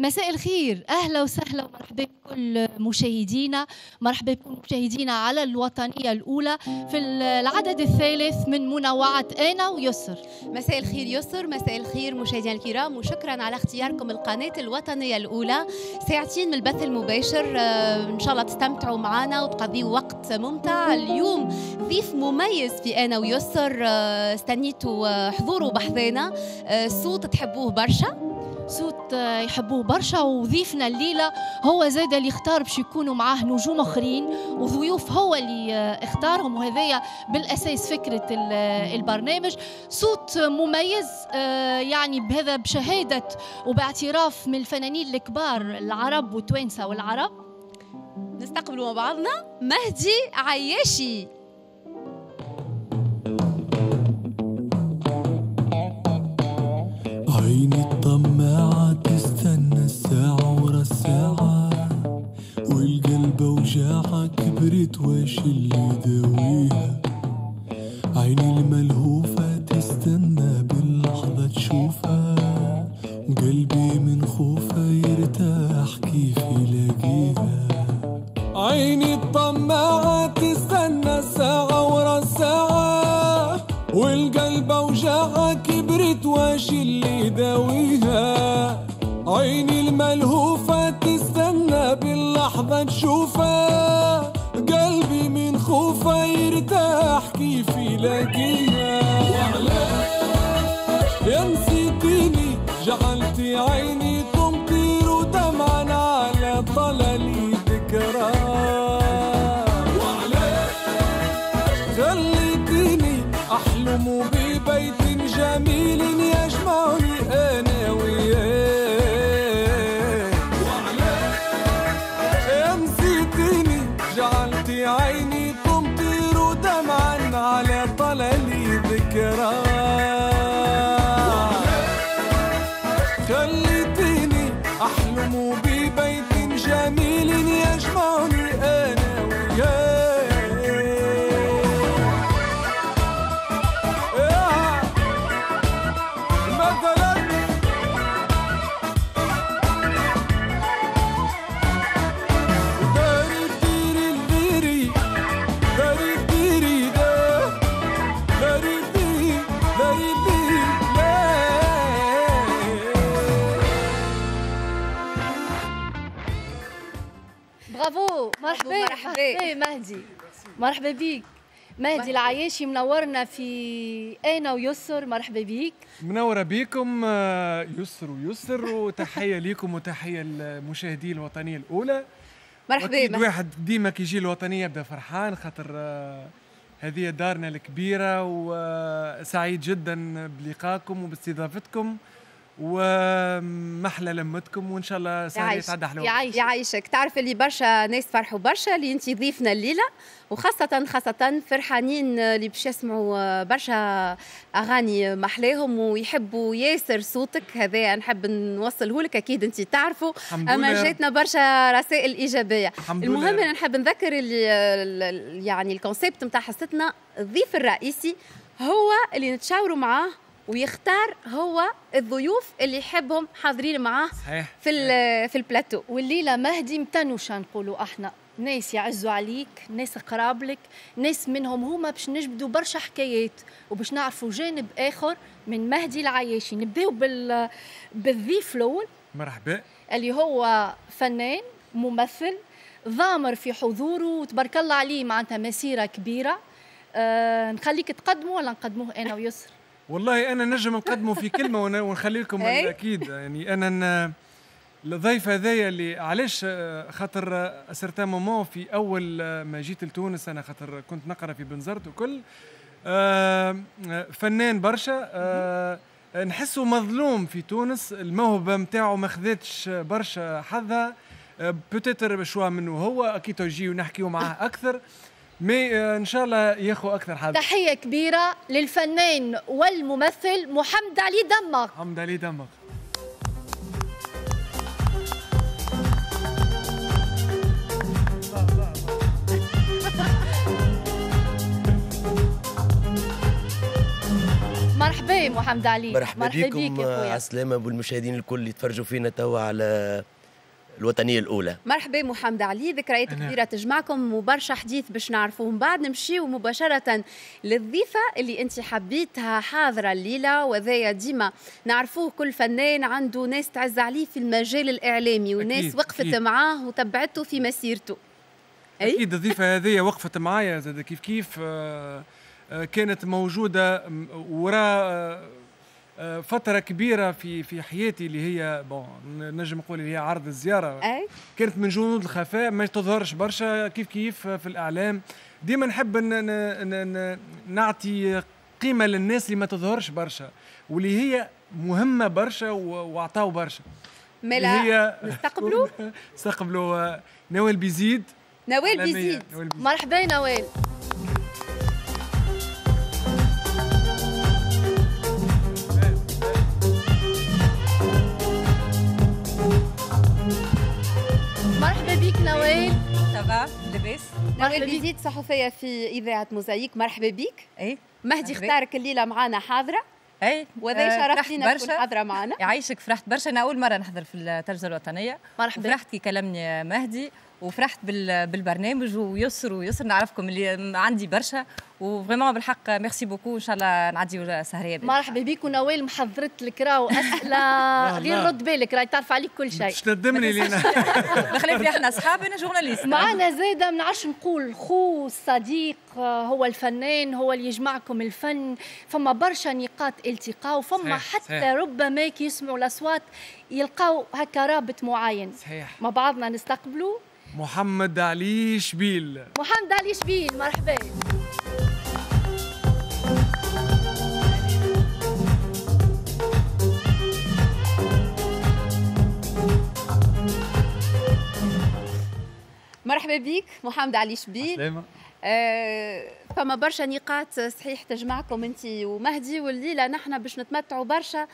مساء الخير، أهلا وسهلا ومرحبا بكل مشاهدينا، مرحبا بكم مشاهدينا على الوطنية الأولى في العدد الثالث من منوعة أنا ويسر. مساء الخير يسر، مساء الخير مشاهدينا الكرام، وشكرا على اختياركم القناة الوطنية الأولى. ساعتين من البث المباشر، إن شاء الله تستمتعوا معنا وتقضيوا وقت ممتع. اليوم ضيف مميز في أنا ويسر، استنيتوا حضوره بحذانا، صوت تحبوه برشا، صوت يحبوه برشا، وضيفنا الليلة هو زاد اللي اختار باش يكونوا معاه نجوم اخرين وضيوف هو اللي اختارهم، وهذايا بالاساس فكرة البرنامج. صوت مميز يعني بهذا بشهادة وباعتراف من الفنانين الكبار العرب والتوانسة والعرب. نستقبلوا مع بعضنا مهدي عياشي. عيني الطماعة تستنى الساعة ورا الساعة، والقلب وجاعة كبرت واش اللي داويها. عيني الملهوفة تستنى باللحظة تشوفها، وقلبي من خوفها يرتاح كيف يلاقيها. عيني الطماعة تستنى الساعة ورا الساعة، والقلب وجاعة كبرت واش اللي داويها. عيني الملهوفة تستنى باللحظة تشوفها، قلبي من خوفها يرتاح كيف يلاقيها. يا نسيتيني جعلتي عيني تمطر ودمعا على ضلالي ذكرى، خليتيني أحلم ببيت جميل يجمعني أنا وياه. يا نسيتيني جعلتي عيني تمطر ودمعا على طلالي ذكرى، خليتيني أحلم ببيت جميل يجمعني أنا وياه. برافو، مرحبا مهدي، مرحبا بيك مهدي العياشي، منورنا في أنا ويسر. مرحبا بيك. منورة بيكم يسر ويسر، وتحية ليكم وتحية للمشاهدين الوطنية الأولى. مرحبا. واحد ديما كيجي الوطنية يبدا فرحان، خاطر هذه دارنا الكبيرة، وسعيد جدا بلقاكم وباستضافتكم، ومحلى لمتكم، وان شاء الله سهرة يتعدى حلوة. يعيشك. تعرف اللي برشا ناس فرحوا برشا اللي انت ضيفنا الليله، وخاصه فرحانين اللي باش يسمعوا برشا اغاني محلاهم ويحبوا ياسر صوتك هذا. نحب نوصله لك، اكيد انت تعرفوا، اما جاتنا برشا رسائل ايجابيه. المهم انا نحب نذكر يعني الكونسيبت نتاع حصتنا، الضيف الرئيسي هو اللي نتشاوروا معاه ويختار هو الضيوف اللي يحبهم حاضرين معاه في البلاتو. والليله مهدي متنوشة نقولوا احنا، ناس يعزوا عليك، ناس قراب لك، ناس منهم هما باش نجبدوا برشا حكايات وباش نعرفوا جانب اخر من مهدي العياشي. نبداو بالضيف الاول. مرحبا. اللي هو فنان ممثل ضامر في حضوره وتبارك الله عليه، معناتها مسيره كبيره. نخليك تقدموا ولا نقدموه انا ويسر؟ والله أنا نجم نقدمه في كلمة ونخلي لكم أكيد. يعني أنا الضيف هذايا اللي علاش، خاطر سرتا مومون في أول ما جيت لتونس، أنا خاطر كنت نقرأ في بنزرت وكل، فنان برشا، نحسه مظلوم في تونس، الموهبة متاعه ما خذتش برشا حظها، بوتيتر بشوى منه هو، أكيد يجي ونحكيو معاه أكثر، مي ان شاء الله ياخذ اكثر حظ. تحيه كبيره للفنان والممثل محمد علي دمغ. محمد علي دمغ. مرحبا محمد علي. مرحبا بيك بكم يا على خويا. السلامة والمشاهدين الكل اللي يتفرجوا فينا توا على الوطنية الأولى. مرحبا محمد علي، ذكريات كبيرة تجمعكم وبرشا حديث باش نعرفوهم بعد. نمشيو مباشرة للضيفة اللي انت حبيتها حاضرة الليلة، وذايا ديما نعرفوه كل فنان عنده ناس تعز عليه في المجال الإعلامي وناس أكيد وقفت أكيد. معاه وتبعته في مسيرته. اكيد الضيفه هذه وقفت معايا زاد كيف كانت موجوده وراء فتره كبيره في حياتي اللي هي نجم نقول اللي هي عرض الزياره. أي؟ كانت من جنود الخفاء، ما تظهرش برشا كيف في الاعلام. ديما نحب نعطي قيمه للناس اللي ما تظهرش برشا واللي هي مهمه برشا وعطاو برشا. ملا هي نستقبلوا نوال بيزيد. نوال بيزيد. مرحبا نوال. مرحبا بك نوال. سافا لاباس؟ نوال بيزيد صحفية في إذاعة موزايك، مرحبا بك. اي مهدي اختارك الليلة معنا حاضرة، اي وذا شرف لينا تكون حاضرة معنا. يعيشك، فرحت برشا. انا اول مره نحضر في التلفزه الوطنيه. مرحبا. فرحت كي كلمني مهدي وفرحت بالبرنامج ويسر نعرفكم اللي عندي برشا وفريمون بالحق ميرسي بوكو. ان شاء الله نعديو سهريه. مرحبا بك. ونوال محضرت لك راهو اسئله غير رد بالك، راهي تعرف عليك كل شيء. باش تندمني لينا. بخلاف اللي احنا اصحاب، انا جورناليست. معنا زاده ما نعرفش نقول خو صديق، هو الفنان، هو اللي يجمعكم الفن. فما برشا نقاط التقاء وفما حتى ربما كي يسمعوا الاصوات يلقاو هكا رابط معين. صحيح. مع بعضنا نستقبلوا محمد علي شبيل. محمد علي شبيل. مرحبا. مرحبا بك محمد علي شبيل. فما برشا نقاط صحيح تجمعكم انت ومهدي، والليله نحن باش نتمتعوا برشا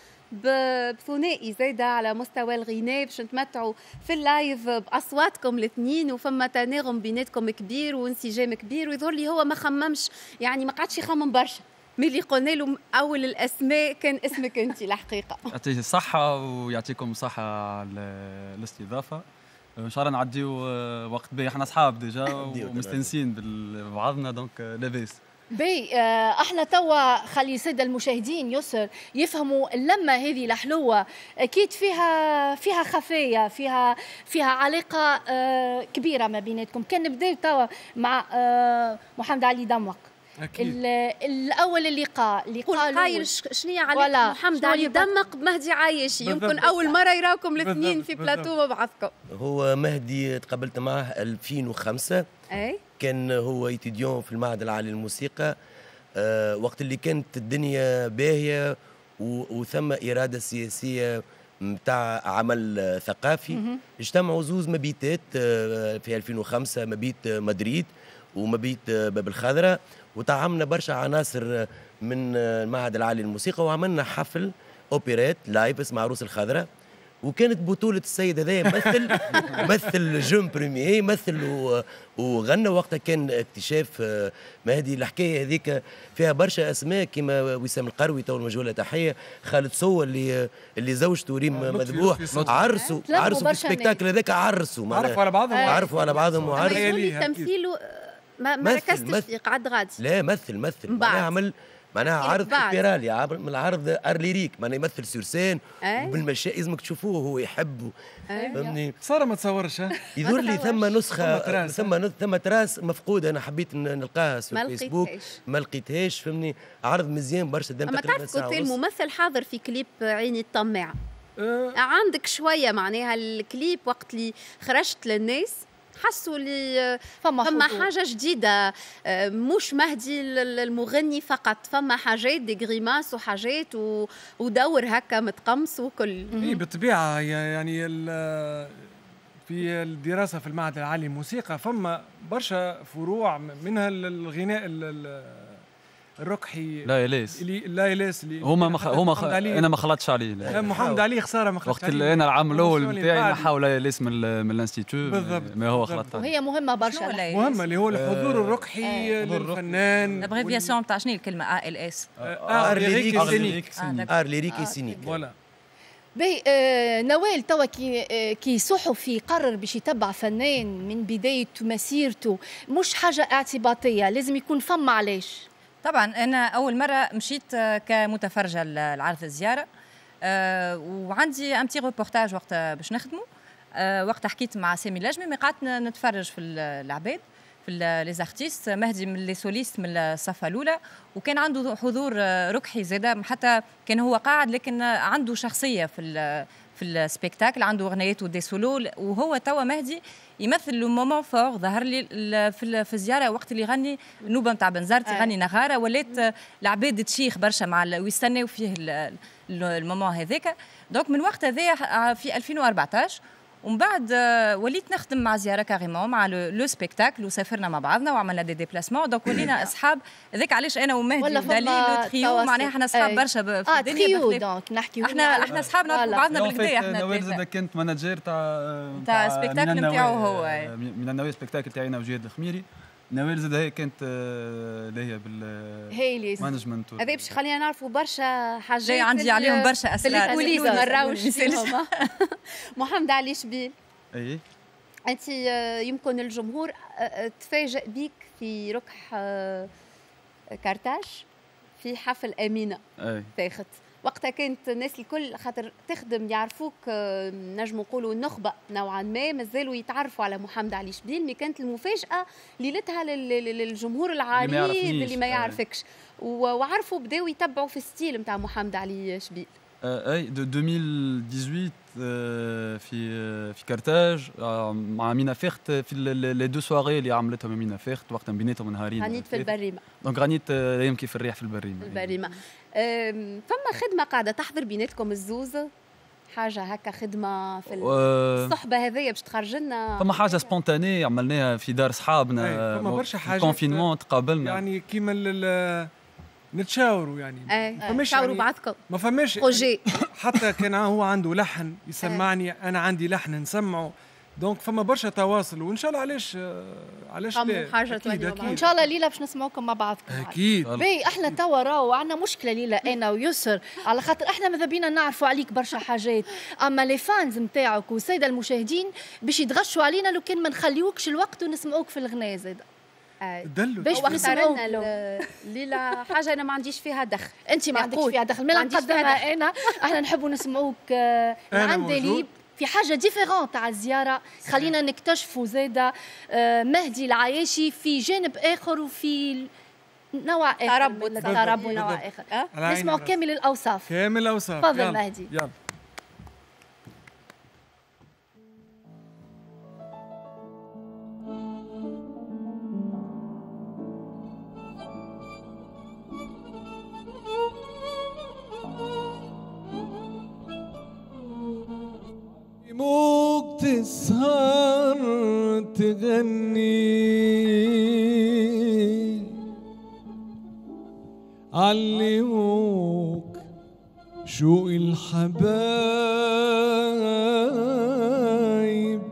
بثنائي زايده على مستوى الغناء، باش نتمتعوا في اللايف باصواتكم الاثنين، وفما تناغم بيناتكم كبير وانسجام كبير. ويظهر لي هو ما خممش، يعني ما قعدش يخمم برشا. ملي قلنا له اول الاسماء كان اسمك انت الحقيقه. يعطيك الصحة ويعطيكم الصحة على الاستضافة. ان شاء الله نعديو وقت باهي، احنا اصحاب ديجا ومستانسين ببعضنا، دونك لاباس. بي احنا توا خلي الساده المشاهدين يسر يفهموا اللمه هذه الحلوه، اكيد فيها خفيه، فيها علاقه كبيره ما بيناتكم. كان نبداو توا مع محمد علي دمق. أكيد. الاول اللقاء قايل شنو علاقه محمد علي دمق بمهدي عايشي؟ يمكن اول مره يراكم الاثنين في بلاتو مع بعضكم. هو مهدي تقابلت معه 2005. اي كان هو ايتيديون في المعهد العالي للموسيقى، وقت اللي كانت الدنيا باهيه وثم اراده سياسيه متاع عمل ثقافي. اجتمعوا زوز مبيتات في 2005، مبيت مدريد ومبيت باب الخضراء، وطعمنا برشا عناصر من المعهد العالي للموسيقى وعملنا اوبريت لايف اسمه عروس الخضراء. وكانت بطولة السيد هذا مثل جون بريمير، مثل وغنى. وقتها كان اكتشاف مهدي. الحكاية هذيك فيها برشا أسماء كما وسام القروي تو المجهولة تحية، خالد سوى اللي زوجته ريم مذبوح عرسوا في السبيكتاكل هذاك، عرسوا عرفوا على بعضهم وعرسوا. تمثيله ما ركزتش فيه، قعد غادي. لا مثل معناها عرض احترالي من العرض ارليريك، معناها يمثل سورسين وبالمشاء لازمك تشوفوه هو يحب. فهمني صار ما تصورش. يظهر لي ثم نسخه ثم تراس مفقوده، انا حبيت نلقاها في الفيسبوك ما لقيتهاش. فهمني عرض مزيان برشا، دام تقريبا ساعه ونص. الممثل حاضر في كليب عيني الطماعه. عندك شويه معناها الكليب وقت اللي خرجت للناس حسوا لي فما حاجه جديده، مش مهدي المغني فقط، فما حاجات دي غريماس وحاجات ودور هكا متقمص وكل. بالطبيعه يعني في الدراسه في المعهد العالي للموسيقى فما برشا فروع منها الغناء الركحي لا يلاس اللي لا يلاس اللي انا ما خلطتش عليه. لا محمد علي خساره ما خلطش وقت اللي انا العام الاول نتاعي نحاول لا يلاس من الانستيتو، ما هو خلط. وهي مهمه برشا، مهمه اللي هو الحضور الركحي للفنان. الابريفياسيون تاع شنو الكلمه ALS؟ ار ليريكي سينيك. فوالا. باهي نوال توا كي صحفي قرر باش يتبع فنان من بداية مسيرته، مش حاجة اعتباطية، لازم يكون فما علاش. طبعا أنا أول مرة مشيت كمتفرجة لعرض الزيارة، وعندي أمتي روبورتاج وقت باش نخدمه. وقت حكيت مع سامي لجمي قعدت نتفرج في العباد، في لي زارتيست. مهدي من لي سوليست من الصفه الاولى، وكان عنده حضور ركحي زاده، حتى كان هو قاعد لكن عنده شخصيه في السبيكتاكل، عنده اغنيات ودي سولو. وهو توا مهدي يمثل لو مومون فور. ظهر لي في الزياره وقت اللي يغني نوبه نتاع بنزرت، يغني نغاره، ولات العباد تشيخ برشا مع ويستناو فيه المومون هذاك. دونك من وقت هذايا في 2014 ومن بعد وليت نخدم مع زياره كاريمون مع لو سبيكتاكل، وسافرنا مع بعضنا وعملنا دي ديبلاسمون. دونك ولينا اصحاب. هذاك علاش انا ومهدي ودليل لو تريو، معناها احنا اصحاب برشا في الدنيا. تريو دونك نحكيو احنا اصحاب نعرفوا بعضنا بالكدا. احنا نوال زاد كنت ماناجير تاع سبيكتاكل نتاعو هو من النوال سبيكتاكل تاعنا وجهاد الخميري. نوال زاد هي كانت اللي هي بالمانجمنت. هذا باش خلينا نعرفوا برشا حاجات. جاي عندي عليهم برشا اسئله. الكواليس ما نراوش فيهم. محمد علي شبيل، اي انت يمكن الجمهور تفاجئ بيك في ركح كارتاج في حفل امينه تاخت. وقتها كانت الناس الكل خاطر تخدم يعرفوك، نجم نقولوا النخبه نوعا ما مازالوا يتعرفوا على محمد علي شبيل، مي كانت المفاجاه ليلتها للجمهور العريض اللي ما يعرفكش، وعرفوا بداوا يتبعوا في الستيل نتاع محمد علي شبيل. اي 2018 في كارتاج مع مينا فيخت في لي دو سواري اللي عملتهم مينا فيخت، وقت بيناتهم نهارين غنيت في البريمه. دونك غنيت ايام كيف الريح في البريمه. فما خدمه قاعده تحضر بيناتكم الزوز، حاجه هكا خدمه في الصحبه هذيا باش تخرج لنا. فما حاجه سبونتانيه عملناها في دار صحابنا. فما برشا حاجات كونفينمون تقابلنا يعني كيما نتشاوروا يعني. فماش يعني بعضكم ما فماش بروجي. حتى كان هو عنده لحن يسمعني، انا عندي لحن نسمعه. دونك فما برشا تواصل، وان شاء الله علاش لا أكيد ان شاء الله ليلى باش نسمعوكم مع بعضكم اكيد. باهي احنا توا راهو عندنا مشكله ليلى انا ويسر، على خاطر احنا ماذا بينا نعرفوا عليك برشا حاجات، اما لي فانز نتاعك والساده المشاهدين باش يتغشوا علينا لو كان ما نخليوكش الوقت ونسمعوك في الغناء زاد. دلوا باش نسمعوك ليلى حاجه انا ما عنديش فيها دخل. انت ما عندكش فيها دخل، ما نقدمها انا. احنا نحبوا نسمعوك عند دليب في حاجه ديفيرونت تاع الزياره. خلينا نكتشفوا زاده مهدي العياشي في جانب اخر وفي نوع اخر، تربط نوع اخر. نسمعوا كامل الاوصاف. كامل الاوصاف. تفضل مهدي. يلا. موك تسهر تغني علموك شوق الحبايب،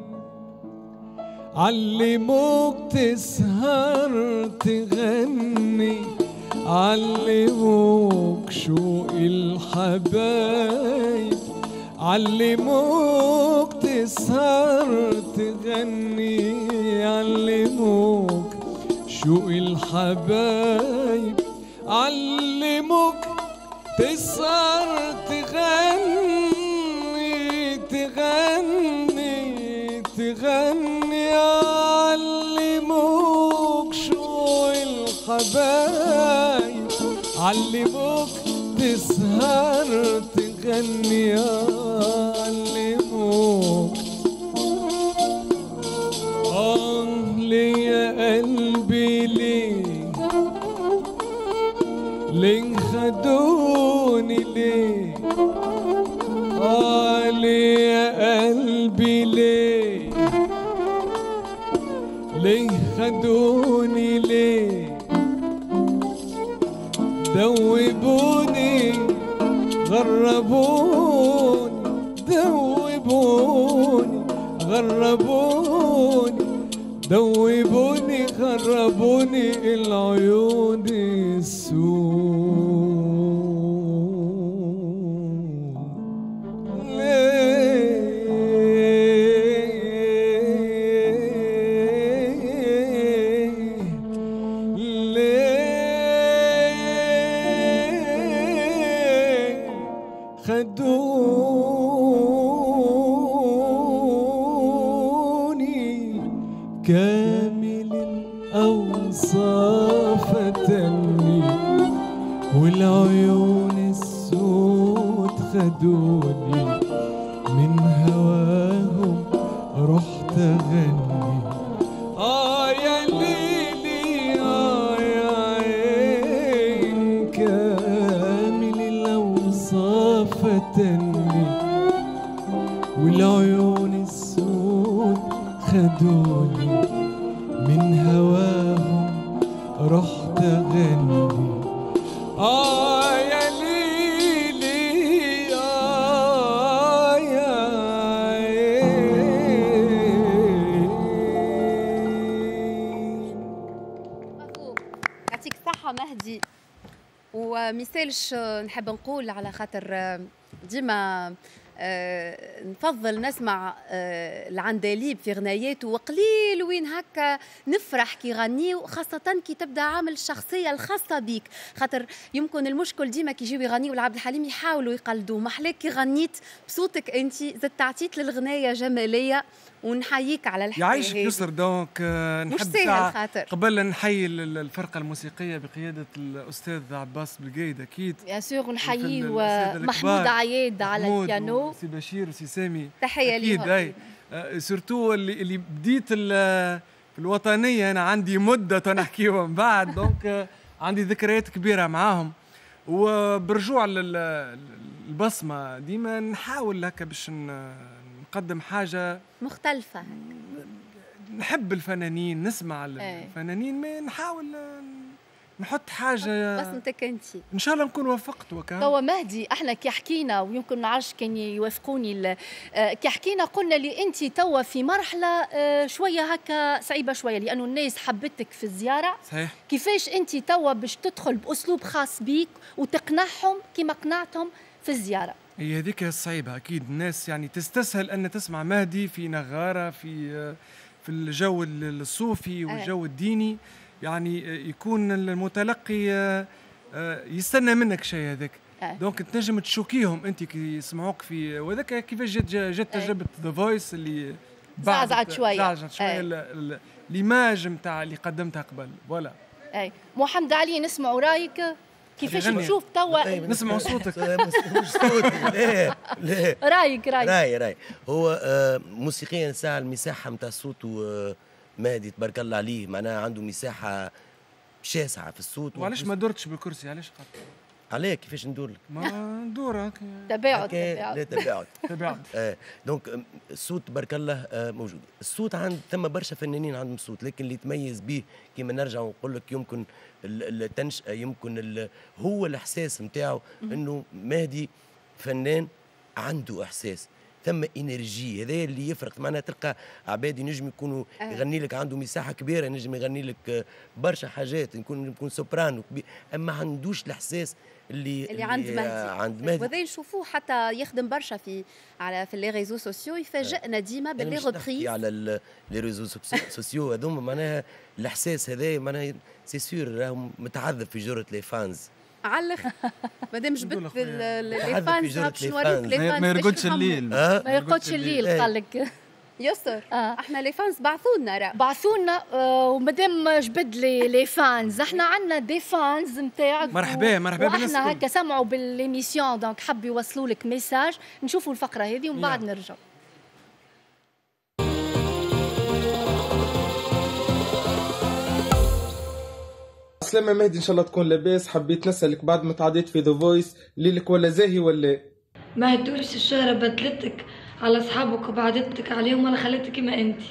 علموك تسهر تغني علموك شوق الحبايب، علموك تسهر تغني علموك شوق الحبايب، علموك تسهر تغني تغني تغني علموك شوق الحبايب، علموك تسهر تغني علموك. ليه يا قلبي ليه خدوني ليه، ليه يا قلبي ليه خدوني ليه، دوبوني غربوني دوبوني غربوني دوبوني خربوني العيون السود خدوني كامل الأوصاف تني والعيون السود خدوني من هواهم رحت أغني يا ليلي يا عين كامل الأوصاف تني والعيون السود خدوني من هواهم رحت أغني يا ليلي يا عين. يعطيك الصحة مهدي. ومثالش نحب نقول على خاطر ديما نفضل نسمع العندليب في غناياته وقليل وين هكا نفرح كي غنيو، خاصة كي تبدا عامل الشخصية الخاصة بيك، خاطر يمكن المشكل ديما كي يجيو يغنيو لعبد الحليم يحاولوا يقلدوه، محلاك كي غنيت بصوتك انت زدت عطيت للغناية جمالية، ونحييك على الحكاية يعيشك يسر. دونك مش نحب سهل خاطر قبل نحيي الفرقة الموسيقية بقيادة الأستاذ عباس بالقايد أكيد بيان سور، ونحيي السادة محمود الكبار. عياد على محمود البيانو، وسي بشير وسي سامي تحية أكيد. ليهم. سورتو اللي بديت الوطنية أنا عندي مدة نحكيهم بعد، دونك عندي ذكريات كبيرة معاهم. وبرجوع البصمة ديما نحاول هكا باش نقدم حاجة مختلفة. نحب الفنانين، نسمع الفنانين، ما نحاول نحط حاجة بصمتك انت. ان شاء الله نكون وفقت. وكان توا مهدي احنا كي حكينا، ويمكن ما نعرفش كان يوافقوني، كي حكينا قلنا لي انت توا في مرحله شويه هكا صعيبه شويه، لانه الناس حبتك في الزياره. صحيح. كيفاش انت توا باش تدخل باسلوب خاص بيك وتقنعهم كما قنعتهم في الزياره؟ هي هذيك الصعيبه اكيد. الناس يعني تستسهل ان تسمع مهدي في نغاره، في الجو الصوفي والجو الديني، يعني يكون المتلقي يستنى منك شيء هذاك. دونك تنجم تشوكيهم انت كي يسمعوك في، وذاك كيفاش جات تجربه ذا فويس اللي زعزعت شويه ليماج نتاع اللي قدمتها قبل. فوالا. محمد علي، نسمعوا رايك كيفاش تشوف توا؟ نسمعوا صوتك. مش صوتي. لا رايك هو موسيقيا ساعة المساحة نتاع صوته مهدي تبارك الله عليه، معناها عنده مساحة شاسعة في الصوت. وعلاش ما درتش بالكرسي؟ علاش خاطر؟ عليك كيفاش ندور لك؟ ما ندور هكا. تباعد. لا تباعد. تباعد. دونك الصوت تبارك الله موجود. الصوت عند ثم برشا فنانين عندهم صوت، لكن اللي يتميز به كيما نرجع ونقول لك يمكن التنشئة، يمكن هو الإحساس نتاعو، إنه مهدي فنان عنده إحساس، ثم انرجي. هذا اللي يفرق. معناها تلقى عباد ينجم يكونوا يغني لك عنده مساحه كبيره، ينجم يغني لك برشا حاجات، يكون سوبرانو كبير، اما ما عندوش الاحساس اللي عند مهدي. وهذا نشوفوه حتى يخدم برشا في لي ريزو سوسيو، يفاجئنا ديما باللي ريبريز على لي ريزو سوسيو هذوما. معناها الاحساس هذا معناها سي سور راهم متعذب في جرة لي فانز. على الاخر مادام جبت لي فانز باش نوريك لي فانز ما يرقدش الليل. ما يرقدش الليل قال لك يسر. احنا لي فانز بعثونا ومادام جبد لي فانز، احنا عندنا دي فانز نتاعك. مرحبا بالناس. واحنا هكا سمعوا بالليميسيون، دونك حبوا يوصلوا لك ميساج. نشوفوا الفقره هذه ومن بعد نرجع. سلامة مهدي، ان شاء الله تكون لاباس. حبيت نسألك بعد ما تعديت في ذا فويس، ليلك ولا زاهي ولا؟ ما هدولش الشهرة بدلتك على اصحابك وبعدتك عليهم، ولا خليتك كما انت؟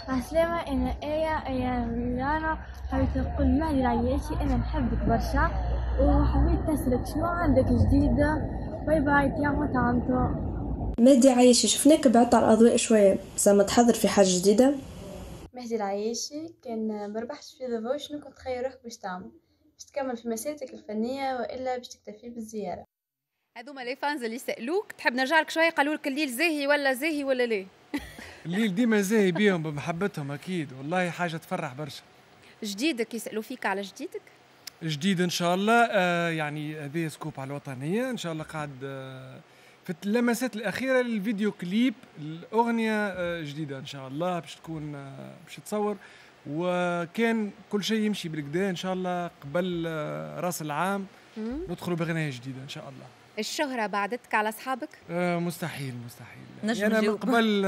عسلامة. أنا آية ريانا، حبيت نقول مهدي العياشي أنا نحبك برشا وحبيت نسألك شنو عندك جديد. باي باي تيامو تانتو. مهدي العياشي شفناك بعدت على الأضواء شوية، زعما تحضر في حاجة جديدة؟ مهدي العياشي كان مربحتش في ذا فويس شنو كنت تخيل روحك باش تعمل؟ باش تكمل في مسيرتك الفنية وإلا باش تكتفي بالزيارة؟ هذوما لي فانز اللي سألوك تحب نرجعلك شوية قالوا لك الليل زاهي ولا لا؟ الليل ديما زاهي بيهم بمحبتهم اكيد، والله حاجه تفرح برشا. جديدك يسألوا فيك على جديدك؟ جديد ان شاء الله. يعني هذه سكوب على الوطنيه ان شاء الله، قاعد في اللمسات الاخيره للفيديو كليب الاغنيه جديده ان شاء الله باش تكون باش تصور، وكان كل شيء يمشي بالكدا ان شاء الله قبل راس العام ندخلوا بغنايه جديده ان شاء الله. الشهرة بعدتك على أصحابك؟ مستحيل مستحيل. يعني أنا من قبل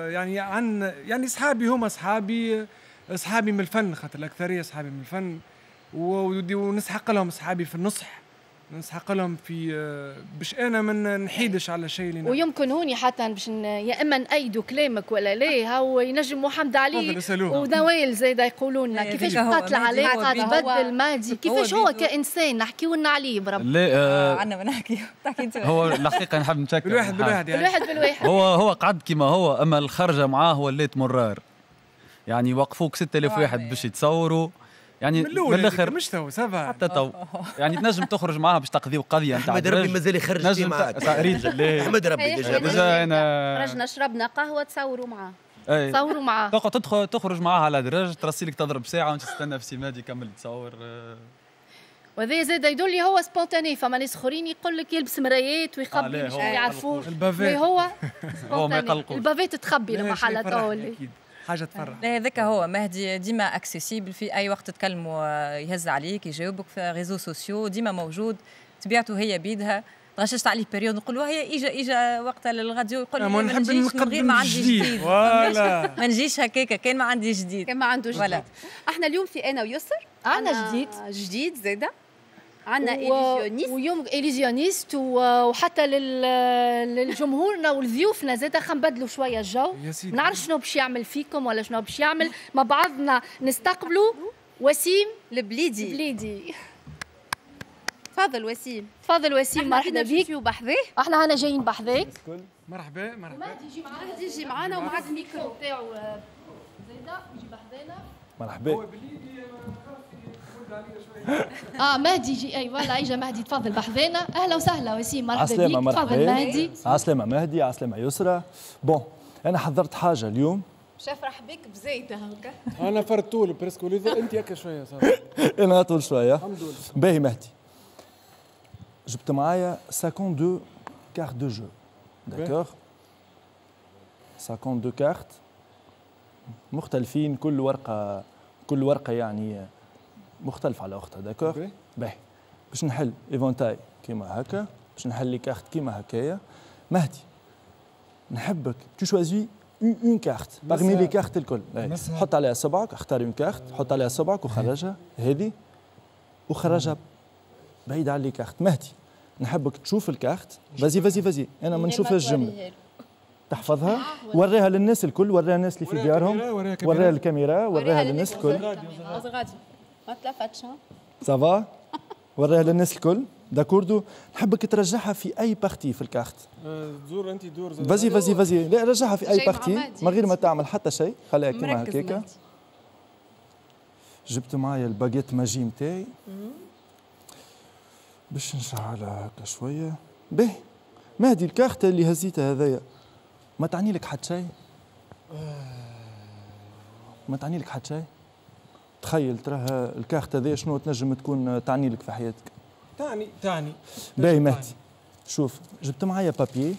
يعني أصحابي هما أصحابي من الفن، خاطر الأكثرية أصحابي من الفن، ونسحق لهم أصحابي في النصح، نسحق لهم في باش انا ما نحيدش على شيء اللي ويمكن هوني حتى باش يا اما نأيدوا كلامك ولا لا. هو ينجم محمد علي ونوائل زايده يقولوا لنا كيفاش قتل عليه يبدل مهدي، كيفاش هو كانسان نحكيو لنا عليه برب. لا عندنا ما نحكيو هو الحقيقه نحب نشكر بالواحد يعني هو قعد كيما هو، اما الخرجه معاه ولات مرار، يعني وقفوك 6000 واحد باش يتصوروا، يعني من الاخر مش تو سافا حتى تو يعني تنجم تخرج معاها باش تقضيو قضيه نتاع احمد ربي مازال يخرج معاك. احمد ربي ديجا انا خرجنا شربنا قهوه تصوروا معاه. تصوروا معاه تخرج معاها على درج ترسلك تضرب ساعه وانت تستنى في سيمادي يكمل تصور. وهذا زاد يدل لي هو سبونتاني. فما ناس اخرين يقول لك يلبس مرايات ويخبي مش يعرفوه، البافيت هو ما يقلقوش. البافيت تخبي المحلات تولي حاجه تفرح. لا هذاك هو مهدي ديما اكسيسيبل، في اي وقت تكلموا يهز عليك يجاوبك في ريزو سوسيو، ديما موجود. طبيعته هي بيدها غششت عليه بيريود نقول له هي اجا وقتها للغاديو يقول لي ما نجيش من غير ما عندي جديد ولا ما نجيش هكاكا كان ما عندي جديد كان ما عنده جديد ولا. احنا اليوم في انا ويسر عندنا جديد زاده، عندنا إليزيونيست ويوم إليزيونيست وحتى للجمهورنا ولضيوفنا زاده خلينا نبدلوا شويه الجو. ما نعرفش شنو باش يعمل فيكم ولا شنو باش يعمل مع بعضنا. نستقبلوا وسيم البليدي. تفضل وسيم. تفضل وسيم، مرحبا بك. بحذاه احنا هنا جايين بحذاك. مرحبا. مهدي يجي معانا ومعك الميكرو تاعو زاده يجي بحذانا. مرحبا. مهدي يجي اي والله اجا مهدي تفضل بحذانا. اهلا وسهلا وسيم، مرحبا بك. تفضل مهدي. عسلامة مهدي، عسلامة يسرى. بون انا حضرت حاجه اليوم باش افرح بك بزايده هكا. انا فرد طول بريسكو انت هكا شويه صار. انا طول شويه. الحمد لله. باهي مهدي، جبت معايا 52 كارت دو جو. داكور 52 كارت مختلفين، كل ورقه يعني مختلف على اختها. داكور باهي باش نحل ايفونتاي كيما هكا، باش نحل لي كارت كيما هكايا. مهدي نحبك تو شوازي اون كارت باغمي لي كارت الكل. حط عليها صبعك، اختار اون كارت، حط عليها صبعك وخرجها هذه، وخرجها بعيد على لي كارت. مهدي نحبك تشوف الكارت. فازي انا ما نشوفهاش الجمله، تحفظها، وريها للناس الكل، وريها الناس اللي في ديارهم، وريها الكاميرا، وريها للناس الكل. غادي ما تلفتش سافا، وريها للناس الكل. داكوردو نحبك ترجعها في اي بارتي في الكارت. دور انت دور. فازي لا رجعها في اي بارتي من غير ما تعمل حتى شيء، خليها كيما هكاكا. جبت معايا الباجيت ماجي نتاعي باش نشعلها هكا شويه. باهي مهدي الكارت اللي هزيتها هذايا ما تعني لك حتى شيء؟ ما تعني لك حتى شيء؟ تخيل تراها الكارت هذايا شنو تنجم تكون تعني لك في حياتك؟ تعني باهي مهدي شوف، جبت معايا بابيي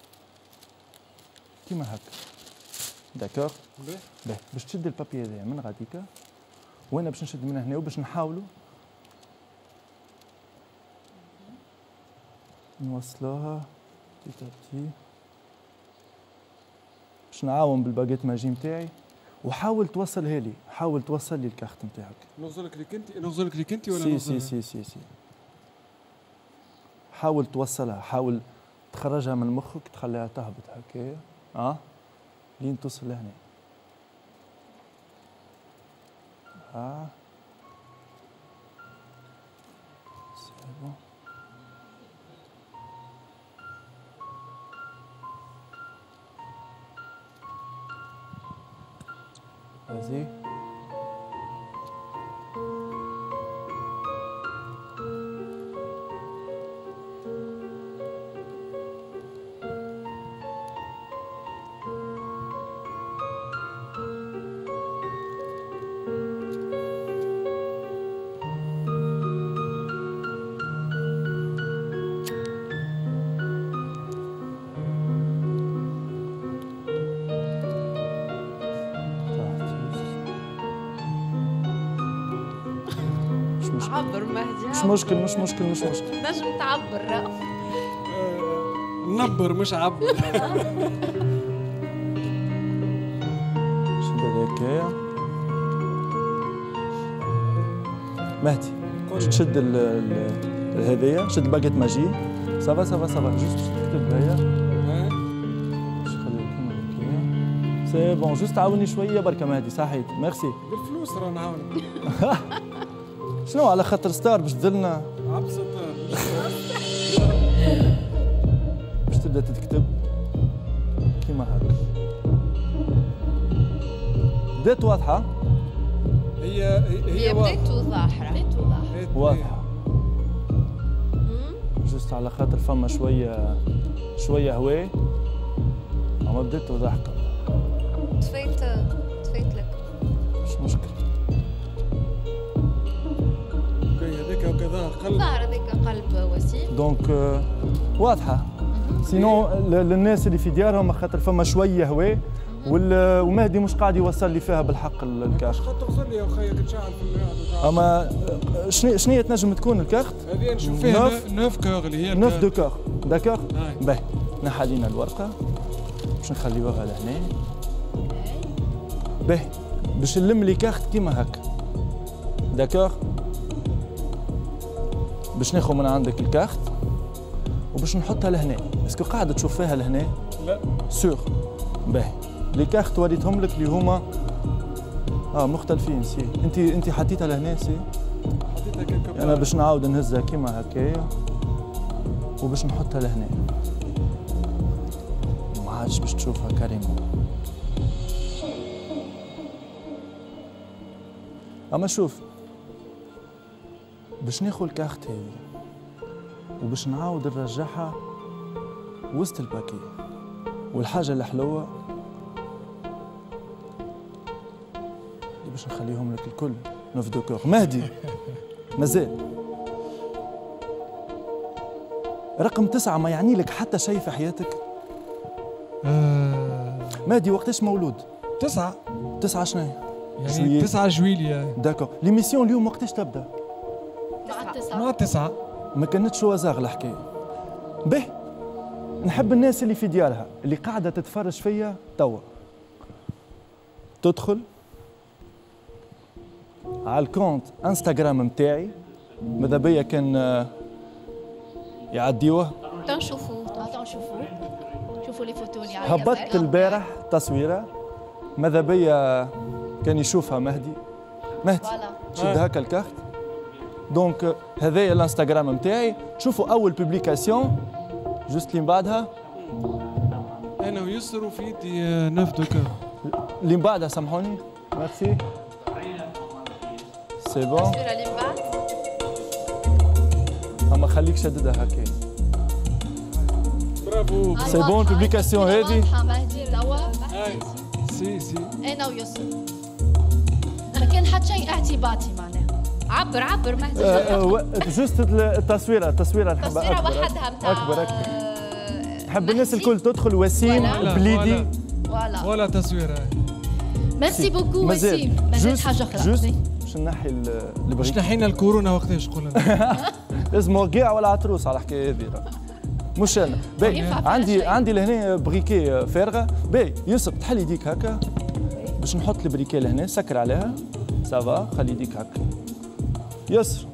كيما هكا. داكور باهي باش تشد البابيي هذايا من غاديكا، وانا باش نشد من هنا وباش نحاولوا نوصلوها تي باش نعاون بالباجيت ماجي نتاعي. وحاول توصلها لي، حاول توصل لي الكارت نتاعك. نوصلك ليك انت ولا سي حاول توصلها، حاول تخرجها من مخك، تخليها تهبط هكايا لين توصل لهنا. واضحة. سيبون. Vas-y. عبر مهدي. مش مشكل. نجم تعبر. نبر مش عبر. شد هكايا مهدي. تشد هذيا، شد باقيت ماجي. سافا جوست تكتب هيا. سي بون، جوست عاوني شويه بركه مهدي. صحيت، ميرسي. بالفلوس راه نعاونك. شنو على خاطر ستار باش تدلنا؟ عبد ستار باش تبدا تكتب كيما هكا. بدات واضحه. هي بدات ظاهره. واضحه. جوست على خاطر فما شويه هواء، اما بدات ضحكه. طفيت لك. مش مشكل. هذاك وكذا قلب. ظهر هذاك قلب وسيم. دونك واضحه. سينو للناس اللي في ديارهم خاطر فما شويه هواء ومهدي مش قاعد يوصل لي فيها بالحق الكارت. خاطر توصل لي يا اخي تشعل في المعده. اما شنو تنجم تكون الكارت؟ هذه نشوف فيها 9 كور اللي هي 9 دو كور. داكور؟ باهي نحى لينا الورقه باش نخليوها لهنا. باهي باش نلم لي كارت كيما هكا. داكور؟ باش ناخذ من عندك الكارت وباش نحطها لهنا. اسكو قاعد تشوف فيها لهنا؟ لا سور. باهي لي كارت وريتهم لك اللي هما مختلفين. سي انت حطيتها لهنا. سي حطيتها كيكا. انا باش نعاود نهزها كيما هكايا وباش نحطها لهنا. ما عادش باش تشوفها كريمون. اما شوف، باش ناخذ الكارت هذه وباش نعاود نرجعها وسط الباكي. والحاجه الحلوه اللي باش نخليهم لك الكل 9 دو كور. مهدي مازال رقم 9 ما يعني لك حتى شيء في حياتك؟ مهدي وقتاش مولود؟ 9. 9 شنو؟ يعني 9 جويلية. داكور. ليميسيون اليوم وقتاش تبدا؟ مع 9. ما كانتش وزاغ الحكايه. به نحب الناس اللي في ديارها اللي قاعده تتفرج فيا توا تدخل على الكونت انستغرام نتاعي. ماذا بيا كان يعديوه. تنشوفوا شوفوا لي فوتو اللي هبطت البارح تصويره. ماذا بيا كان يشوفها مهدي. شد هكا الكارت. دونك هذايا الانستغرام نتاعي. تشوفوا اول بوبليكاسيون جوست اللي من بعدها انا ويسر وفي يدي 9 دو كور. اللي من بعدها سامحوني. ميرسي. سي بون. التصويره اللي من بعد. اما خليك شددها هكا. برافو. سي بون. بوبليكاسيون هذه. سي انا ويسر. ما كان حتى شيء اعتباطي معناها. عبر مهدي. جوست التصويره نحبها اكبر. وحدها نتاع اكبر. نحب الناس الكل تدخل. وسيم بليدي ولا تصويره. ميرسي بوكو وسيم. مازال حاجه اخرى. جوست باش نحي البريك. باش نحينا الكورونا وقتاش قلنا. اسمه كاع ولا عتروس على الحكايه هذه. مش انا. باهي عندي لهنا بريكي فارغه. باهي يوسف تحل يديك هكا باش نحط البريكي لهنا. سكر عليها. سافا خلي يديك هكا. يسر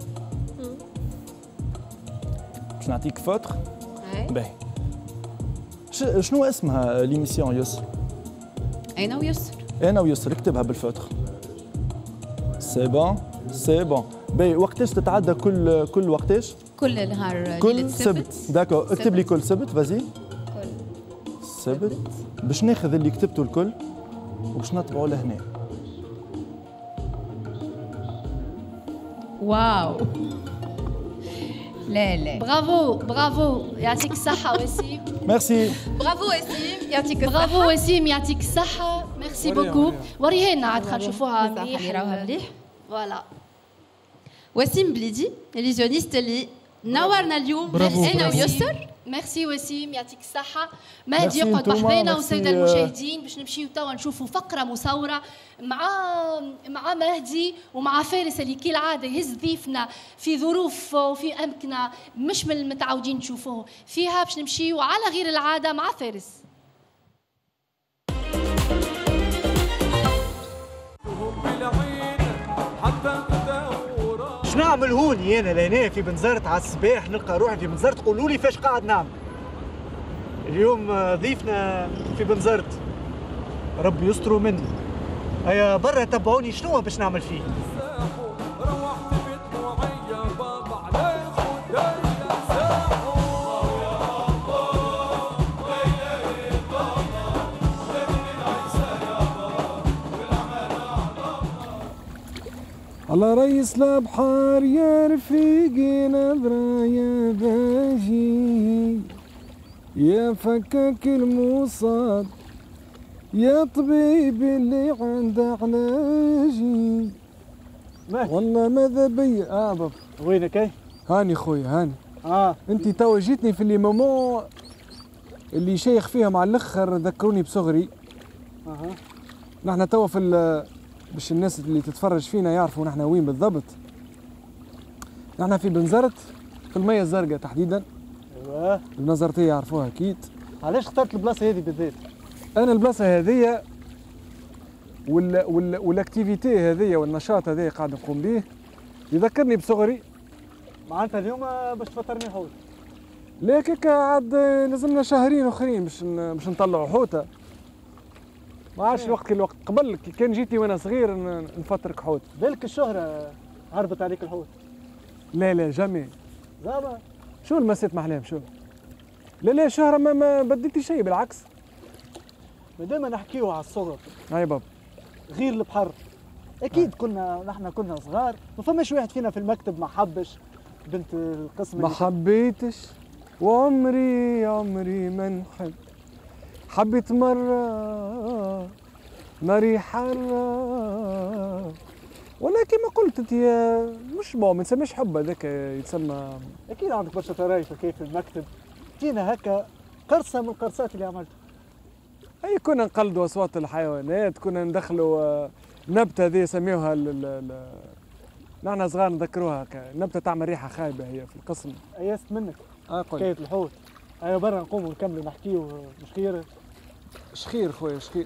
باش نعطيك فوتر. باهي شنو اسمها ليميسيون يسر؟ انا ويسر. انا ويسر. اكتبها بالفوتر. سي بون باهي. وقتاش تتعدى كل وقتاش؟ كل نهار كل سبت. داكور اكتب لي كل سبت فازي. كل سبت باش ناخذ اللي كتبته الكل وباش نطبعه لهنا. واو لا برافو يعطيك الصحة وسيم. ميرسي. برافو وسيم يعطيك الصحة. برافو وسيم يعطيك الصحة. ميرسي بوكو. وريها لنا عاد خلينا نشوفوها مليح. نراوها مليح. فوالا. وسيم بليدي اليزيونيست اللي نورنا اليوم انا ويسر. ميرسي وسيم يعطيك الصحة. مهدي يقعد بحذانا والسادة المشاهدين باش نمشيو توا نشوفوا فقرة مصورة مع مهدي ومع فارس اللي كالعادة يهز ضيفنا في ظروف وفي أمكنة مش من المتعودين نشوفوه فيها. باش نمشيو على غير العادة مع فارس. شنو نعمل هوني انا لهنا في بنزرت على الصباح نلقى روحي في بنزرت. قولوا لي فاش قاعد نعمل اليوم؟ ضيفنا في بنزرت ربي يستروا مني. هيا برا تبعوني شنو باش نعمل فيه. على ريس البحر يا رفيقي نظرة يا باجي يا فكاك الموصاد يا طبيب اللي عنده علاجي. والله ماذا بي بابا. وينك اي؟ هاني خويا هاني. انت توا جيتني في لي مومون اللي شيخ فيها مع الاخر ذكروني بصغري. نحن توا في باش الناس اللي تتفرج فينا يعرفوا نحن وين بالضبط. نحن في بنزرت في المية الزرقاء تحديدا. ايوه النزرتية يعرفوها اكيد. علاش اخترت البلاصة هذه بالذات؟ انا البلاصة هذه والاكتيفيتي هذه والنشاط هذا قاعد نقوم به يذكرني بصغري. معناتها اليوم باش تفطرني حوت؟ لا كيكا عاد لازمنا شهرين اخرين باش نطلعوا حوته. ما عادش الوقت قبل كان جيتي وانا صغير نفطرك حوت. بالك الشهرة هربت عليك الحوت؟ لا جامي. زعما شو المسات محلاهم شو؟ لا الشهرة ما بديتي شيء بالعكس. مادام نحكيو على الصغر. اي بابا. غير البحر. اكيد نحن كنا صغار ما فماش واحد فينا في المكتب ما حبش بنت القسم. ما حبيتش وعمري ما نحب. حبيت مرة ناري حرة ولكن كما قلت انت مش ما نسميش حب هذاك يتسمى. اكيد عندك برشا طرايف كيف في المكتب. جينا هكا قرصة من القرصات اللي عملتها. اي كنا نقلدوا اصوات الحيوانات. كنا ندخلوا نبتة هذه يسميوها نحن صغار نذكروها نبتة تعمل ريحة خايبة هي في القسم. ايست منك حكاية الحوت. هيا برا نقوموا نكملوا نحكيو. مش خير؟ شخير خويا شخير.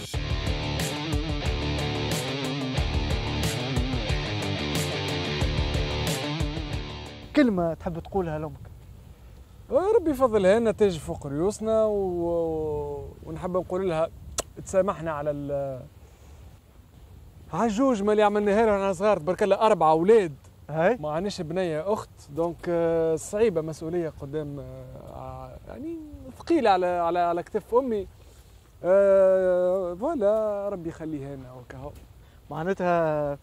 كلمة تحب تقولها لأمك؟ ربي يفضلها لنا تاج فوق ريوسنا ونحب نقول لها تسامحنا على عجوج ما اللي عملناها لها وانا صغار. تبارك الله 4 أولاد ما عندناش بنية أخت. دونك صعيبة مسؤولية قدام يعني ثقيلة على كتف أمي. فوالا ربي يخليها لنا وكهو. معناتها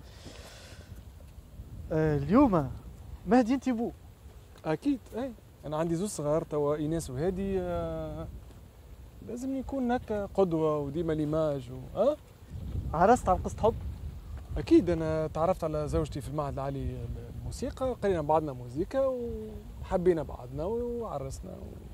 اليوم مهدي انت بو. اكيد اي انا عندي زوج صغار توا ايناس وهادي. لازم يكون هكا قدوه وديما ليماج عرست على قصة حب؟ اكيد انا تعرفت على زوجتي في المعهد العالي للموسيقى. قرينا بعضنا موسيقى وحبينا بعضنا وعرسنا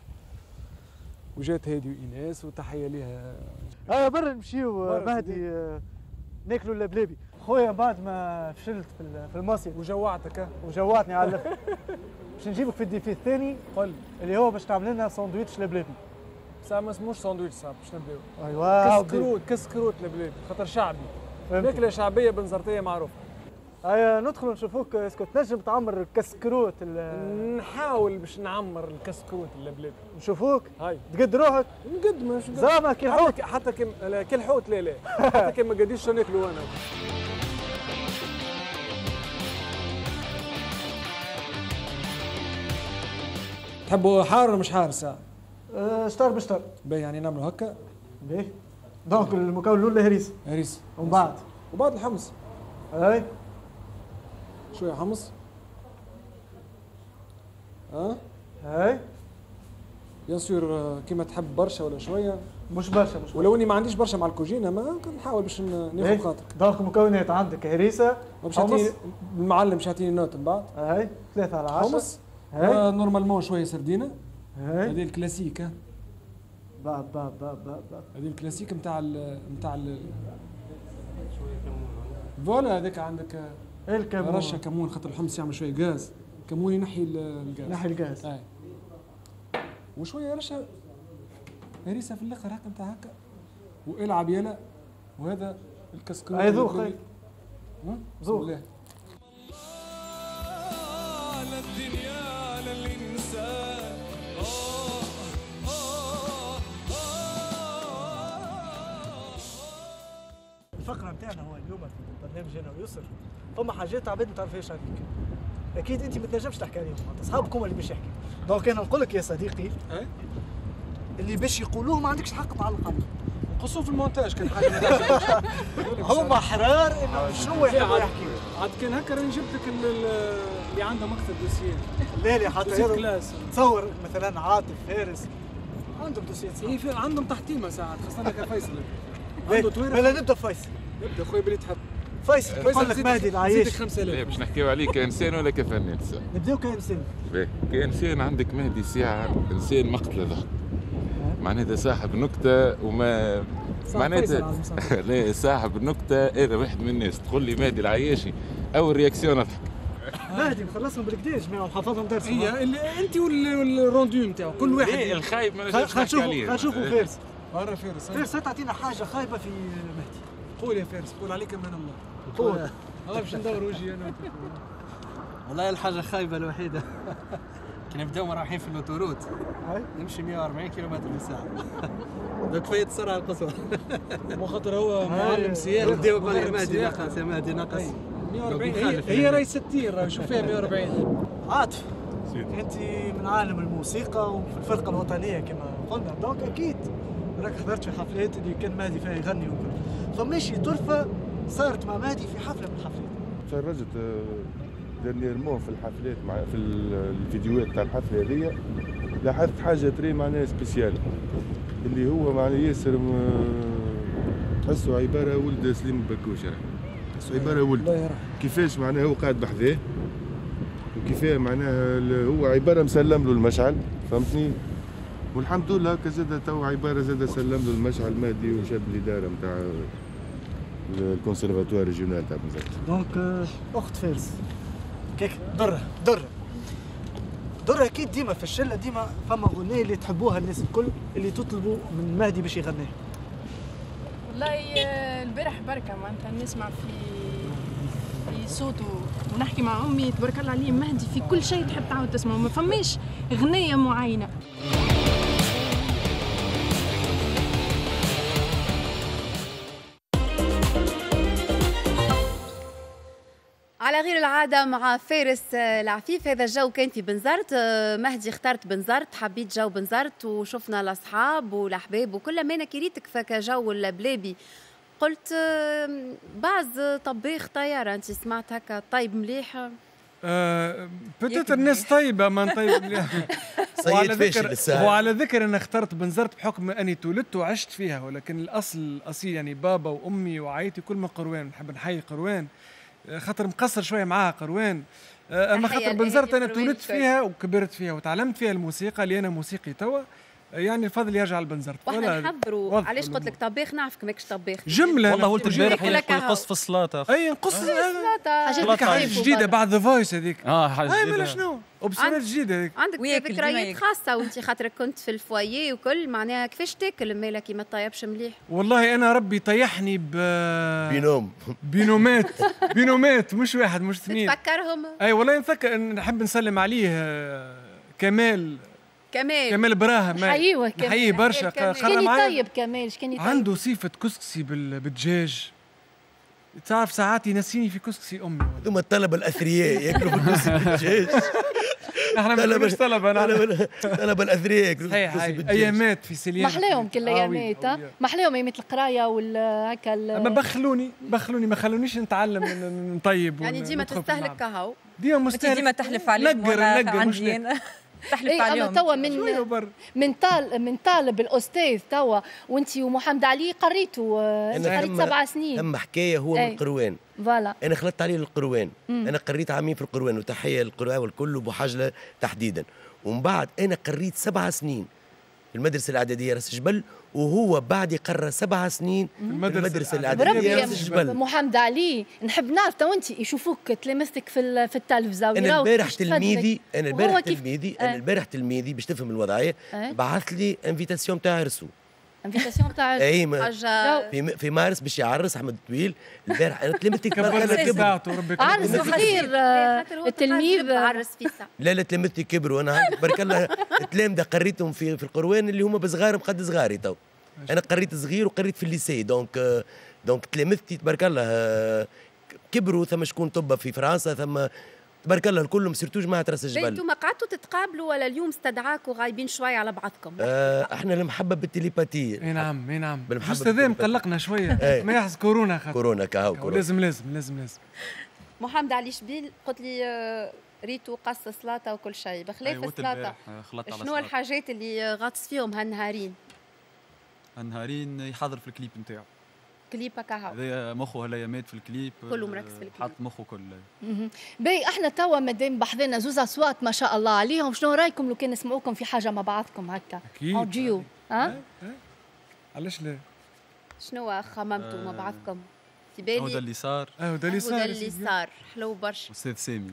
وجات هادي وايناس وتحيه ليها. برا نمشيو مهدي ناكلوا اللبلابي. خويا بعد ما فشلت في المصيف وجوعتك وجوعتني على الاخر باش نجيبك في الديفي الثاني. قل اللي هو باش تعمل لنا ساندويتش لبلابي. ساعة ما اسموش ساندويتش صعب باش نبداو. ايوا كسكروت لبلابي خاطر شعبي. ماكلة شعبية بنزرتية معروفة. هيا ندخلوا نشوفوك اسكو تنجم تعمر الكسكروت. نحاول باش نعمر الكسكروت اللبلابي. نشوفوك. هاي تقد روحك؟ نقد مش زعما كي الحوت. حتى كي الحوت لا حتى كي ما قديش ناكلوا انا. تحبوا حار ولا مش حار الساعه؟ شطر بشطر. باهي يعني نعملوا هكا. باهي. دونك المكون الاول هريسه. هريسه. ومن بعد الحمص. اي. شويه حمص. اي. بيان سور كيما تحب برشا ولا شويه. مش برشا ولو اني ما عنديش برشا مع الكوجينه ما نحاول باش ناخذ خاطرك. دونك مكونات عندك هريسه. حمص. المعلم مش يعطيني النوت من بعد. اي 3 على 10. حمص. نورمالمون شويه سردينه. هذه الكلاسيك. با هذه الكلاسيك نتاع فوالا هذاك عندك الكمون. رشه كمون خاطر الحمص يعمل شويه غاز. كمون ينحي الغاز. اي. وشويه رشه هريسه في الاخر هكا نتاع هكا. والعب يلا. وهذا الكسكون. اي ذوق خي. ذوق. على الدنيا على الانسان. الفقره نتاعنا هو اليوم في برنامج انا ويسر فما حاجات عباد ما تعرفهاش عليك. اكيد انت ما تنجمش تحكي عليهم، اصحابك هما اللي باش يحكي. دونك انا نقول لك يا صديقي اللي باش يقولوه ما عندكش حق تعلق عليه. نقصوه في المونتاج كان حاجه. هما احرار انه شنو يحبوا يحكيوا. عاد كان هكا راني جبت لك اللي عنده مكتب دوسييه. لا حتى تصور مثلا عاطف فارس عندهم دوسيات. اي عندهم تحتيمه ساعات خاصه كفيصل. عنده تويتر. بلا نبدا فيصل. نبدا خويا باللي تحب. فيصل يقول لك مهدي العياشي. 5000 باش نحكيو عليه كانسان ولا كفنان؟ نبداو كانسان. كانسان عندك مهدي ساعه انسان مقتل ضحك. معناتها صاحب نكته وما معناتها لا صاحب النكته هذا واحد من الناس تقول لي مهدي العياشي اول رياكسيون اضحك. مهدي نخلصهم بالكدا يا جماعه وحفظهم درس. هي انت والروندو نتاعو كل واحد. الخايب ما نجمش نحكي عليه. خلينا نشوفوا فارس. برا فارس. فارس تعطينا حاجه خايبه في مهدي. قول يا فارس قول عليك من الله. قول. باش ندور وجهي انا. والله الحاجه الخايبه الوحيده كي نبداو رايحين في الاوتوروت نمشي 140 كيلومتر في الساعه. دوك كفايه السرعه القصوى. مو خاطر هو معلم سيارة. يبداو يقول لي مهدي ناقص يا مهدي ناقص. 140 هي راهي 60 راهي شوف فيها 140. عاطف انت من عالم الموسيقى وفي الفرقه الوطنيه كما قلنا دونك اكيد راك حضرت في حفلات اللي كان مهدي فيها يغني وكل. فماشي طرفه صارت مع مهدي في حفله من الحفلات. تفرجت ديرنييرمون في الحفلات في الفيديوهات تاع الحفله هذيا لاحظت حاجه تري معناها سبيسيال اللي هو معناها ياسر تحسه عباره ولد سليم بكوش تحسه عباره ولد كيفاش معناها هو قاعد بحذاه وكيفاه معناها هو عباره مسلم له المشعل فهمتني والحمد لله هكا زاد تو عباره زاد سلم له المشعل مهدي وشاب الاداره نتاع الكونسيرفاتوار ريجيونال تاع بنزرت. دونك اخت فارس كيك درة اكيد ديما في الشله ديما فما اغنيه اللي تحبوها الناس الكل اللي تطلبوا من مهدي باش يغنيها. والله البارح بركه معناتها نسمع في صوته ونحكي مع امي تبارك الله عليه مهدي في كل شيء تحب تعاود تسمعه ما فماش اغنيه معينه. على غير العادة مع فارس العفيف هذا الجو كان في بنزرت. مهدي اخترت بنزرت حبيت جو بنزرت وشفنا الأصحاب والأحباب وكل ما أنا كريتك فك جو اللبلابي قلت بعض طباخ طيارة أنت سمعت هكا طيب مليح بتت الناس طيبة ما طيب مليح. وعلى ذكر أنا اخترت بنزرت بحكم أني تولدت وعشت فيها ولكن الأصل أصيل يعني بابا وأمي وعائلتي كل من قروان نحب نحيي قروان خاطر مقصر شويه معاها قروان اما خاطر بنزرت انا تولدت فيها وكبرت فيها وتعلمت فيها الموسيقى اللي انا موسيقي توا يعني الفضل يرجع لبنزرت. واحنا نحضروا علاش قلت لك طباخ نعرفك ماكش طباخ جمله والله قلت البارح يقص في السلطه اي نقص حاجات جديده بعد ذا فويس هذيك حاجه جديده مالا شنو اوبسيونات جديده هذيك عندك ذكريات خاصه وانت خاطرك كنت في الفوايي وكل معناها كيفاش تاكل مالك كي ما طيبش مليح. والله انا ربي طيحني بينومات مش واحد مش اثنين تفكرهم. اي والله نفكر نحب نسلم عليه كمال براهم نحييه برشا كان طيب كمال شكون طيب عنده صفة كسكسي بالدجاج تعرف ساعات ينسيني في كسكسي امي هذوما الطلبة الاثرياء ياكلوا بالكسكسي بالدجاج. احنا ما نقولوش طلبه طلبه الاثرياء ايامات في سليان محلاهم كل ايامات محلاهم ايامات القرايه هكا ما بخلوني ما خلونيش نتعلم نطيب يعني ديما تستهلك كهو ديما مستهلك ديما تحلف عليهم عندي تحلف عليهم. اما توا من طالب الاستاذ توا وانت ومحمد علي قريتوا انت قريت 7 سنين. ثم حكايه هو من القروان. فوالا انا خلطت عليه القروان. انا قريت عامين في القروان وتحيه للقروان والكل وبو حجله تحديدا. ومن بعد انا قريت 7 سنين في المدرسه الاعداديه راس جبل وهو بعد يقرر 7 سنين في المدرسه الاعداديه راس جبل. محمد علي نحب نعرف تو انت يشوفوك تلامذتك في التلفزه انا البارح تلميذي باش تفهم الوضعيه بعث لي انفيتاسيون تاع عرسو انفيتاسيون تاع في مارس باش يعرس احمد طويل البارح انا تلمذتي عرس صغير التلميذ عرس فيسا لا تلمذتي كبروا انا بارك الله التلامذه قريتهم في القروان اللي هما بصغارهم قد صغاري تو انا قريت صغير وقريت في الليسي دونك تلامذتي تبارك الله كبروا ثم شكون طب في فرنسا ثم تبارك الله الكلهم سيرتو جماعه راس الجبل. انتم قعدتوا تتقابلوا ولا اليوم استدعاكوا غايبين شويه على بعضكم؟ احنا المحبه بالتليباتيه. اي نعم الاستاذ مقلقنا شويه ما يحس كورونا كهو لازم محمد علي شبيل قلت لي ريتو قص سلاطه وكل شيء بخلاف السلاطه شنو الحاجات اللي غاطس فيهم هالنهارين يحضر في الكليب نتاعو كليب هكا هذا مخه هالايامات في الكليب كله مركز في الكليب حط مخه كله. باهي احنا توا مادام بحضرنا زوز اصوات ما شاء الله عليهم شنو رايكم لو كان نسمعوكم في حاجه مع بعضكم هكا اوديو علاش لا شنو خممتوا مع بعضكم في بالي هذا اللي صار حلو برشا استاذ سامي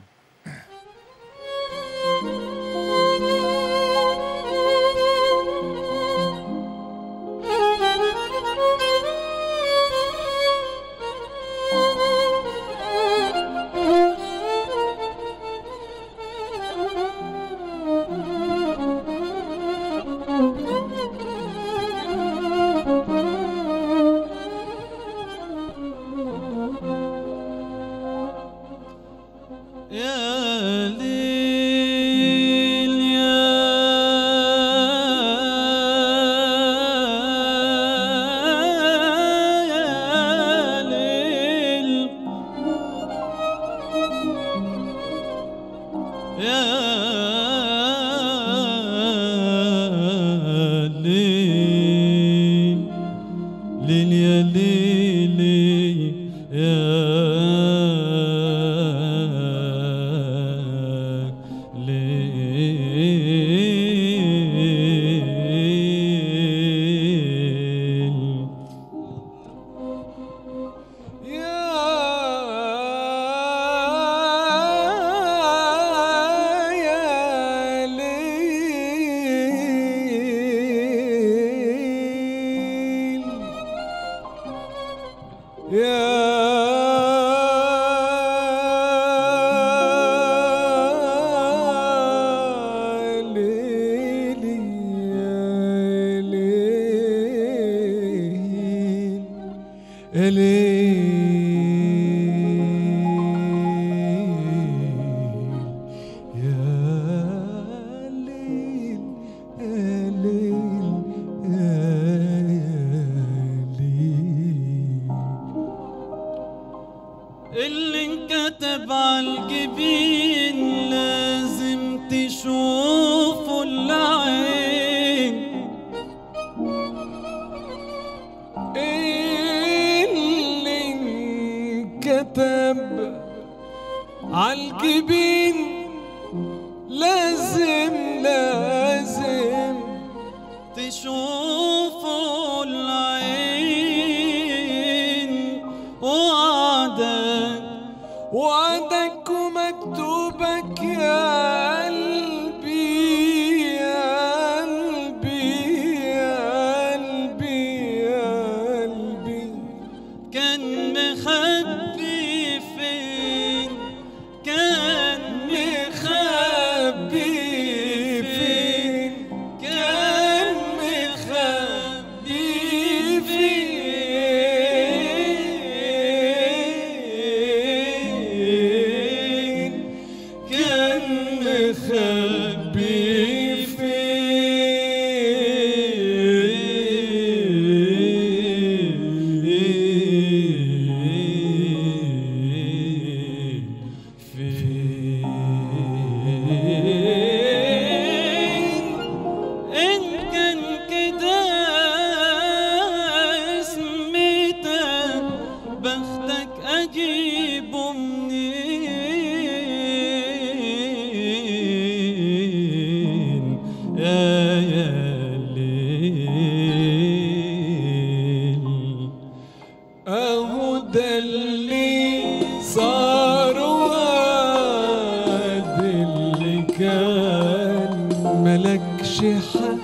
حق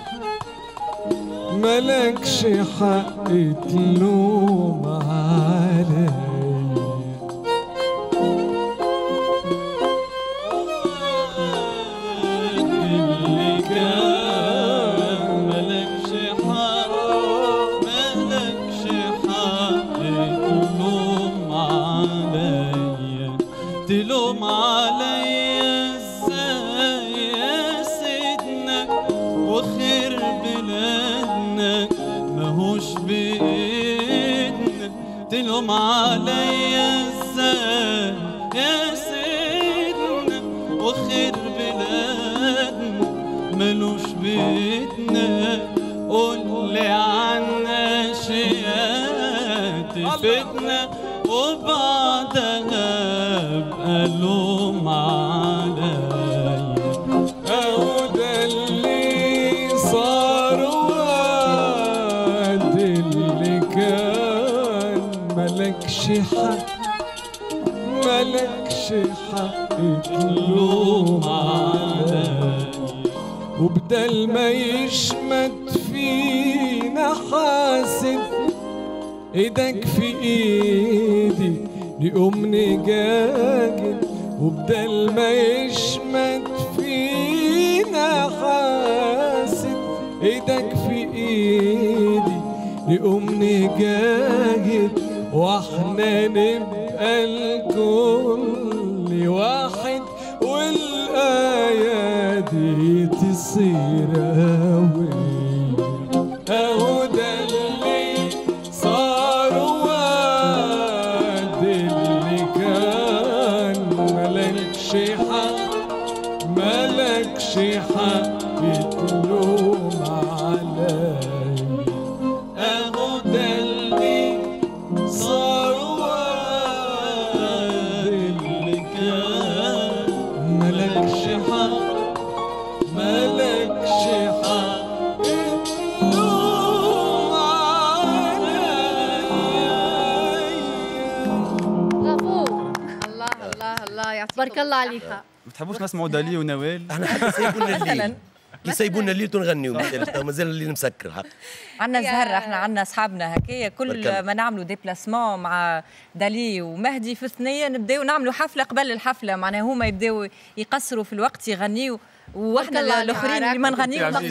ملكش حق تلوم علي اللي كان ملكش حق تلوم علي تلوم علي ازاي يا سيدنا وخير بلادنا ماهوش بإيدنا تلوم علي ازاي يا سيدنا وخير بلادنا ملوش بإيدنا قولي عنا شيئا تفيدنا وبعدها ابقى لوم عليا اهو ده اللي صار وقت اللي كان ملكش حق تلوم عليا وبدل ما يشمت فينا حاسد ايدك في ايدي نقوم نجاجل وبدل ما يشمت فينا حاسد ايدك في ايدي نقوم نجاجل واحنا نبقى الكل واحد والآية دي تصير قوي اهو ده اللي صار وقت اللي كان ملكش حق تلوم علي اهو ده اللي صار وقت اللي كان ملكش حق تبارك الله عليك. ما تحبوش نسمعوا دالي ونوال؟ احنا حتى سيبونا الليل يسيبونا الليل تنغنيو مازال الليل مسكر حق. عندنا زهر احنا عندنا اصحابنا هكايا كل ما نعملوا ديبلاسمون مع دالي ومهدي في الثنيه نبداو نعملوا حفله قبل الحفله معناها هما يبداو يقصروا في الوقت يغنيوا واحنا الاخرين اللي ما نغنيو ما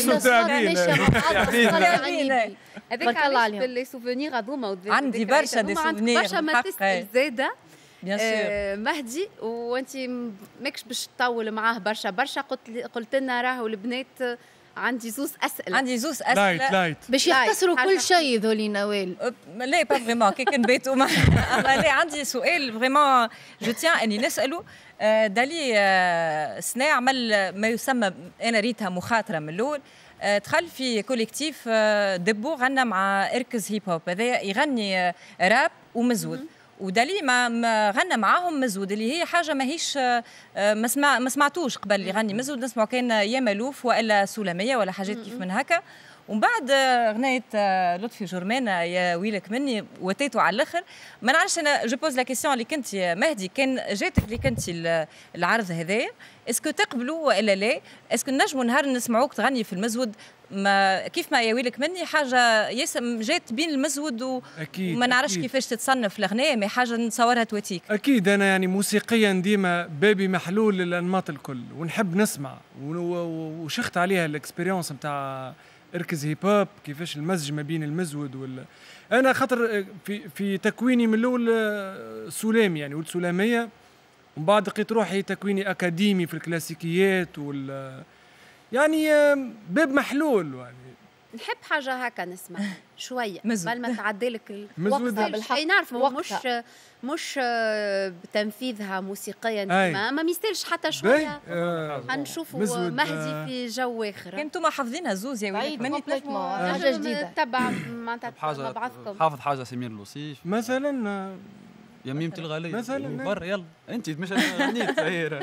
هذاك علاش باللي سوفونير هذوما عندي برشا دي سوفونير برشا ما تسال زاده بيان سور مهدي وانت ماكش باش تطول معاه برشا قلت لنا راهو البنات عندي زوز اسئله لايت باش يختصروا كل شيء ذولي نوال. لا با فريمون كي كنبيتوا لا عندي سؤال فريمون جو تيان اني نساله دالي سنة عمل ما يسمى انا ريتها مخاطره من الاول دخل في كوليكتيف دبو غنى مع اركز هيب هوب هذا يغني راب ومزود ودالي ما غنى معاهم مزود اللي هي حاجه ماهيش ما سمعتوش قبل اللي غني مزود نسمعوا كان يا ملوف والا سلميه ولا حاجات كيف من هكا ومن بعد غنيت لطفي جرمانه يا ويلك مني وتيتو على الاخر ما نعرفش انا جو بوز لا كيسيون اللي كنت مهدي كان جاتك اللي كنت العرض هذايا اسكو تقبلوا والا لا اسكو نجموا نهار نسمعوك تغني في المزود ما كيف ما ياويلك مني حاجه ياسم جات بين المزود وما نعرفش كيفاش تتصنف الاغنيه ما حاجه نتصورها تواتيك. اكيد انا يعني موسيقيا ديما بابي محلول للانماط الكل ونحب نسمع وشخت عليها الاكسبيريونس نتاع اركز هيب هوب كيفاش المزج ما بين المزود انا خاطر في تكويني من الاول سلامي يعني ولد سلاميه ومن بعد لقيت روحي تكويني اكاديمي في الكلاسيكيات يعني باب محلول يعني نحب حاجه هكا نسمع شويه قبل ما تعدي لك الوقت بالحق نعرف مش بتنفيذها موسيقيا ما يستاهلش حتى شويه حنشوفوا مهدي في جو اخر. كنتم حافظينها زوز يا وليد مني حاجه جديده تبع مع بعضكم حافظ حاجه سمير الوصيف مثلا يا ميمة الغالية مثلا برا يلا انت مش غنيت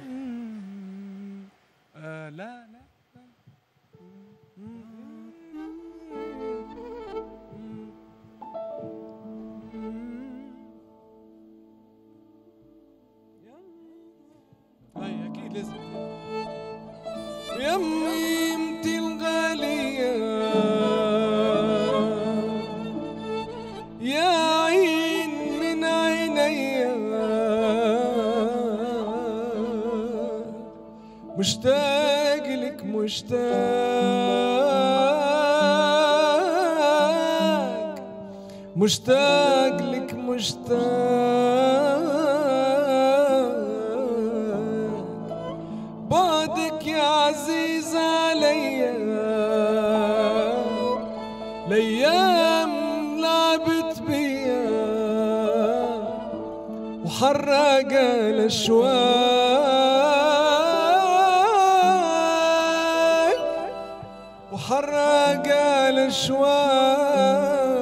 لا اكيد لازم يا ميمة مشتاق لك مشتاق لك بعدك يا عزيز عليا الايام لعبت بيا وحرق الاشواق وحرق الاشواق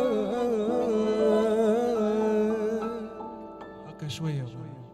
هكا شويه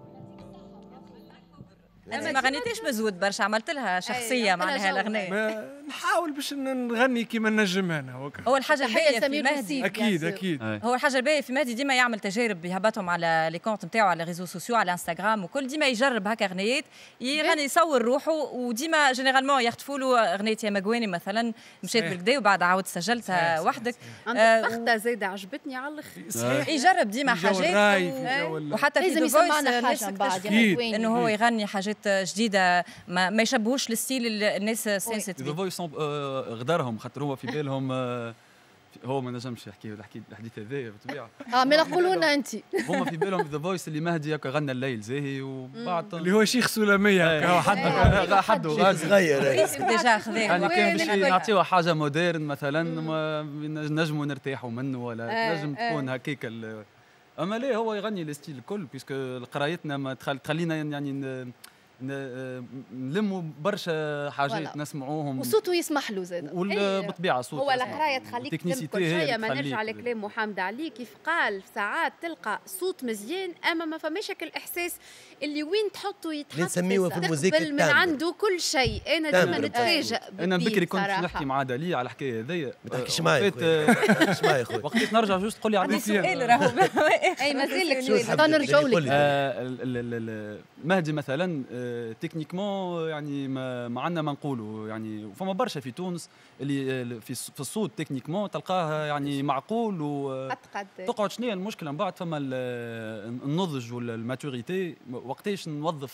انت ما غنيتيش بزود برشا، عملت لها شخصيه معناها الاغنيه. نحاول باش نغني كيما نجم انا. هو الحاجه الباهيه في مهدي اكيد هو الحاجه الباهيه في مهدي ديما يعمل تجارب يهبطهم على لي كونت نتاعو على ريزو سوسيو على انستغرام وكل، ديما يجرب هكا اغنيات يغني يصور روحه، وديما جينيرالمون يخطفوا له اغنيه يا مقواني مثلا مشيت بالكدا وبعد عاود سجلتها وحدك. عندك زيده عجبتني على الاخر. صحيح يجرب ديما حاجات وحتى في دو انه هو يغني حاجات جديده ما يشبهوش الستيل الناس سنسيتيف. ذا فويس غدرهم خاطر هو في بالهم هو ما نجمش يحكي الحديث هذايا بالطبيعه. ما نقولوا لنا انت. هما في بالهم ذا فويس اللي مهدي هكا غنى الليل زاهي وبعد اللي هو شيخ سلاميه حد صغير ديجا خذاه يعني كان باش نعطيوه حاجه مودرن مثلا نجموا نرتاحوا منه ولا نجم تكون هكاك. اما ليه هو يغني الستيل الكل بيسكو قرايتنا ما تخلينا يعني نلموا برشا حاجات نسمعوهم وصوته يسمح له زاد. بالطبيعه صوته هو القرايه تخليك تلم كل شيء. ما نرجع لكلام محمد علي كيف قال ساعات تلقى صوت مزيان اما ما فماش الاحساس اللي وين تحطه يتحط نسميوه في الموسيقى من عنده كل شيء. انا ديما نتفاجئ. انا بكري كنت نحكي مع دالي على الحكايه هذيا. ما تحكيش معايا وقت نرجع جوست تقول لي عندي سؤال راهو اي مازال لك سؤال نرجعوا لك. مهدي مثلا تكنيكمون يعني ما عندنا ما نقولوا يعني فما برشا في تونس اللي في الصوت تكنيكمون تلقاه يعني معقول تقعد شنو هي المشكله من بعد فما النضج ولا الماتوريتي وقتاش نوظف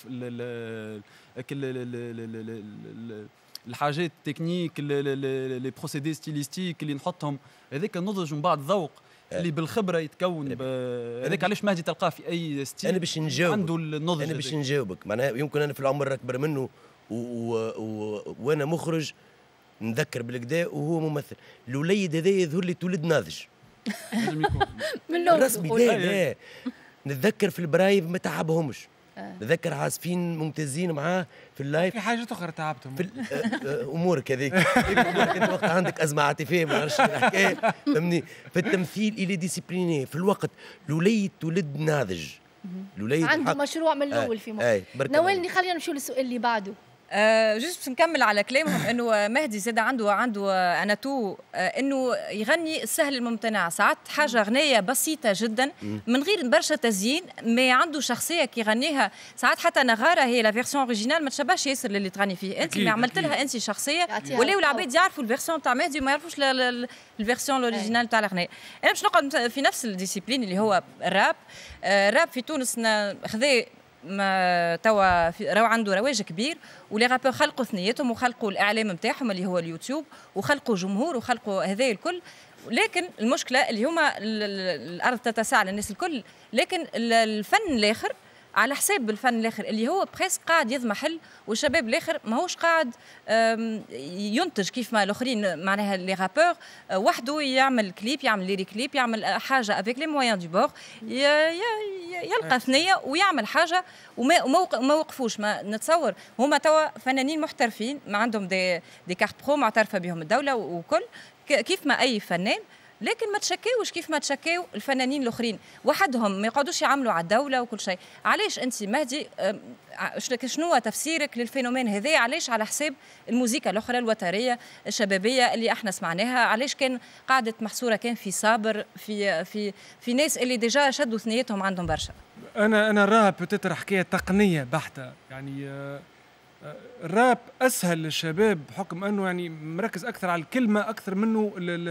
الحاجات التكنيك لي بروسيدي ستيليستيك اللي نحطهم هذاك النضج من بعد ذوق اللي بالخبره يتكون هذاك علاش مهدي تلقاه في اي ستيل. انا باش نجاوبك عنده النضج. انا باش نجاوبك معناها يمكن انا في العمر اكبر منه وانا مخرج نذكر بالكدا وهو ممثل. الوليد هذا يظهر لي تولد ناضج من لون رسمي. لا نتذكر في البرايف ما تعبهمش. نذكر عازفين ممتازين معاه في اللايف. في حاجه اخرى تعبتهم في امورك هذيك انت وقت عندك ازمه عاطفيه ما نعرفش الحكايه فهمني. في التمثيل الى ديسيبليني في الوقت. الوليد تولد ناضج. الوليد عنده مشروع من الاول في مخه. ناولني خلينا نمشيو للسؤال اللي بعده. جست باش نكمل على كلامهم انه مهدي زاد عنده اناتو انه يغني السهل الممتنع. ساعات حاجه غنيه بسيطه جدا من غير برشا تزيين ما عنده شخصيه كي يغنيها. ساعات حتى نغاره هي لا فيرسيون اوريجينال ما تشبهش ياسر اللي تغني فيه انت. اللي عملت لها انت شخصيه ولاو العباد يعرفوا الفيرسيون تاع مهدي وما يعرفوش الفيرسيون الاوريجينال تاع الاغنيه. انا باش نقعد في نفس الديسيبلين اللي هو الراب. الراب في تونس خذا ما توا راهو عنده رواج كبير ولي رابور خلقوا ثنيتهم وخلقوا الاعلام نتاعهم اللي هو اليوتيوب وخلقوا جمهور وخلقوا هذا الكل. لكن المشكله اللي هما الارض تتسع للناس الكل. لكن الفن الاخر على حساب الفن الاخر اللي هو بريسك قاعد يضمحل والشباب الاخر ماهوش قاعد ينتج كيف ما الاخرين معناها لي رابور وحده يعمل كليب يعمل ليري كليب يعمل حاجه افيك لي مويان دو بور يلقى ثنيه ويعمل حاجه وما وقفوش. ما نتصور هما توا فنانين محترفين ما عندهم دي كارت برو معترفه بهم الدوله وكل كيف ما اي فنان. لكن ما تشكاوش كيف ما تشكاو الفنانين الاخرين وحدهم ما يقعدوش يعملوا على الدوله وكل شيء. علاش انت مهدي شنو تفسيرك للفينومين هذا؟ علاش على حساب الموسيقى الاخرى الوتريه الشبابيه اللي احنا سمعناها؟ علاش كان قاعده محصوره كان في صابر في ناس اللي ديجا شدوا ثنيتهم عندهم برشا؟ انا نراها بتتر حكايه تقنيه بحته. يعني الراب اسهل للشباب بحكم انه يعني مركز اكثر على الكلمه اكثر منه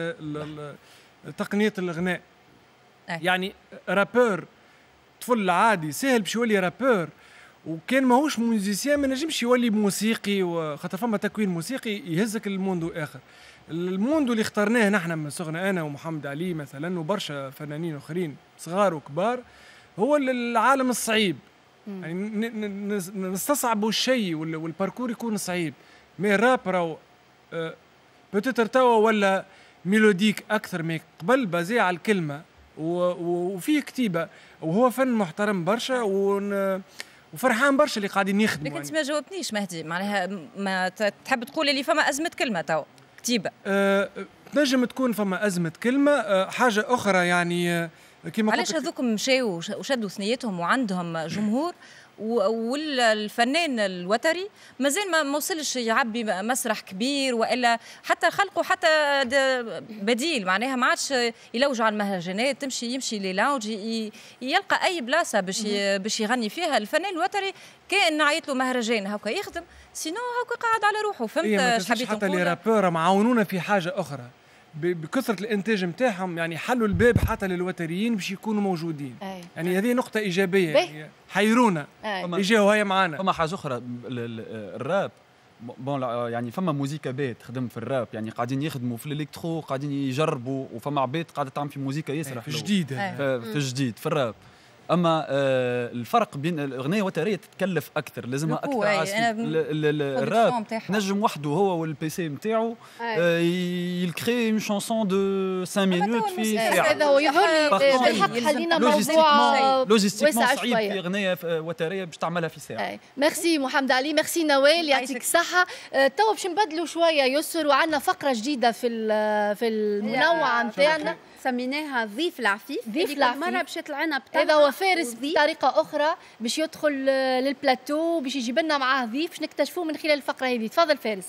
تقنيه الاغناء. يعني رابور طفل عادي سهل باش يولي رابور وكان ماهوش موزيسيان ما نجمش يولي موسيقي، وخاطر فما تكوين موسيقي يهزك للموندو اخر. الموندو اللي اخترناه نحن من صغرنا انا ومحمد علي مثلا وبرشا فنانين اخرين صغار وكبار، هو العالم الصعيب. يعني نستصعبوا الشيء والباركور يكون صعيب. مي الراب راهو بوتيتر توا ولا ميلوديك اكثر من قبل، بازي على الكلمه وفيه كتيبه، وهو فن محترم برشا وفرحان برشا اللي قاعدين يخدموا. لكن انت ما جاوبتنيش مهدي، معناها ما تحب تقول اللي فما ازمه كلمه توا كتيبه؟ تنجم تكون فما ازمه كلمه. حاجه اخرى يعني كيما علاش هذوك مشاو وشدوا ثنيتهم وعندهم جمهور والفنان الوتري مازال ما وصلش يعبي مسرح كبير، والا حتى خلقوا حتى بديل، معناها ما عادش يلوجوا على المهرجانات، يمشي لي لاونج يلقى اي بلاصه باش يغني فيها. الفنان الوتري كان نعيط له مهرجان هكا يخدم، سينو هكا قاعد على روحه. فهمت ايش حبيت نقول؟ حتى لي رابور معاونونا في حاجه اخرى بكثرة الانتاج نتاعهم، يعني حلوا الباب حتى للوتريين باش يكونوا موجودين. يعني هذه نقطة إيجابية، يعني حيرونا يجيو هيا معانا. فما حاجة أخرى، الراب بون يعني فما موزيكا بيت خدم في الراب، يعني قاعدين يخدموا في الالكترو، قاعدين يجربوا، وفما عباد قاعدة تعمل في موزيكا يسرح في جديد في الجديد في الراب. اما الفرق بين الاغنيه الوتريه تتكلف اكثر، لازمها اكثر عزف. الراب نجم وحده هو والبيسي نتاعو يلكري اون شانسون دو 5 مينوت في ساعه. هذا هو يظهر بالحق حلينا موضوع لوجيستيكمون صعيب في اغنيه وتريه باش تعملها في ساعه. ميرسي محمد علي، ميرسي نوال، يعطيك الصحه. توا باش نبدلوا شويه يسر، وعندنا فقره جديده في المنوعه نتاعنا سميناها ضيف العفيف. ضيف العفيف مرة مشات العنب بتاعها. هذا هو فارس بطريقة أخرى باش يدخل للبلاتو باش يجيب لنا معاه ضيف باش نكتشفوه من خلال الفقرة هذه. تفضل فارس.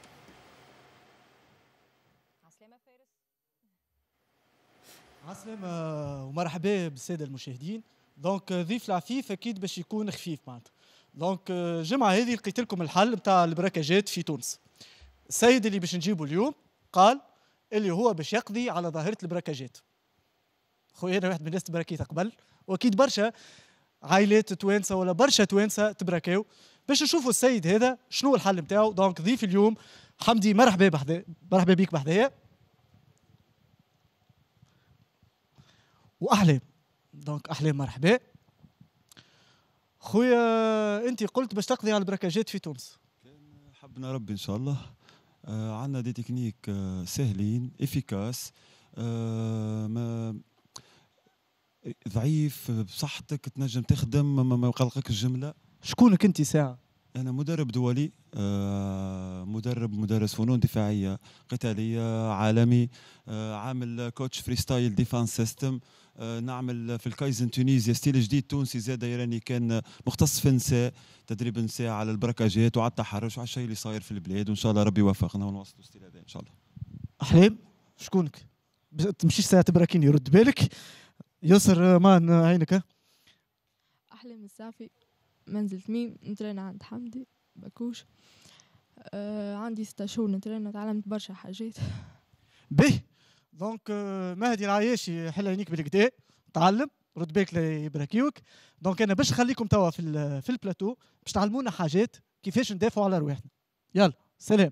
عسلامة ومرحبا بالسادة المشاهدين. دونك ضيف العفيف أكيد باش يكون خفيف معناتها. دونك الجمعة هذه لقيت لكم الحل نتاع البراكاجات في تونس. السيد اللي باش نجيبه اليوم قال اللي هو باش يقضي على ظاهرة البراكاجات. خويا أنا واحد من الناس تبراكيت قبل، وأكيد برشا عائلات توانسة ولا برشا توانسة تبراكاو. باش نشوفوا السيد هذا شنو الحل نتاعو. دونك ضيف اليوم حمدي، مرحبا بك بحذايا. وأحلام، دونك أحلام مرحبا. خويا أنت قلت باش تقضي على البراكاجات في تونس. حبنا ربي إن شاء الله. عندنا دي تكنيك سهلين افيكاس، ما ضعيف بصحتك تنجم تخدم، ما يقلقك الجمله. شكونك انت ساعه؟ انا مدرب دولي، مدرس فنون دفاعيه قتاليه عالمي، عامل كوتش فريستايل ديفانس سيستم، نعمل في الكايزن تونيزيا ستيل جديد تونسي زاد يراني كان مختص في النساء، تدريب النساء على البراكاجات وعلى التحرش وعلى الشيء اللي صاير في البلاد، وان شاء الله ربي يوفقنا ونوصلوا ستيل هذا ان شاء الله. احلام شكونك؟ تمشيش ساعه تبراكيني يرد بالك. يسر مان عينك. احلام الصافي، منزل تميم، نترين عند حمدي باكوش. عندي 6 شهور نترين، تعلمت برشا حاجات. به دونك مهدي العياشي حل عينيك بالكدا، تعلم رد بالك يبراكيوك. دونك انا باش نخليكم توا في البلاتو باش تعلمونا حاجات كيفاش ندافعوا على رواحنا. يلا سلام.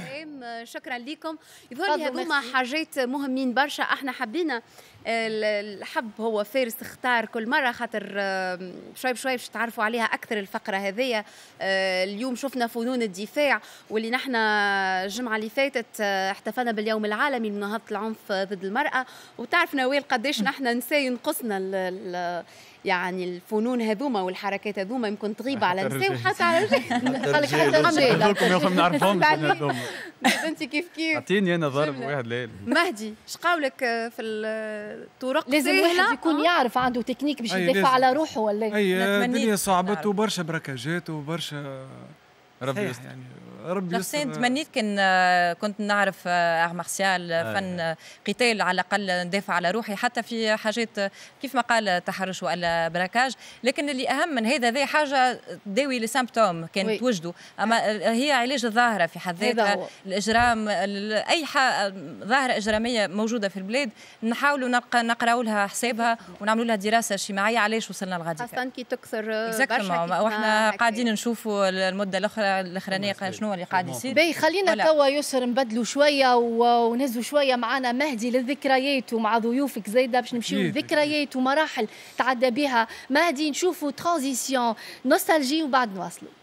شكرا لكم. يظهر لي هذوما حاجات مهمين برشا. احنا حبينا الحب هو فارس اختار كل مره، خاطر شوي بشوي باش تعرفوا عليها اكثر الفقره هذيا. اليوم شفنا فنون الدفاع، واللي نحن الجمعه اللي فاتت احتفلنا باليوم العالمي لمناهضه العنف ضد المراه. وتعرف نوال قداش نحن نساء ينقصنا يعني الفنون هذوما والحركات هذوما يمكن تغيب على النساء وحتى على الرجال. كلكم ما نعرفهمش. انت كيف اعطيني انا ضرب واحد ليل. مهدي ايش قولك في الطرق؟ لازم واحد يكون يعرف عنده تكنيك باش يدافع على روحه ولا الدنيا صعبت وبرشا بركاجات وبرشا ربي يستر يعني. ربي يستر. تمنيت كنت نعرف ار مارسيال فن قتال على الاقل ندافع على روحي حتى في حاجات كيف ما قال تحرش ولا براكاج. لكن اللي اهم من هذا حاجه تداوي لي سيمبتوم كان توجدوا، اما هي علاج الظاهره في حد ذاتها. الاجرام اي ظاهره اجراميه موجوده في البلاد نحاولوا نقراوا لها حسابها ونعملوا لها دراسه اجتماعيه علاش وصلنا لغادي، خاصه كي تكثر برشا. واحنا قاعدين نشوفوا المده الاخرانيه شنو اللي قاعد يصير. باهي خلينا توا يسر نبدلوا شويه ونهزوا شويه معنا مهدي للذكريات ومع ضيوفك زايده باش نمشيو للذكريات ومراحل تعدى بها مهدي. نشوفوا ترانزيسيون نوستالجي وبعد نواصلوا.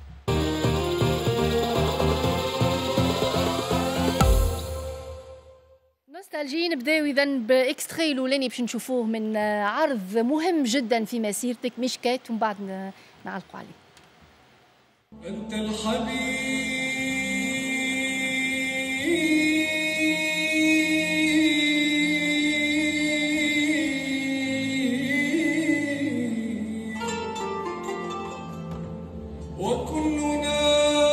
نوستالجي نبداو اذا باكستري الاولاني باش نشوفوه من عرض مهم جدا في مسيرتك مشكات، ومن بعد نعلقوا عليه. أنت الحبيب وكلنا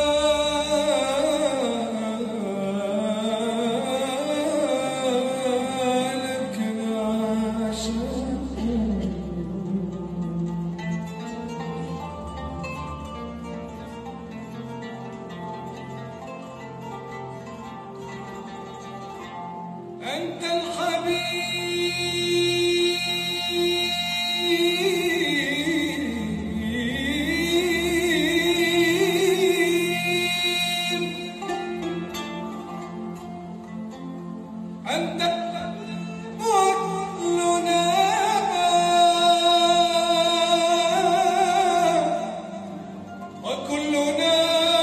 لك عاشق. أنت الحبيب أنت كلنا وكلنا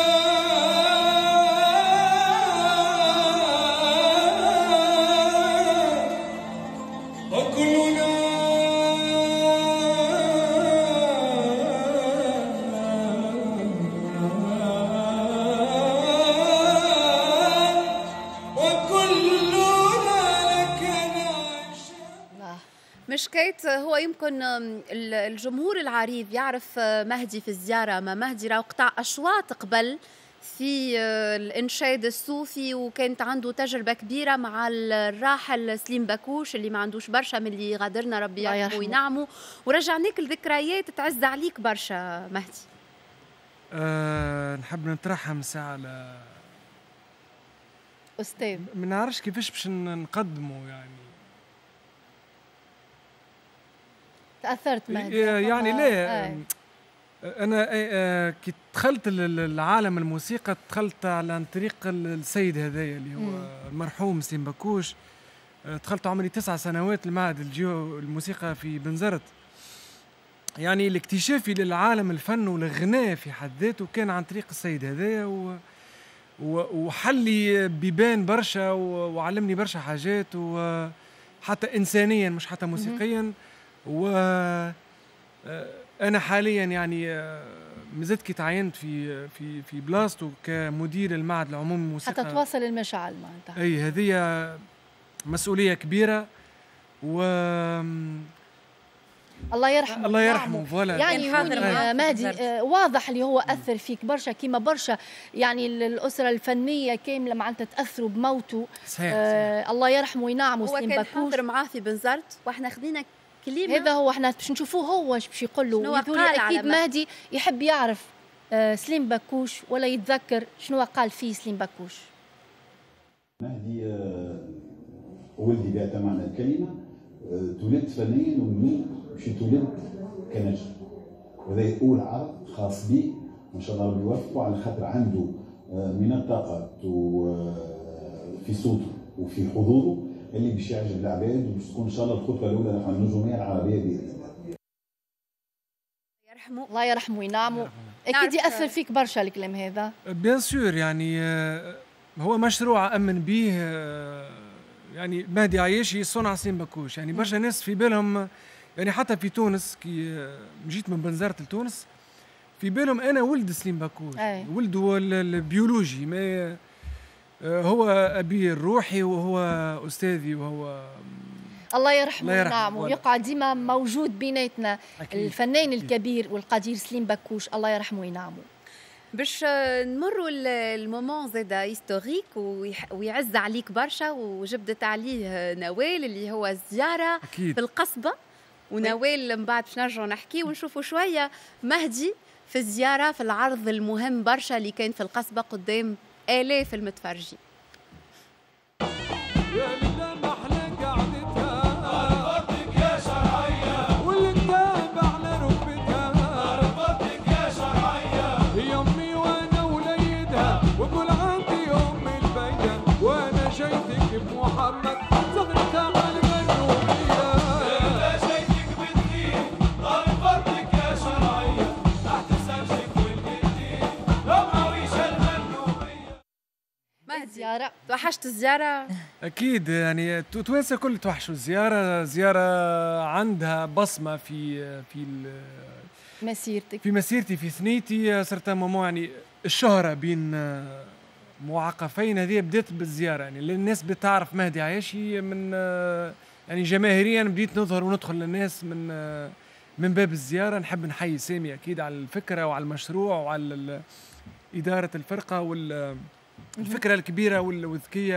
مشكات. هو يمكن الجمهور العريض يعرف مهدي في الزيارة، ما مهدي راه قطع أشواط قبل في الإنشاد الصوفي، وكانت عنده تجربة كبيرة مع الراحل سليم بكوش اللي ما عندوش برشا من اللي غادرنا ربي يرحمه وينعمه، ورجعناك الذكريات تعز عليك برشا مهدي. نحب نترحم ساعة على أستاذ ما نعرفش كيفاش باش نقدمه يعني. تأثرت مهدي يعني لا أنا كي دخلت العالم الموسيقى دخلت عن طريق السيد هذايا اللي هو المرحوم سليم بكوش. دخلت عمري 9 سنوات المعهد الموسيقى في بنزرت. يعني الاكتشافي للعالم الفن والغناء في حد ذاته كان عن طريق السيد هذايا، وحلي بيبان برشا وعلمني برشا حاجات، وحتى إنسانيا مش حتى موسيقيا. أنا حاليا يعني مازلت كي تعينت في بلاصتو كمدير المعهد العمومي للموسيقى حتى تواصل المشاعل معناتها. أي هذه مسؤولية كبيرة الله يرحمه. الله يرحمه. فوالا يعني مهدي واضح اللي هو أثر فيك برشا كيما برشا يعني الأسرة الفنية كاملة معناتها تأثروا بموته. صحيح. الله يرحمه وينعمه سليم بكوش. هو كان حاضر معاه في بنزرت واحنا خذينا كلمة. هذا هو احنا باش نشوفوه هو باش يقول له. أكيد مهدي يحب يعرف سليم بكوش ولا يتذكر شنو قال فيه سليم بكوش. مهدي ولدي بهذا معنى الكلمة، تولدت فنيا ومني باش تولد كنجم، وهذا أول عرض خاص بي وإن شاء الله ربي يوفقه على خاطر عنده من الطاقات في صوته وفي حضوره اللي باش يعجب العباد، وباش تكون ان شاء الله الخطوه الاولى نحو النجوميه العربيه باذن الله. يرحمه الله يرحمه وينعمه. اكيد ياثر فيك برشا الكلام هذا. بيان سور يعني هو مشروع امن به يعني مهدي عياشي صنع سليم بكوش. يعني برشا ناس في بالهم يعني حتى في تونس كي جيت من بنزرت لتونس في بالهم انا ولد سليم بكوش، ولده البيولوجي، ما هو ابي الروحي وهو استاذي وهو الله يرحمه وينعمه ويقعد ديما موجود بيناتنا. الفنان الكبير والقدير سليم بكوش الله يرحمه وينعمه. باش نمروا المومون زادا هيستوريك ويعز عليك برشا، وجبدت عليه نوال اللي هو الزياره في القصبه، ونوال من بعد باش نرجعوا نحكي ونشوفوا شويه مهدي في الزياره في العرض المهم برشا اللي كان في القصبه قدام آلاف المتفرجين. زيارة توحشت الزيارة؟ أكيد يعني توانسة كل توحشوا الزيارة. زيارة عندها بصمة في مسيرتك، في مسيرتي، في ثنيتي. صرت مومون يعني الشهرة بين معاقفين هذه بدأت بالزيارة. يعني الناس بتعرف مهدي عياشي من يعني جماهيريا بديت نظهر وندخل للناس من باب الزيارة. نحب نحيي سامي أكيد على الفكرة وعلى المشروع وعلى إدارة الفرقة الفكرة الكبيرة والذكية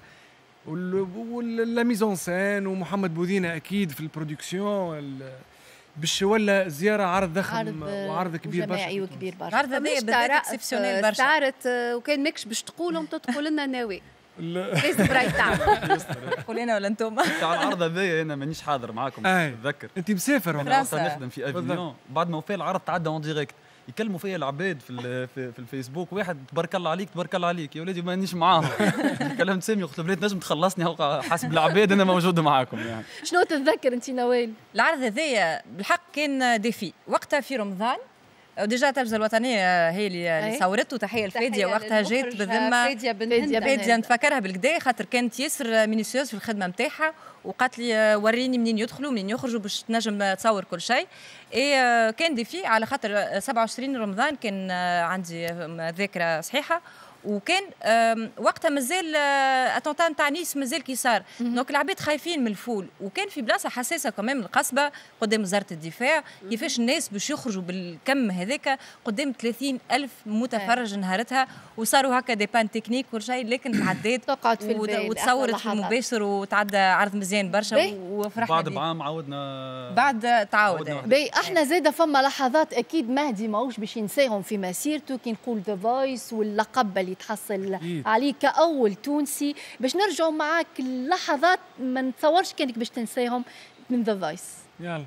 والميزون سان، ومحمد بوذينة أكيد في البرودكسيون باش ولا زيارة عرض ضخم وعرض كبير برشا. جماعي وكبير برشا. عرض هذايا بدات اكسبسيونيل برشا. استعرت وكان ماكش باش تقولهم تدخل لنا ناوي. لازم براي تاعك. قول لنا ولا انتم؟ تاع العرض هذايا انا مانيش حاضر معاكم نتذكر. انت مسافر ولا نخدم في افيون بعد ما وفى العرض تعدى اون ديريكت يكلموا فيا العباد في الفيسبوك، واحد تبارك الله عليك تبارك الله عليك يا ولادي مانيش معاهم. كلمت سامي قلت له بلاد نجم تخلصني حسب العباد انا موجود معاكم. يعني شنو تتذكر انت نوال؟ العرض هذايا بالحق كان ديفي وقتها في رمضان، وديجا التلفزه الوطنيه هي اللي صورته. تحيه لفاديه وقتها جات بالذمه فاديه نتفكرها بالكدا خاطر كانت ياسر مينيسيوز في الخدمه نتاعها، وقالت لي وريني منين يدخلوا منين يخرجوا باش تنجم تصور كل شيء. كان ديفي على خاطر 27 رمضان كان عندي ذاكره صحيحه، وكان وقتها مازال اتونتا نتاع نيس مازال كي صار، دونك العباد خايفين من الفول، وكان في بلاصه حساسه كمان القصبه قدام وزاره الدفاع كيفاش الناس باش يخرجوا بالكم هذاك قدام 30,000 متفرج نهارتها، وصاروا هكا دي بان تكنيك كل شيء، لكن تعديت وتصورت في المباشر وتعدى عرض مزيان برشا وفرحنا. بعد بعام عاودنا بعد تعاود. احنا زاده فما لحظات اكيد مهدي ماهوش باش ينساهم في مسيرته، كي نقول ذا فويس واللقب اللي تحصل عليه كأول تونسي. باش نرجعوا معاك اللحظات ما نتصورش كانك باش تنساهم من ذا فويس. يلا.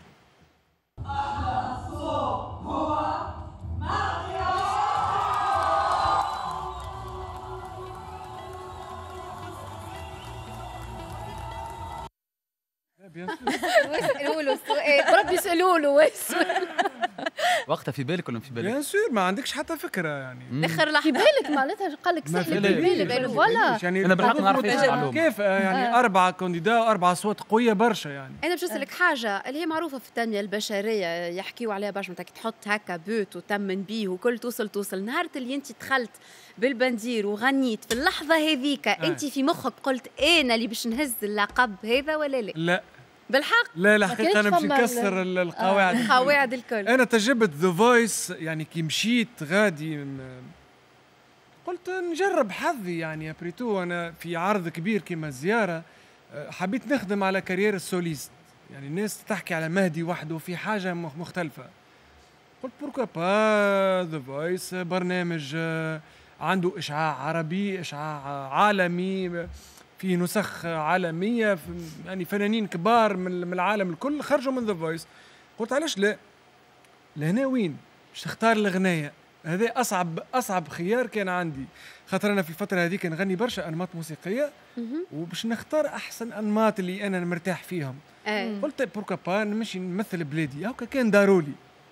اسألوا له السؤال، ربي يسألوا له وقتها في بالك ولا في بالك؟ بيان سور ما عندكش حتى فكره يعني. اخر لحظه في بالك معناتها قال لك سهل في بالك ولا يعني انا بالحق نعرف ايش المعلومه كيف يعني 4 كانديدا و4 اصوات قويه برشا. يعني انا باش نسالك حاجه اللي هي معروفه في التنميه البشريه يحكيوا عليها برشا، انت تحط هكا بوت وتمن بيه وكل توصل نهار اللي انت دخلت بالبندير وغنيت في اللحظه هذيك انت في مخك قلت انا اللي باش نهز اللقب هذا ولا لا؟ لا بالحق لا الحقيقه انا باش نكسر القواعد الكل. انا تجربه ذا فويس يعني كي مشيت غادي قلت نجرب حظي. يعني ابريتو انا في عرض كبير كيما الزياره حبيت نخدم على كارير السوليست. يعني الناس تحكي على مهدي وحده في حاجه مختلفه. قلت بوركوا با ذا فويس برنامج عنده اشعاع عربي اشعاع عالمي في نسخ عالميه يعني فنانين كبار من العالم الكل خرجوا من ذا فويس. قلت علاش لا؟ لهنا وين باش تختار الغنايه هذا اصعب خيار كان عندي، خاطر انا في الفتره هذيك نغني برشا انماط موسيقيه وباش نختار احسن انماط اللي انا مرتاح فيهم. قلت بوركا با نمشي نمثل بلادي، هاكا كان دارولي.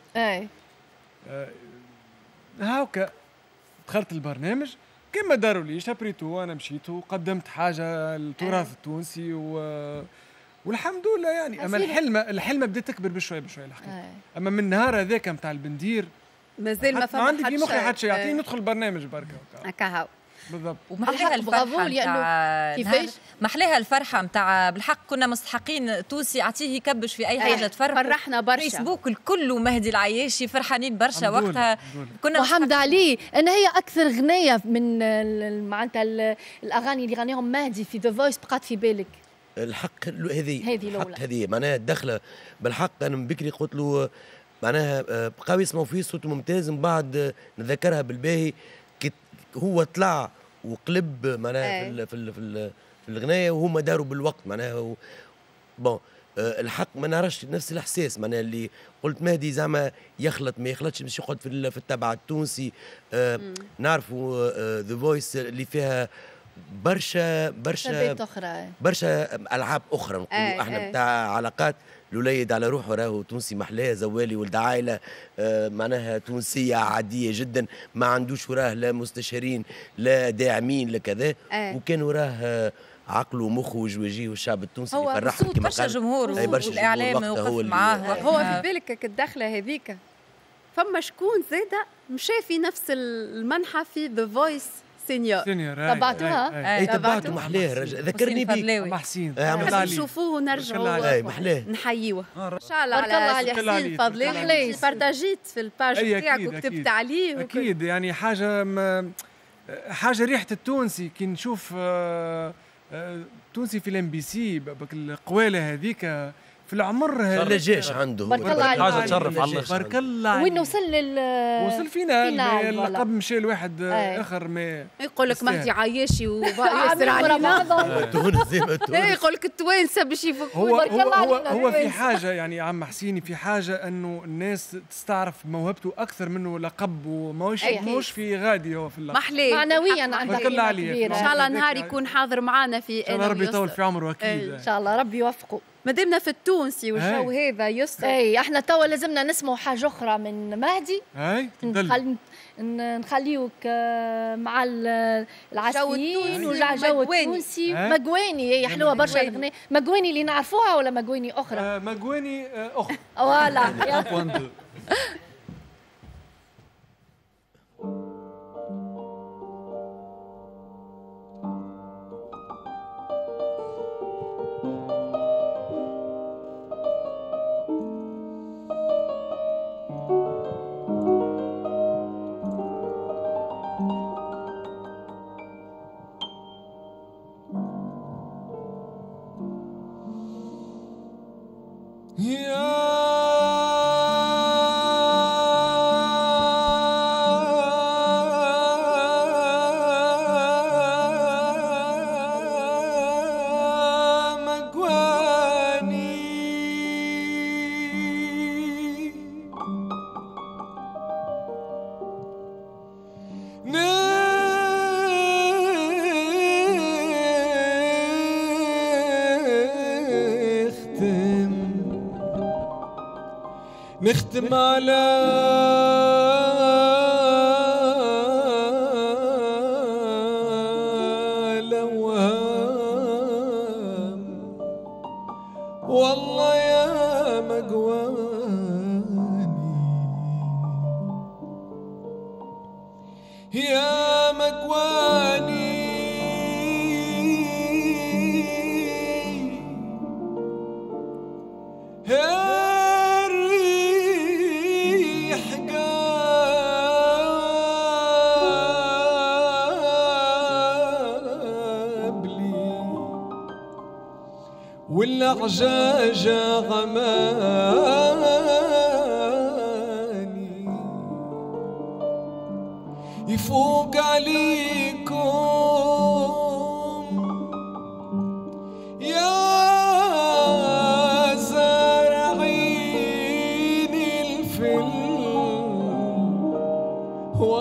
هاكا دخلت البرنامج كما داروليش، ابريتو انا مشيت وقدمت حاجه للتراث التونسي والحمد لله يعني. اما الحلمه بدات تكبر بشوي الحقيقه. اما من النهار هذاك نتاع البندير مازال ما فما عندي في مخي حتى شيء، يعطيني ندخل البرنامج بركه هكا هاو بالضبط. ومحلاها الفرحه نتاع كيفاش محلاها الفرحه نتاع بالحق كنا مستحقين تونسي يعطيه يكبش في اي حاجه تفرح. فرحنا برشا فيسبوك الكل ومهدي العياشي فرحانين برشا وقتها. كنا وحمد عليه ان هي اكثر غنيه من معناتها الاغاني اللي غنيهم مهدي في ذا فويس بقات في بالك. الحق هذه معناها الدخله بالحق. انا من بكري قلت له معناها بقاو يسمعوا فيه صوت ممتاز، من بعد نذكرها بالباهي هو طلع وقلب معناها في الغنايه وهما داروا بالوقت معناها بون. الحق ما نعرفش نفس الاحساس معناها اللي قلت مهدي زعما يخلط ما يخلطش باش يقعد في التبع التونسي. نعرفوا ذا فويس اللي فيها برشا العاب اخرى نقولوا احنا بتاع علاقات. الوليد على روحه راهو تونسي محلاه، زوالي ولد عائله معناها تونسيه عاديه جدا، ما عندوش وراه لا مستشارين لا داعمين لا كذا، وكان وراه عقل ومخ وجوجيه والشعب التونسي اللي فرحنا كما قال. برشا جمهور والاعلام وقف معاه. هو في بالك الدخله هذيك فما شكون زاده مشى في نفس المنحه في ذا فويس سينيور تبعتوها؟ تبعتوا محلاه ذكرني بيه محسين نشوفوه ونرجعوا نحيوه ان شاء الله على ياسين فضلي بارتاجيت في الباج تاعك وكتبت عليه اكيد يعني حاجه ريحه التونسي كي نشوف تونسي في الام بي سي القواله هذيك في العمر هذا الجيش عنده بارك الله عليك. حاجه تشرف على بارك الله وين وصل فينا اللقب مشى لواحد اخر ما يقول لك مهدي عايشي وياسر علينا تونس يقول لك التوانسه باش هو في حاجه يعني عم حسيني في حاجه انه الناس تستعرف موهبته اكثر منه لقب وماهوش في غادي هو في اللقب معنويا عندك ان شاء الله نهار يكون حاضر معنا في ان شاء الله ربي يطول في عمره اكيد ان شاء الله ربي يوفقه. مادامنا في التونسي والجو هذا يسر احنا توا لازمنا نسمعوا حاجه اخرى من مهدي. نخليوك مع العسكريين وجو التونسي. مقواني هي حلوه برشا الاغنيه. مقواني اللي نعرفوها ولا مقواني اخرى؟ مقواني اخرى فوالا. نختم على الأوهام والله يا مقواني يا مقواني والعجاجة غماني يفوق عليكم يا زارعين الفل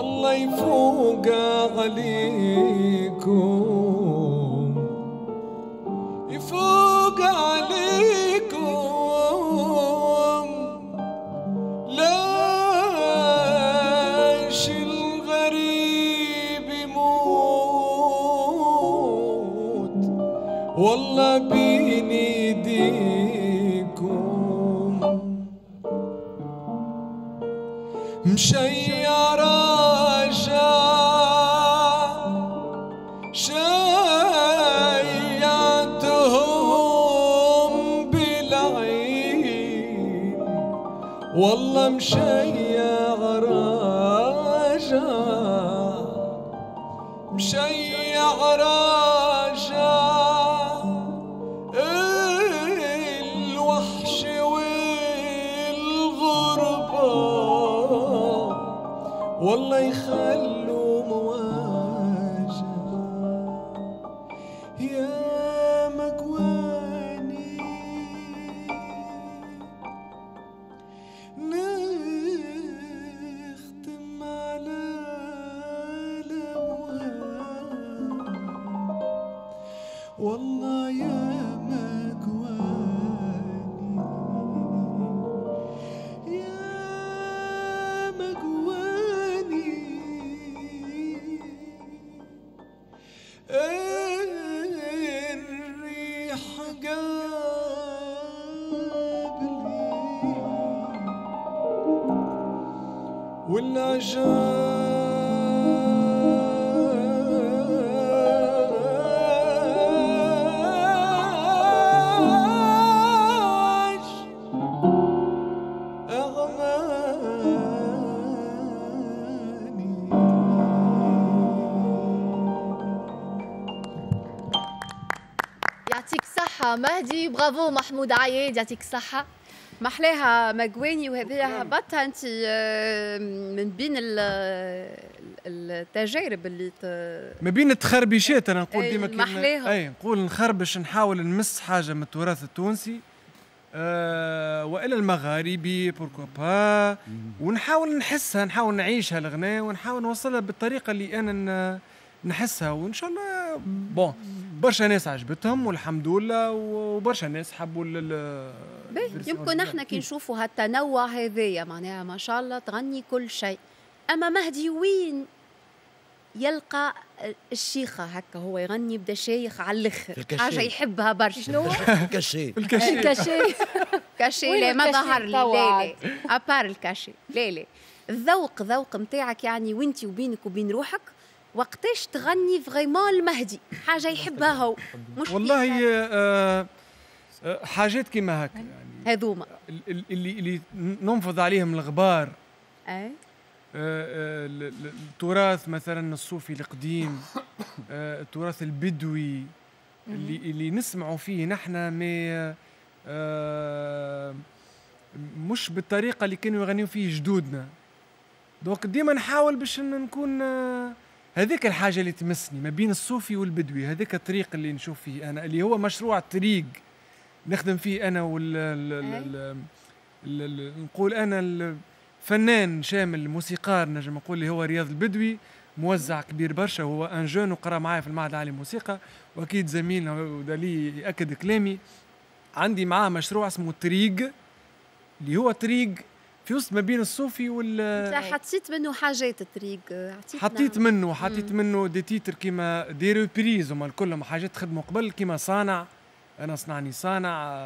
والله بين ايديكم مشيع راجع شيعتهم بالعين والله مشيع راجع مشيع راجع الوحش والغربة والله يخلوا مواجع يا مقواني نختم على والله يا مقواني يا مقواني الريح قابلي يعطيك الصحة مهدي، برافو محمود عايد، يعطيك الصحة. محلاها مقواني وهذه هبطها انت من بين التجارب اللي ما بين التخربيشات. انا نقول ديما محلاها اي نقول نخربش، نحاول نمس حاجه من التراث التونسي والى المغاربي بوركو با، ونحاول نحسها، نحاول نعيشها الغناء، ونحاول نوصلها بالطريقه اللي انا نحسها، وان شاء الله بون برشا ناس عجبتهم والحمد لله، وبرشا ناس حبوا يمكن احنا كي نشوفوا هالتنوع هذايا معناها ما شاء الله تغني كل شيء. اما مهدي وين يلقى الشيخه هكا هو يغني بدا شيخ على الاخر، حاجه يحبها برشا؟ شنو الكاشي الكاشي كاشي لا ما ظهر لي لا ابار الكاشي لا الذوق نتاعك يعني وانت وبينك وبين روحك وقتاش تغني فريمون المهدي حاجه يحبها هو؟ مش والله حاجات كيما هكا يعني هذوما اللي ننفض عليهم الغبار. التراث مثلا الصوفي القديم، التراث البدوي اللي نسمعوا فيه نحن ما مش بالطريقه اللي كانوا يغنيوا فيه جدودنا. دونك ديما نحاول باش نكون هذيك الحاجه اللي تمسني ما بين الصوفي والبدوي، هذيك الطريق اللي نشوف فيه انا، اللي هو مشروع الطريق نخدم فيه انا نقول انا الفنان شامل الموسيقار نجم نقول اللي هو رياض البدوي، موزع كبير برشا، هو ان جون وقرا معايا في المعهد العالي للموسيقى، واكيد زميلنا ودالي ياكد كلامي. عندي معاه مشروع اسمه الطريق، اللي هو طريق في وسط ما بين الصوفي حطيت منه حاجات الطريق، حطيت منه دي تيتر كيما دي ريبريز، هما كلهم حاجات خدموا قبل كيما صانع، انا صنعني صانع،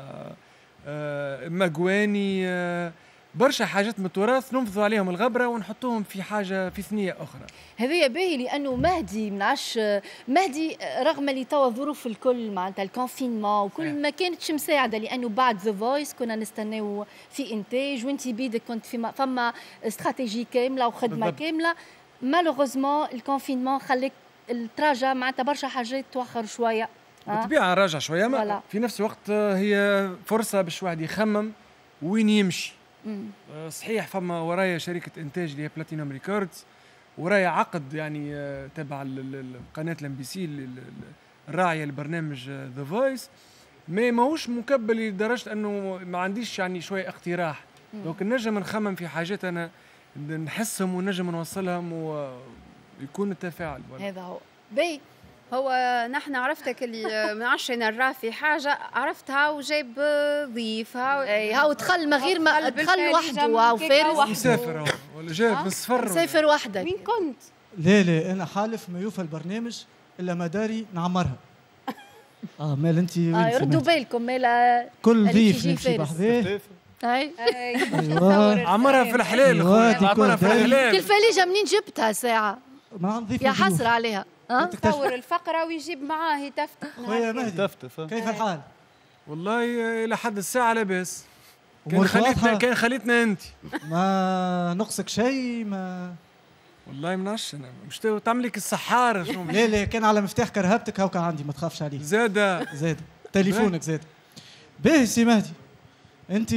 مقواني، برشا حاجات من التراث ننفضوا عليهم الغبره ونحطوهم في حاجه في ثنيه اخرى. هذايا باهي لانه مهدي منعش مهدي رغم اللي توا الظروف الكل معناتها الكونفينمون وكل ما كانتش مساعده، لانه بعد ذا فويس كنا نستناو في انتاج وانت بيدك كنت فما استراتيجي كامله وخدمه كامله. مالوغوزمون الكونفينمون خليك التراجع معناتها برشا حاجات توخر شويه. بالطبيعه نراجع شويه، ما في نفس الوقت هي فرصه باش واحد يخمم وين يمشي. صحيح فما ورايا شركه انتاج اللي هي بلاتينوم ريكوردز، ورايا عقد يعني تبع قناه الام بي سي الراعيه لبرنامج ذا فويس، ماهوش مكبل لدرجه انه ما عنديش يعني شويه اقتراح. دونك نجم نخمم في حاجات انا نحسهم ونجم نوصلهم ويكون التفاعل. هذا هو باهي. هو نحن عرفتك اللي ما عادش نراه في حاجه، عرفتها وجاب ضيفها هاو دخل من غير ما دخل وحده، هاو فارس مسافر ولا جايب من السفر مسافر وحدك. وين كنت؟ لا انا حالف ما يوفى البرنامج الا مداري نعمرها. مال انت ردوا بالكم مال كل ضيف نمشي بحذاه. ايوه عمرها في الحلال عمرها في الحلال. كل فليجه منين جبتها ساعه؟ ما نضيف يا حسرة عليها. تصور الفقره ويجيب معاه يتفتف. خويا مهدي كيف الحال؟ والله الى حد الساعه لاباس. كان خليتنا انت ما نقصك شيء ما والله منعش انا مش تعمل لك السحاره شنو لا كان على مفتاح كرهبتك هاكا عندي ما تخافش عليه. زاد تليفونك زاد. باهي سي مهدي انت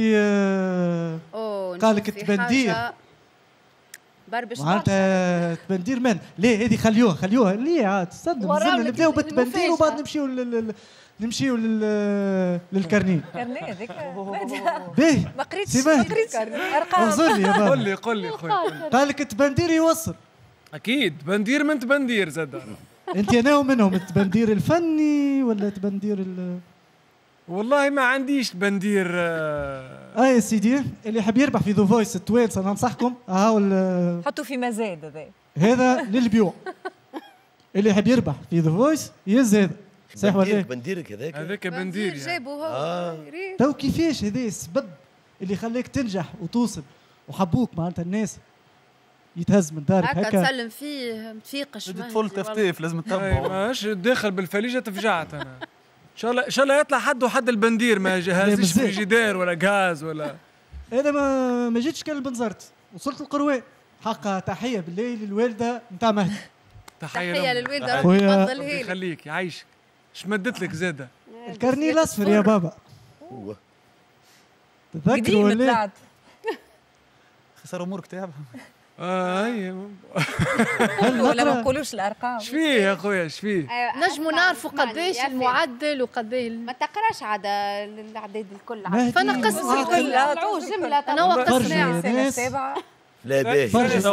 قالك تبندير بربش معناتها تبندير من لا هذه خليوها ليه عاد استنى نبداو بالتبندير وبعد نمشيو للكارنيه. كارنيه هذيك باهي ما قريتش ارقام. اعذر لي يا بابا. قول لي خويا. قال لك التبندير يوصل. اكيد بندير من تبندير زاد. انت انا منهم التبندير الفني ولا تبندير والله ما عنديش بندير. يا سيدي اللي يحب يربح في ذا فويس التوانسه انا ننصحكم حطوا في مزاد هذا للبيوع. اللي يحب يربح في ذا فويس يز هذا صحيح ولا ايه؟ بنديرك هذاك بندير جابوا هو تو كيفاش هذا السبب اللي خلاك تنجح وتوصل وحبوك معناتها الناس يتهز من دارك هكا تسلم فيه متفيقش طفل تفتيف لازم تتبعه. ماش داخل بالفليجه تفجعت انا. ان شاء الله يطلع حد البندير ما جهزش فريجيدير ولا غاز ولا. انا ما جيتش كان بنزرت وصلت القروان. حقا تحيه بالليل للوالده نتاع مهدي. تحيه للوالده ربي يخليك يعيشك. اش مدت لك زاده؟ الكارنيه الاصفر يا بابا. تذكر ولا خسر امورك تاعها. ولا ما نقولوش الارقام. اش فيه يا خويا اش فيه؟ نجموا نعرفوا قداش المعدل وقداش ما تقراش عاد الاعداد الكل. فنقص الكل. جمله انا وقت لا باهي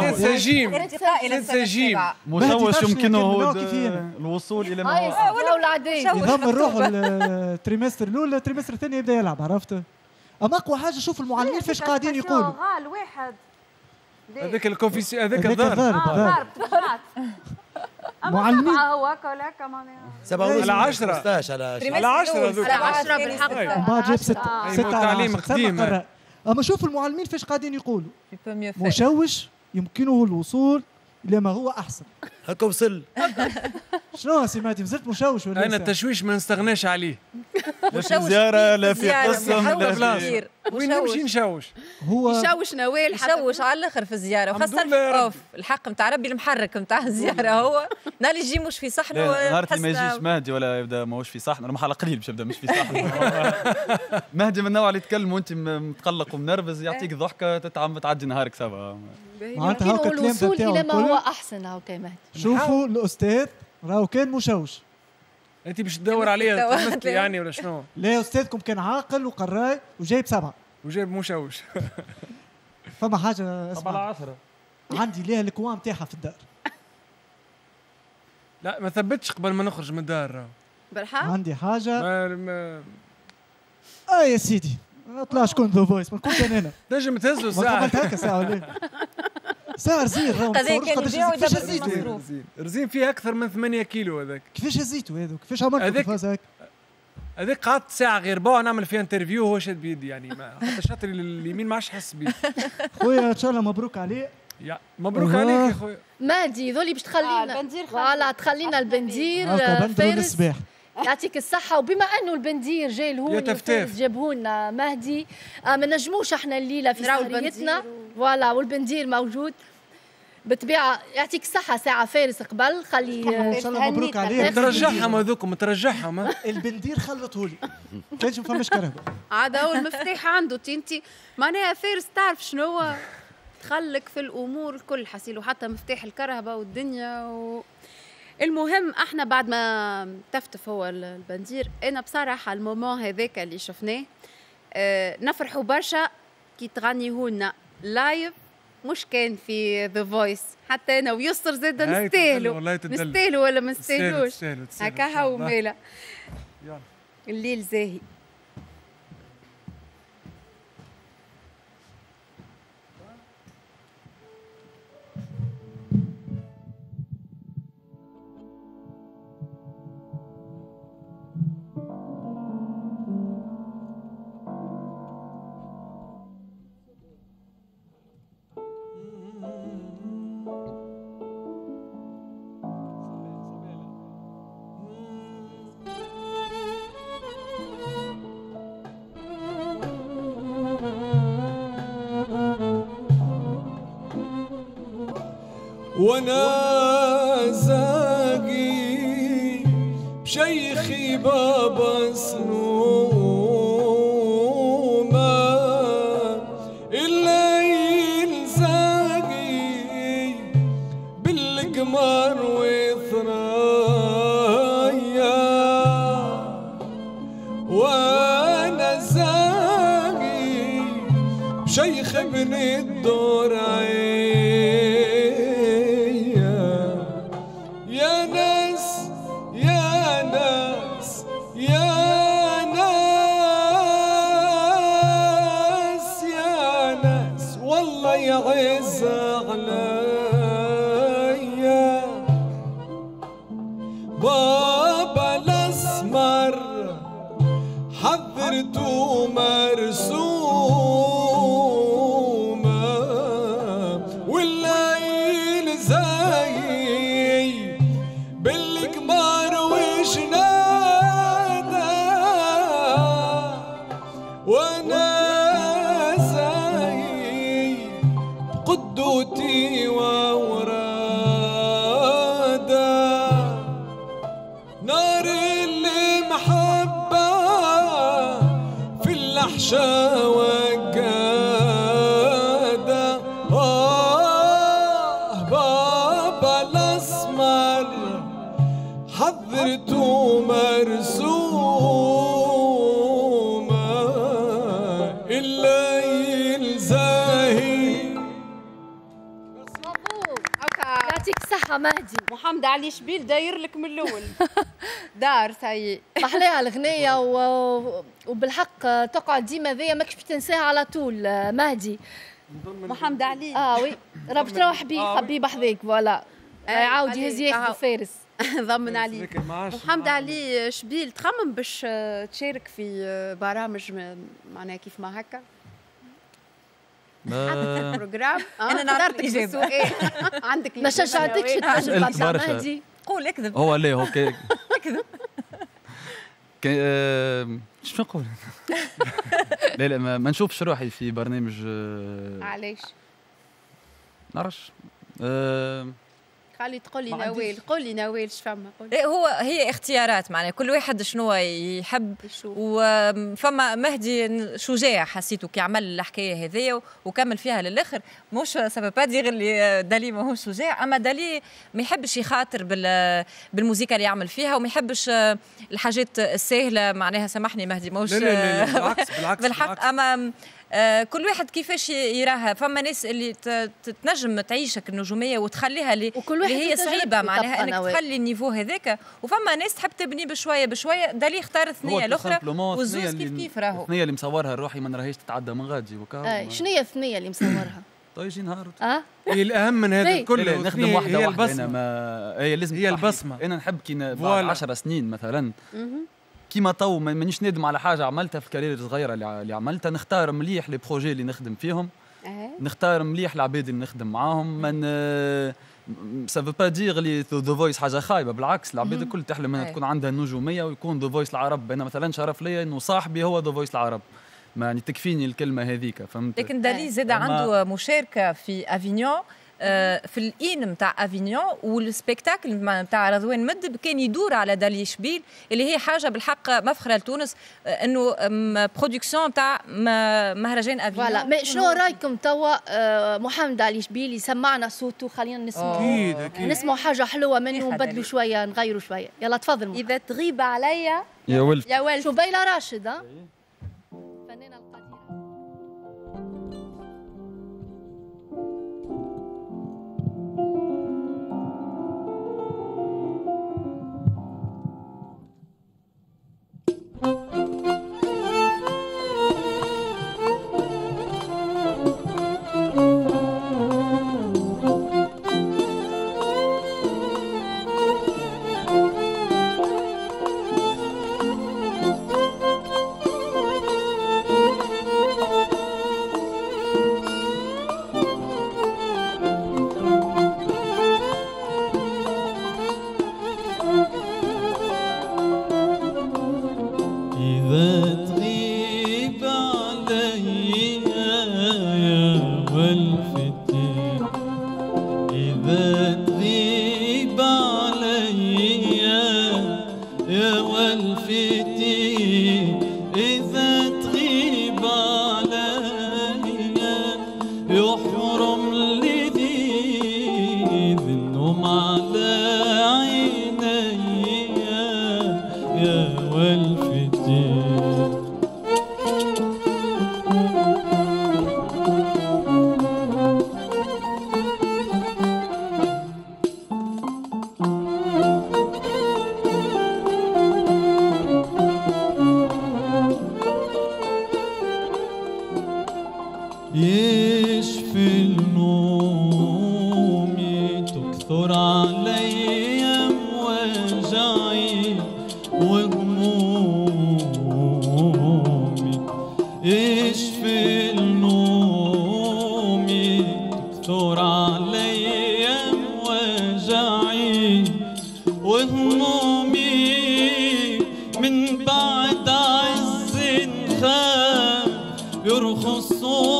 سجيم مشوش يمكنه الوصول الى ما هو العادي. نظام نروح التريمستر الاول التريمستر الثاني يبدا يلعب عرفت. اما اقوى حاجه شوف المعلمين فاش قاعدين يقولوا. غال واحد هذاك الكوفيسي هذاك الضارب معلمين هو هكا ولا هكا معناها على 10 15 على 10 على 10 بالحق. بعد جاب 6 تعليم قديم. اما شوف المعلمين فاش قاعدين يقولوا مشوش يمكنه الوصول الى ما هو احسن. هكا وصل. شنو سمعتي مازلت مشوش ولا؟ انا التشويش ما نستغناش عليه. لا في زياره لا في قسم لا في وين نمشي نشوش. هو يشوش نوال يشوش على الاخر في الزياره وخاصه اوف الحق نتاع ربي المحرك نتاع الزياره هو نهار اللي يجي مش في صحنه. نهار اللي ما يجيش مهدي ولا يبدا ماهوش في صحنه رمح على قليل باش يبدا مش في صحنه. مهدي من النوع اللي يتكلم وانت متقلق ومنرفز يعطيك ضحكه تعدي نهارك سوا. معناتها هاكا الكلام الوصول الى ما هو احسن هاكا مهدي. شوفوا الاستاذ راهو كان مشوش. انت باش تدور عليه تمثلي يعني ولا شنو؟ لا استاذكم كان عاقل وقراي وجايب 7 وجايب مشوش. فما حاجه اسمع 10 عندي ليها الكوام نتاعها في الدار. لا ما ثبتش قبل ما نخرج من الدار. بالحق عندي حاجه يا سيدي اطلع شكون ذا فويس ما كنت انا نجم تهزوا ساعه. ما هكا ساعه ولا ساعه رزين راهو كيفاش هزيتو رزين فيه اكثر من 8 كيلو هذاك. كيفاش هزيتو هذا كيفاش عملت هذاك قعدت ساعه غير باع نعمل فيها انترفيو وهو شاد بيدي يعني حتى الشاطر اليمين ما عادش حس بيه. خويا ان شاء الله مبروك عليه. مبروك عليك يا خويا. مهدي ذولي باش تخلينا فوالا تخلينا البندير فارس يعطيك الصحة. وبما انه البندير جاي لهون جابوه لنا مهدي ما نجموش احنا الليلة في سهريتنا فوالا والبندير موجود بالطبيعة. يعطيك الصحة ساعة فارس قبل خلي ان شاء الله مبروك عليه. ترجعهم هذوكم ترجعهم. البندير خلطهولي كانش ما فماش كهرباء عاد هو المفتاح عنده انت معناها فارس تعرف شنو هو تخلك في الامور الكل حسيلو حتى مفتاح الكهرباء والدنيا المهم احنا بعد ما تفتف هو البندير انا بصراحه المومون هذاك اللي شفناه نفرحوا برشا كي تغنيهولنا لايف مش كان في ذا فويس حتى انا ويسر زاد نستاهلوا ولا ما نستاهلوش هكا هو مالا الليل زاهي. وانا زاقي بشيخي بابا سنومة الليل زاقي بالقمر وثرايا وانا زاقي بشيخ ابن الدور يا ناس يا ناس يا ناس يا ناس والله يعز عليا بابا الاسمر حضرته مرسومه والليل زاي بالقمر وجناده وانا زاي بقدوتي ووراده نار المحبه في اللحشة وقاده بابا الاسمر حضرته مرسومة الليل زاهي. يعطيك الصحة مهدي. محمد علي شبيل داير لك من الأول. دار ساي. أحلاها الغنية وبالحق تقعد ديما ذي ماكش باش تنساها على طول مهدي. محمد علي. وي راه تروح بيه حبيب حذاك فوالا. عاود يهز ياخذ فارس. ضمن علي. محمد علي شبيل تخمم باش تشارك في برامج معناها كيف ما هكا؟ بروجرام انا نعرف السؤال عندك ما شجعتكش تنجم تطلع مهدي قول اكذب هو لا هو اكذب شو نقول لا ما نشوفش روحي في برنامج علاش نعرفش خلي تقول لي نوال قول لي نوال ايش فما هي اختيارات معناها كل واحد شنو يحب وفما مهدي شجاع حسيته كي عمل الحكايه هذيا وكمل فيها للاخر مش سبب با دير اللي دالي ما هو شجاع اما دالي ما يحبش يخاطر بالموسيقى اللي يعمل فيها وما يحبش الحاجات السهله معناها سامحني مهدي ماهوش بالحق اما كل واحد كيفاش يراها فما ناس اللي تنجم تعيشك النجوميه وتخليها اللي هي صعيبه معناها انك تخلي النيفو هذاك وفما ناس تحب تبني بشويه بشويه دالي اختار الثنيه الاخرى والزوز كيف راهو الثنيه اللي مصورها روحي ما نراهيش تتعدى من غادي شنو هي الثنيه اللي مصورها طيب يجي نهار هي الاهم من هذا كله نخدم واحده هي واحده البصمه هي لازم هي البصمه انا نحب كي بعد 10 سنين مثلا كيما تو مانيش نادم على حاجه عملتها في الكارير الصغيره اللي عملتها نختار مليح لي بروجي اللي نخدم فيهم نختار مليح العباد اللي نخدم معاهم من سافو با دير اللي ذا فويس حاجه خايبه بالعكس العباد الكل تحلم انها تكون عندها نجوميه ويكون ذا فويس العرب انا مثلا شرف ليا انه صاحبي هو ذا فويس العرب ما يعني تكفيني الكلمه هذيك فهمت لكن دالي زاد عنده مشاركه في افينيون في الإين نتاع افينيون والسبيكتاكل نتاع رضوان مدب كان يدور على دالي شبيل اللي هي حاجه بالحق مفخره لتونس انه برودكسيون نتاع مهرجان افينيون فوالا شنو رايكم توا محمد علي شبيل يسمعنا صوته خلينا نسمعوا اكيد نسمعوا حاجه حلوه منه ونبدلوا شويه نغيروا شويه يلا تفضل اذا تغيب عليا يا ولد شبيله راشد فنانه القديره إذا والفتي إذا تغيب عليا يحرم لذيذ النوم على عيني يا والفتي. يشفي النوم تكثر علي وجعي وهمومي يشفي النوم تكثر علي وجعي وهمومي من بعد عز خاف يرخص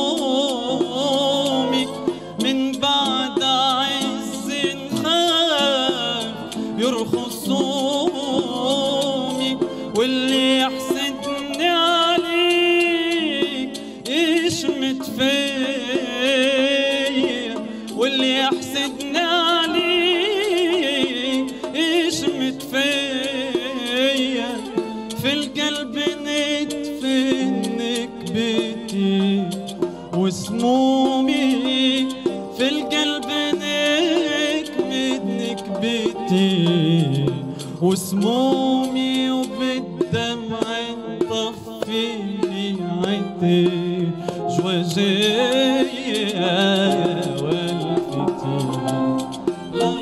صومي من بعد عز خاف يرخص صومي واللي يحسدني عليك يشمت فيا واللي يحسدني عليك يشمت فيا في القلب ندفنك بيتي وسمومي في القلب نكمدنك بيتي وسمومي وبالدمع طفيني عيني جواجي والفتي. لا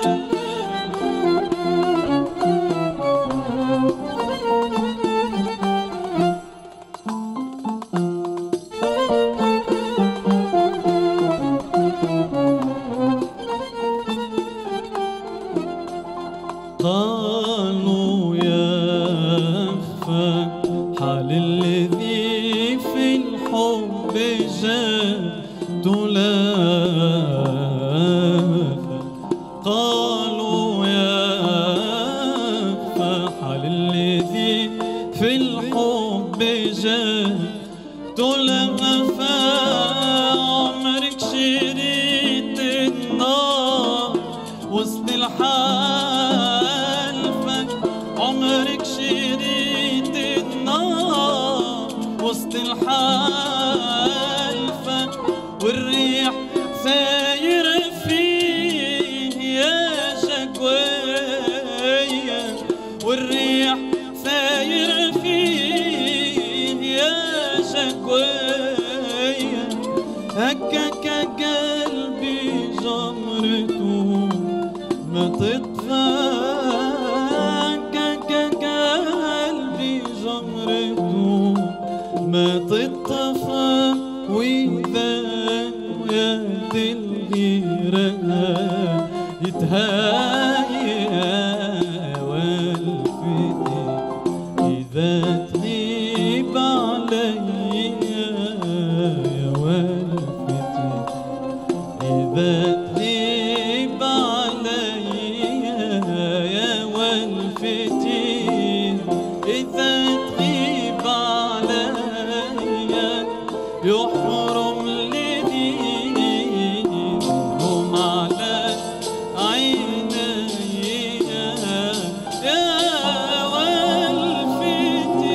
قالوا يا حال الذي في الحب جاد لافا قالوا يا حال الذي في الحب جاد لافا عمرك شريت النار وسط الحال عمرك شريت النار وسط الحالفة والريح ساير فيه يا شكوية والريح ساير فيه يا شكوية هكاك قلبي جمرته ما تطفى قلبي جمرته ما تطفى وإذا يد الغيرة يتهايا والفتي إذا تغيب علي يا والفتي إذا تغيب علي يا والفتي إذا تغيب علي يحرم لدينهم على عيني يا والفتي.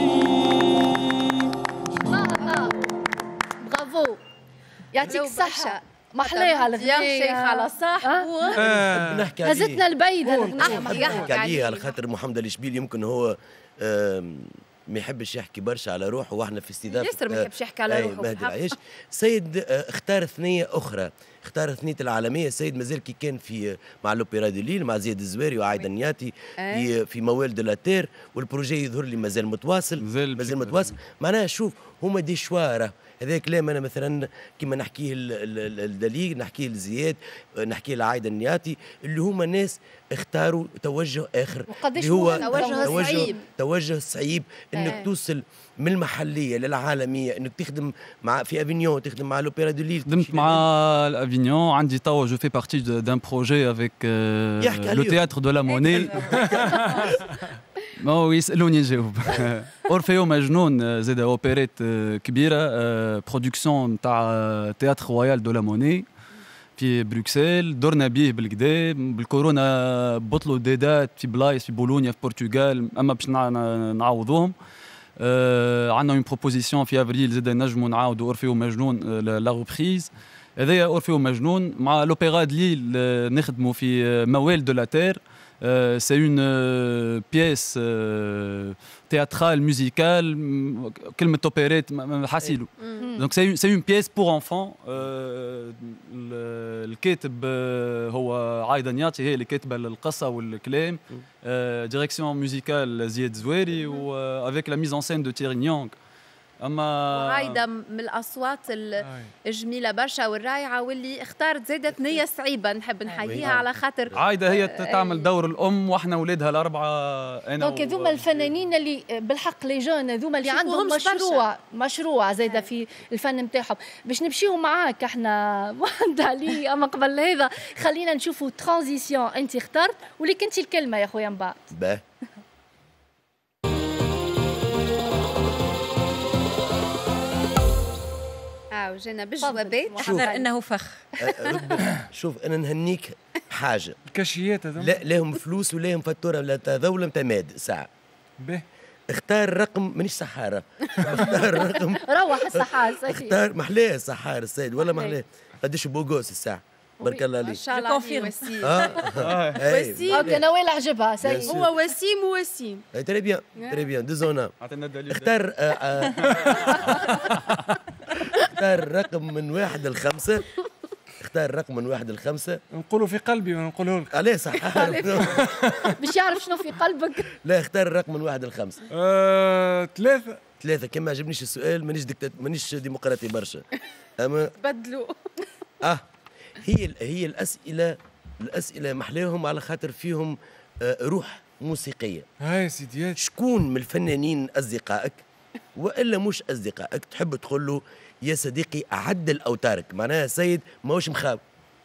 برافو يعطيك الصحة محلاها الغنية شيخ على صاحبه هزتنا البيدة نحكي عليه على خاطر محمد الشبيل يمكن هو ما يحبش يحكي برشا على روحه واحنا في استضافه ياسر ما يحبش يحكي على روحه مهدي العيش. سيد اختار ثنيه اخرى اختار ثنيه العالميه. سيد مازال كي كان في مع لوبيرا دو ليل مع زياد الزواري وعايده النياتي في موال دو لاتير والبروجي يظهر لي مازال متواصل مازال متواصل. معناها شوف هما دي شواره هذا كلام انا مثلا كما نحكيه الدليل نحكيه لزياد نحكيه لعايده النياتي اللي هما ناس اختاروا توجه اخر اللي هو توجه صعيب انك توصل من المحليه للعالميه انك تخدم مع في افينيون تخدم مع لوبيرا دو ليل خدمت مع افينيون عندي توا جو في بارتي دان بروجي افيك لو تhéâtre دو لا موني ما هو يسالوني نجاوب. اورفيو مجنون زاد اوبريت كبيره، برودكسيون تاع تياتر رويال دو لا موني في بروكسل. درنا بيه بالكدا، بالكورونا بطلوا ديدات في بلايص في بولونيا في البرتغال، اما باش نعوضوهم. عندنا اون بروبوزيسيون في افريل زاد نجموا نعاودوا اورفيو مجنون لا ريبريز. هذايا اورفيو مجنون مع لوبيرا دو ليل نخدموا في موال دو لا تير. C'est une pièce théâtrale, musicale, كلمة opérette حاسيلو. Donc c'est une pièce pour enfants. الكاتب هو عايدة نياتشي، هي اللي كاتبة القصة والكلام. ديريكسيون ميوزيكال زياد زواري و avec la mise en scène de Thierry Nyang. وعايدة من الأصوات الجميلة برشا والرائعة، واللي اختارت زادت نية صعيبة نحب نحييها على خاطر عايدة هي تعمل دور الأم واحنا ولادها الأربعة. أنا دونك هذوما الفنانين اللي بالحق لي جون هذوما اللي عندهم مشروع زايدة في الفن نتاعهم. باش نمشيو معاك احنا محمد علي، أما قبل هذا خلينا نشوفوا ترانزيسيون أنت اخترت وليك أنت الكلمة يا خويا من بعد. وجينا بالجوابات. احذر انه فخ. شوف انا نهنيك حاجه الكاشيات هذوما لا لهم فلوس ولا لهم فاتوره ولا تذول نتاع ماد ساعه. اختار رقم مانيش سحاره. اختار رقم روح السحار اختار محلاه السحار السيد ولا محلاه قداش بوغوس الساعه. بارك الله عليك. ما شاء الله وسيم. وسيم اوكي نوال عجبها سيد. هو وسيم ووسيم. تري بيان تري بيان ديزونا. اختار اختار رقم من 1 ل 5. اختار رقم من 1 ل 5. نقولوا في قلبي ونقوله لك. عليه صح. باش يعرف شنو في قلبك. لا اختار الرقم من 1 ل 5. 3 كما عجبنيش السؤال مانيش ديمقراطي برشا. اما بدلوا. هي الاسئله محلاهم على خاطر فيهم روح موسيقيه. هاي سيديات. شكون من الفنانين اصدقائك والا مش اصدقائك تحب تقول له يا صديقي عدل اوتارك؟ معناها سيد ماهوش مخاوي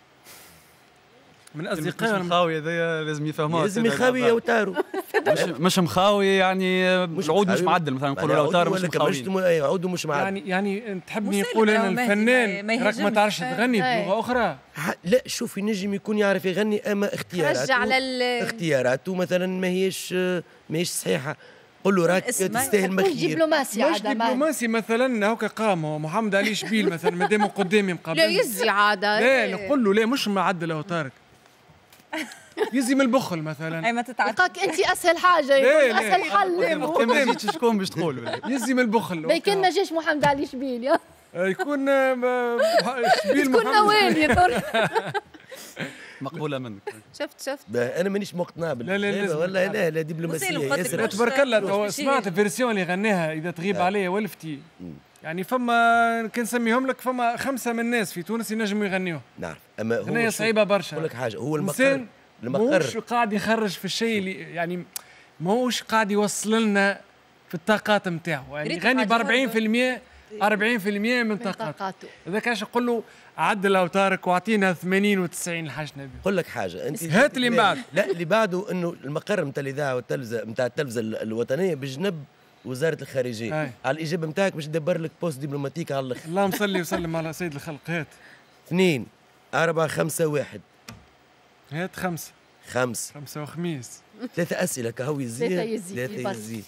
من اصدقائي. مش مخاوي هذايا لازم يفهموها. لازم يخاوي اوتارو. مش مخاوي يعني العود مش معدل مثلا نقولوا الاوتار مش مخاوي. عود مش معدل. يعني تحبني نقول ان الفنان راك ما تعرفش تغني بلغه اخرى؟ لا شوف ينجم يكون يعرف يغني اما اختياراته مثلا ماهيش صحيحه. قول له راك تستاهل مخير. مش دبلوماسي مثلا هكا قام محمد علي شبيل مثلا مادام قدامي مقابل. لا يزي عاده. لا نقول له لا مش معدل اوتارك. يزي من البخل مثلا. اي ما تتعرف انت اسهل حاجه. اسهل حل. ما جيتش شكون باش تقول يزي من البخل. لكن ما جاش محمد علي شبيل يكون شبيل تكون نوال مقبوله منك. شفت انا مانيش مقتنع لا والله لا دبلوماسيه ياسر. تبارك الله. سمعت الفيرسيون اللي غناها اذا تغيب عليا ولفتي. يعني فما كان نسميهم لك فما 5 من الناس في تونس ينجموا يغنيوه. نعرف اما هو صعيبه برشا. نقول لك حاجه هو المقر ماهوش قاعد يخرج في الشيء اللي يعني ماهوش قاعد يوصل لنا في الطاقات نتاعو. يعني يغني ب 40% من طاقاته. هذاك علاش نقول له عدل اوتارك واعطينا 80 و90 الحاج نبي. نقول لك حاجه انت هات اللي من بعد. لا اللي بعده انه المقر نتاع الاذاعه والتلفزه نتاع التلفزه الوطنيه بجنب وزاره الخارجيه. على الاجابه نتاعك باش ندبر لك بوست دبلوماتيك على الاخر. اللهم صل وسلم على سيد الخلق. هات 2 4 5 1. هات 5 5 وخميس. 3 اسئله كهو يزيد. 3 يزيد.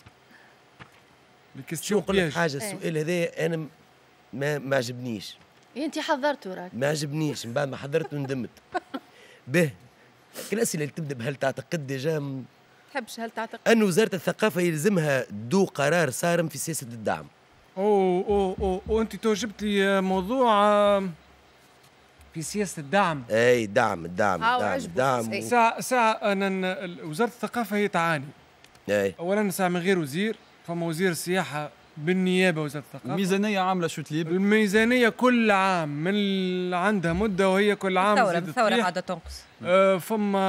شو نقول لك حاجه السؤال هذا انا ما عجبنيش. انت حضرته راك. ما عجبنيش من بعد ما حضرته ندمت. به الاسئله اللي تبدا بهل تعتقد ديجا تحبش هل تعتقد ان وزاره الثقافه يلزمها دو قرار صارم في سياسه الدعم. وانت تو جبت لي موضوع في سياسه الدعم. اي دعم ساعه انا وزاره الثقافه هي تعاني. اولا ساعه من غير وزير. فما وزير السياحه بالنيابه وزاره الثقافه. الميزانيه عامله شوت ليبر. الميزانيه كل عام من عندها مده وهي كل عام الثوره قاعده تنقص. فما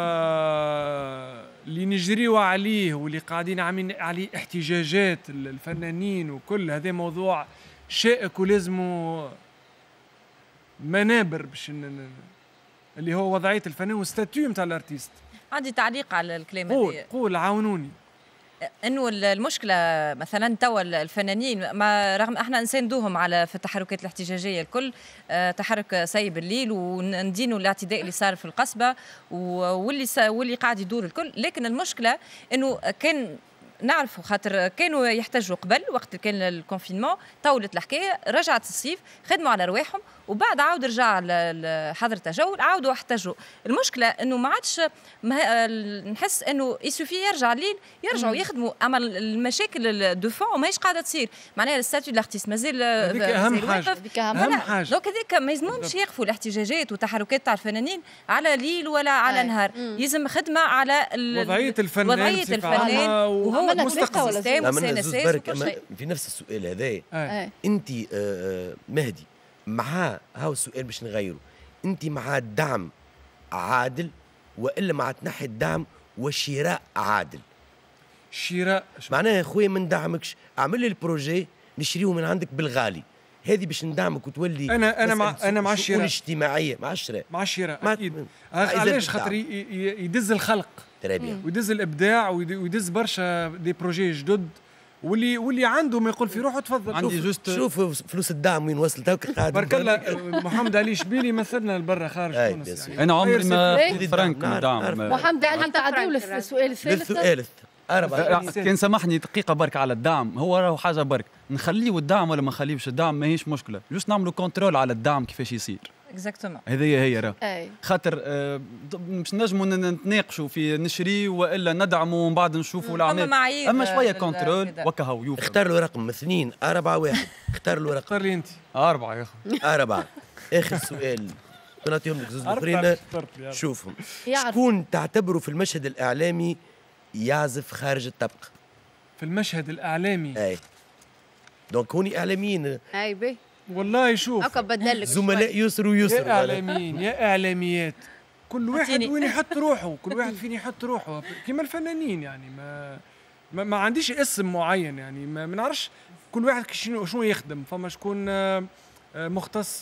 اللي نجريو عليه واللي قاعدين عاملين عليه احتجاجات الفنانين وكل هذا موضوع شائك ولازمه منابر باش اللي هو وضعيه الفنان والستاتيو نتاع الارتيست. عندي تعليق على الكلام هذا. قول عاونوني. انه المشكله مثلا توا الفنانين ما رغم احنا نساندوهم على في التحركات الاحتجاجيه الكل، تحرك سيب الليل وندينوا الاعتداء اللي صار في القصبه واللي قاعد يدور الكل، لكن المشكله انه كان نعرفوا خاطر كانوا يحتاجوا قبل وقت كان الكونفينمون، طولت الحكايه، رجعت الصيف خدموا على رواحهم وبعد عاود رجع حظر التجول عاودوا احتاجوا. المشكله انه ما عادش نحس انه يسوفي يرجع الليل يرجعوا يخدموا، اما المشاكل دو فون ماهيش قاعده تصير، معناها الستاتيو الارتيست مازال هذيك اهم حاجه، اهم حاجه. دونك هذيك ما يلزمهمش يقفوا الاحتجاجات والتحركات تاع الفنانين على ليل ولا على نهار، يلزم خدمه على وضعيه الفنان وهو مستقبل في نفس السؤال هذا. انت مهدي مع هاو السؤال باش نغيره، انت مع الدعم عادل والا مع تنحي الدعم وشراء عادل؟ شراء معناها يا خويا ما ندعمكش، اعمل لي البروجي نشريه من عندك بالغالي، هذه باش ندعمك وتولي. انا مع الشراء الاجتماعيه، مع الشراء اكيد. علاش؟ خاطر يدز الخلق ويدز الابداع ويدز برشا دي بروجي جدد، واللي عنده ما يقول في روحه تفضل. عندي جوست شوف فلوس الدعم وين وصلت هاك قاعد بارك الله. محمد علي شبيلي مثلنا لبرا خارج تونس يعني. انا عمري ما فرانك من دعم. محمد علي انت عدو السؤال الثالث. كان سامحني دقيقه برك على الدعم، هو راهو حاجه برك نخليه الدعم ولا ما نخليوش الدعم ماهيش مشكله، جوست نعملوا كنترول على الدعم كيفاش يصير. اكزاكتومون هذه هي راه خاطر مش نجموا نتناقشوا في نشري والا ندعموا ومن بعد نشوفوا الاعمال، اما شويه كنترول وكهو يوفى. اختار له رقم 2 4 1. اختار له رقم. اختار لي انت 4 يا اخي. 4. اخر سؤال نعطيهم لك زوز الاخرين شوفهم. شكون تعتبره في المشهد الاعلامي يعزف خارج الطبق؟ في المشهد الاعلامي اي دونك هوني اعلاميين. اي بي والله شوف هكا بدلك زملاء يسروا يا اعلاميين يا اعلاميات، كل واحد وين يحط روحه، كل واحد فين يحط روحه كيما الفنانين يعني. ما عنديش اسم معين يعني، ما نعرفش كل واحد شنو يخدم. فما شكون مختص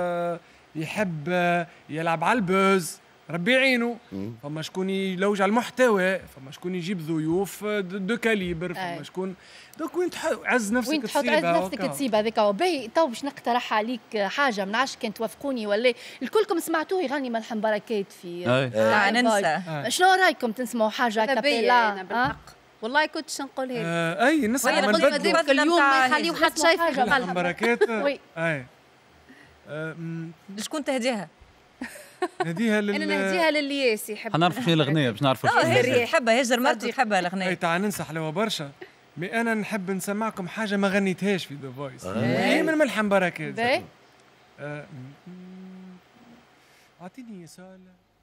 يحب يلعب على البوز ربي يعينه، فما شكون يلوج على المحتوى، فما شكون يجيب ضيوف دو كاليبر، فما شكون دوك وين عز نفسك وين تحط عز نفسك تصيب هذاك. باهي تو باش نقترح عليك حاجه، ما نعرفش كان توافقوني ولا الكلكم سمعتوه يغني ملحم بركات في ننسى. شنو رايكم تسمعوا حاجه كابيلا؟ والله كنتش نقولها اي نسمع من بدري اليوم ما يخليو حد شايف ملحم بركات. اي شكون تهديها؟ انا نهديها للياس يحب. حنعرفوا شنو الاغنيه باش نعرفوا شنو هي تحبها، هجر مرته تحبها الاغنيه. اي تعال ننسى حلوه برشا. مي انا نحب نسمعكم حاجه ما غنيتهاش في ذا فويس، هي من ملحم بركات. اعطيني سؤال.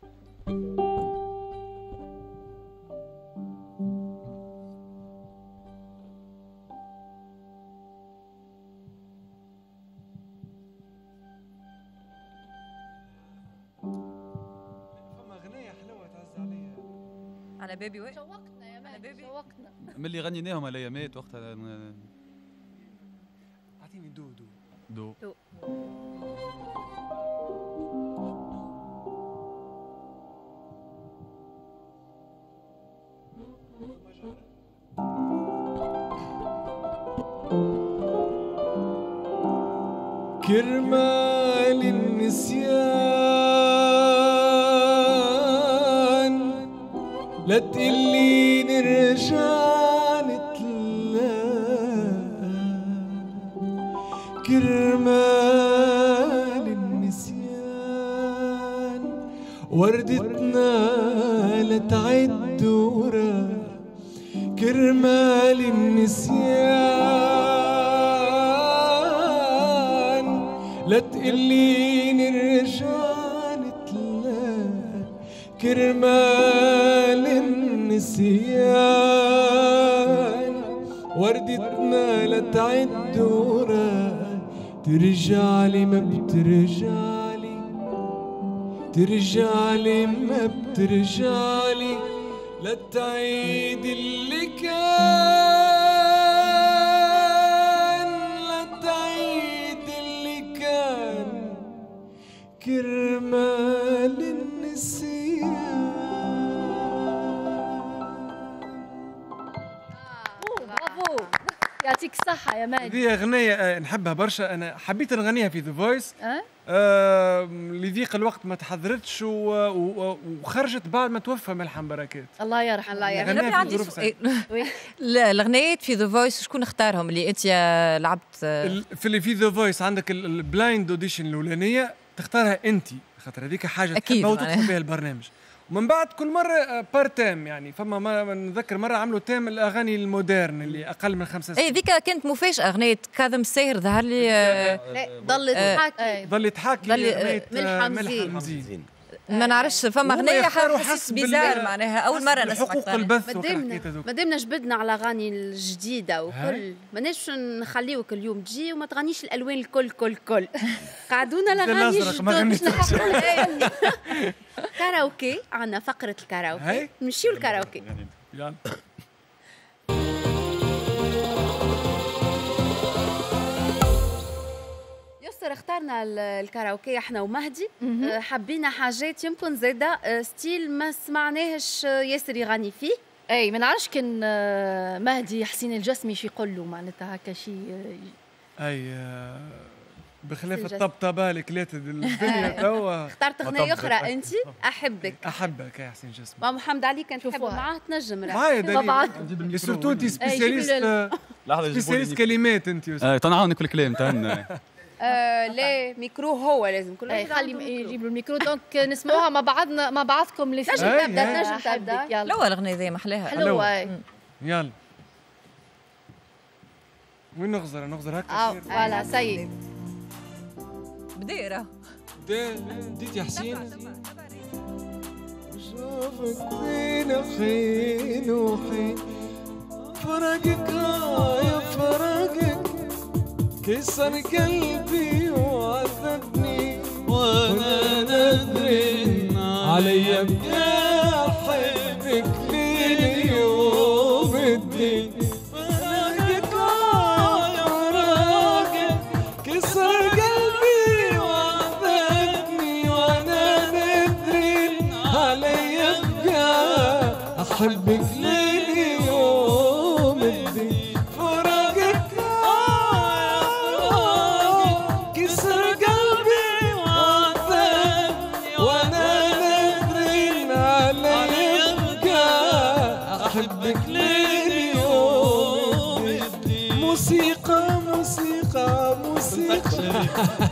على بيبي وين؟ شوقتنا يا مان، شوقتنا من اللي غنيناهم الايامات وقتها. اعطيني دو دو دو كرمال النسيان لا تقلي نرجع نتلاقى، كرمال النسيان وردتنا لا تعد ورا، كرمال النسيان لا تقلي نرجع نتلاقى، كرمال النسيان وردتنا لا تعد ورا، ترجعلي ما بترجعلي، ترجعلي ما بترجعلي، لا تعيد اللي كان، لا تعيد اللي كان، كرمال النسيان. برافو يعطيك الصحة يا مهدي. هذه أغنية نحبها برشا، أنا حبيت نغنيها في ذا فويس. لضيق الوقت ما تحضرتش وخرجت بعد ما توفى ملحم بركات. الله يرحمه. الله يرحمه. عندي الأغنيات في ذا فويس شكون اختارهم اللي أنت لعبت؟ في ذا فويس عندك البلايند اوديشن الأولانية تختارها أنت، خاطر هذيك حاجة تحبها وتدخل بها البرنامج. ومن بعد كل مرة بارتام يعني، فما نذكر مرة عملوا تام الأغاني المودرن اللي أقل من 5 سنين. اي ذيك كانت مفاجأة أغنية كاظم الساهر ظهر لي ضل يتحاكي ملحم زين. ما نعرفش فما أغنية حسيت بيزار معناها أول مرة نسمع حقوق البث. مادامنا جبدنا على الأغاني الجديدة وكل ماناش نخليوك اليوم تجي وما تغنيش الألوان الكل قعدونا الأغاني الجدد. كاراوكي عندنا فقرة الكاراوكي، نمشيو الكاراوكي. يلا يسر اخترنا الكاراوكي احنا ومهدي. حبينا حاجات يمكن زاده ستيل ما سمعناهش ياسر يغني فيه. اي ما نعرفش كان مهدي حسين الجسمي شي يقول له معناتها هكا شي. اي بخلاف الطبطبه الكلات الدنيا توا. اخترت اغنيه اخرى انت. احبك يا حسين جسمي. ما محمد علي كان تحبوا معاه تنجم معايا سورتو انت سبيسياليست كلمات انت. تنعاوني كل كلام تهنا. لا ميكرو هو لازم كل خلي يجيب الميكرو دونك نسمعوها مع بعضكم اللي نجم تبدا. يلا الأغنية ذي محلاها حلوة. يلا وين نغزر هكا. فوالا سيد بديرة بديت يا حسين. شوفك وين حين وحين فرقك يا فرقك كسر قلبي وعذبني وانا ندري علي بقى حبك لليوم الدين. فرقك يا فرقك كسر قلبي وعذبني وانا ندري علي بقى احبك لليوم الدين. موسيقى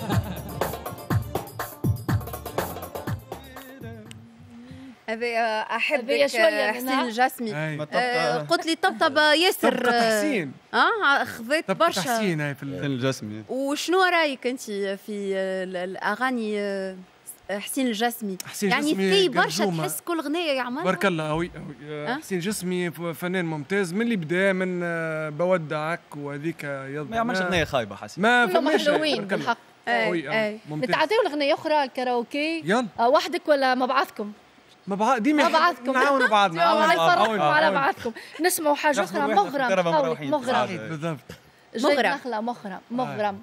هذا احبك حسين الجسمي. قلت لي طبطب ياسر حسين. خذيت برشا حسين هاي في الجسمي. وشنو رايك انت في الاغاني حسين الجسمي؟ يعني في برشا تحس كل اغنيه يعملها. بارك الله قوي. حسين الجسمي فنان ممتاز من اللي بدا من بودعك وهذيك ما يعملش اغنيه خايبه حسين. ما حلوين بالحق. نتعداو الاغنيه اخرى الكاراوكي. يلا وحدك ولا مع بعضكم؟ ديما بعضكم نعاونوا بعضنا على بعضكم. نسمعوا حاجه اخرى. مغرم بالضبط. مغرم.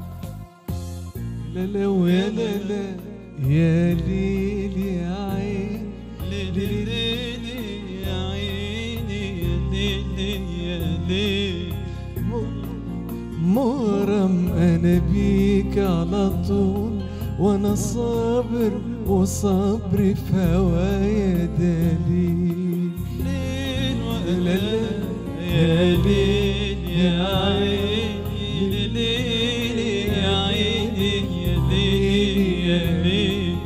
لا لا ويا لا لا يا ليل يا عين ليل يا عيني يا ليل يا ليل مغرم انا بيك على طول وانا صابر وصبري في هوايا دليل. ليل لا لا يا ليل يا عيني ليل يا عيني يا ليل يا ليل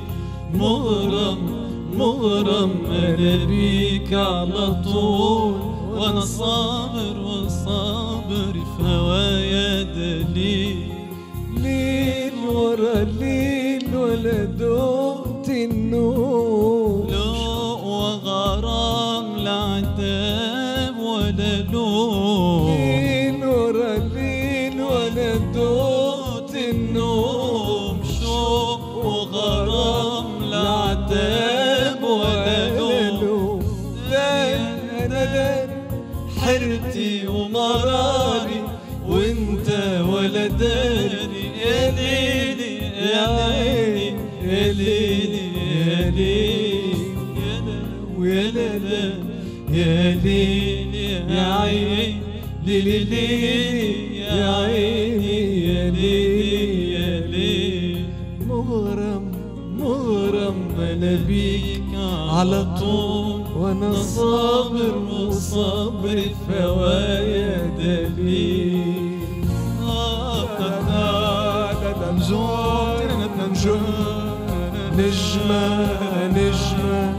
مغرم انا بيك على طول وانا صابر وصابر في هوايا دليل. ليل ورا ليل ولا دقت النوم لوق وغرام لا عتاب ولا لوم. ليل ورا ليل ولا دقت النوم شوق وغرام لا عتاب ولا لوم. انا حرتي ومراري وانت ولا داري يا ليلي يا عيني يا ليلي يا ليلي ويا لا لا يا ليلي يا عيني ليلي ليلي يا عيني يا ليلي يا ليلي مغرم مغرم انا بيك على طول وانا صابر وصابر في هوايا دليل نجمة نجمة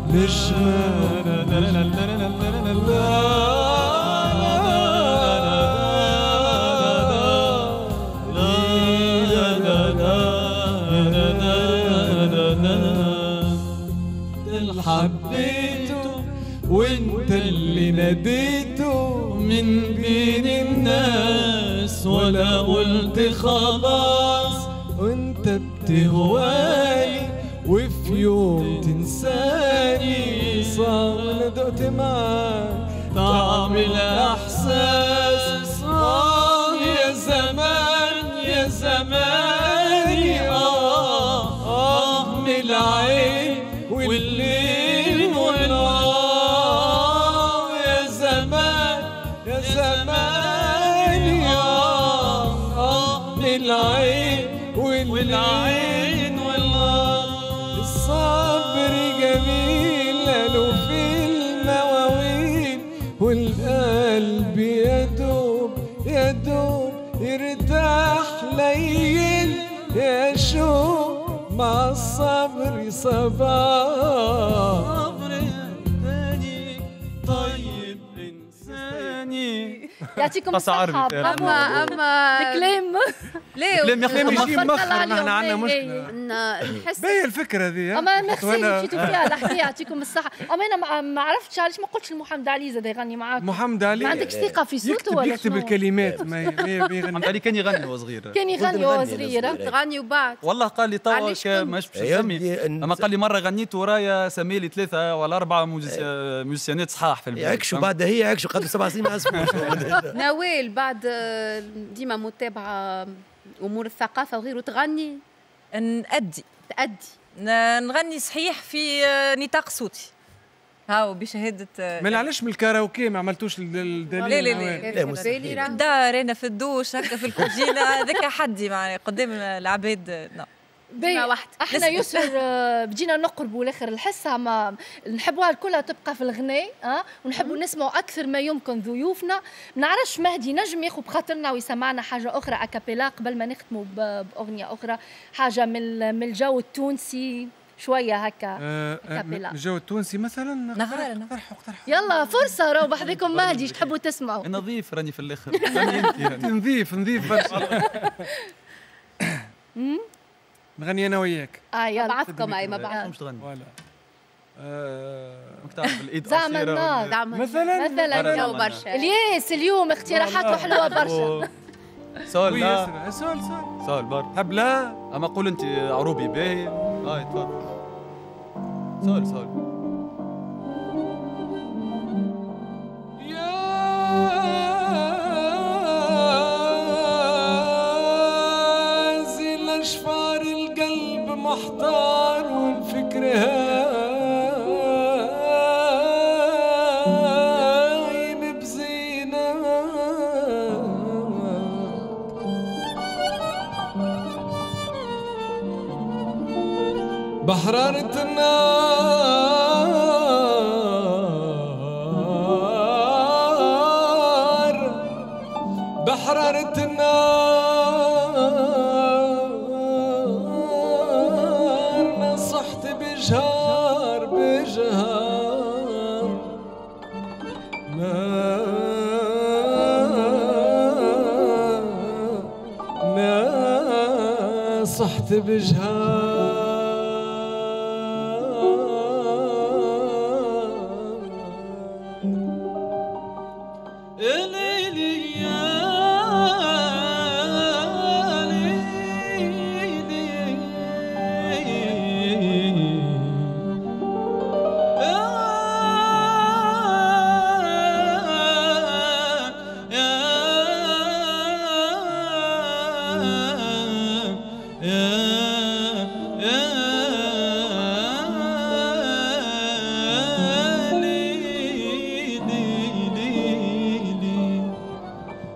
حبيته وانت اللي ناديته من بين الناس ولا قلت خلاص وانت بتهواني وفي يوم تنساني صار انا دقت معاك طعم الاحساس يا زمان يا زماني من العين والليل والنهار يا زمان يا زماني من العين والعين والنهار الصبر جميل له في المواويل والقلب يدوب يدوب يرتاح ليل يا شوق مع الصبر صباح صبر إنساني طيب إنساني يعطيكم الصحة. أما الكلام الكلام ياخذ يجي مخر. نحن عندنا مشكلة نحس باهي الفكرة ذي. أما ميرسي مشيتوا فيها الحكاية. يعطيكم الصحة. أما أنا ما عرفتش علاش ما قلتش لمحمد علي زاد يغني معاك. محمد علي ما عندكش ثقة في صوته ولا يكتب الكلمات ما يغني. محمد علي كان يغني وهو صغير. كان يغني وهو صغير. تغني وبعد والله قال لي توا مش نسمي. أما قال لي مرة غنيت ورايا سميلي 3 ولا 4 موزيسيانات صحاح في البلد. يعكشوا بعد هي يعكشوا قدر 7 سنين ما اسمعوش. نوال بعد ديما متابعة أمور الثقافة وغيره تغني؟ نأدي نغني صحيح في نطاق صوتي هاو بشهادة. من علاش من الكاراوكي ما عملتوش الدليل؟ لا الدار أنا في الدوش هكا في الكوجينة هذاك حدي معي قدام العباد. احنا يسر بدينا نقربوا لاخر الحصه ما نحبوها الكلها تبقى في الغناء ونحبوا نسمعوا اكثر ما يمكن ضيوفنا. ما نعرفش مهدي نجم ياخذ بخاطرنا ويسمعنا حاجه اخرى اكابيلا قبل ما نختموا باغنيه اخرى حاجه من الجو التونسي شويه هكا اكابيلا. الجو التونسي مثلا نقترحوا يلا فرصه راهو بحذاكم مهدي ايش تحبوا تسمعوا؟ نظيف راني في الاخر. نظيف برشا. نغني انا وياك. يلا بعثكم ما بعثكمش تغني ولا مكتعرف الايد زعما النار مثلا جو برشا. الياس اليوم اختيارات حلوه برشا. سؤال بار هبلا. اما قول انت عروبي باهي. تفضل. سؤال أشفار القلب محتار والفكر هايم بزينة بحرارة النار بحرارة النار نصحت بجهار نصحت بجهار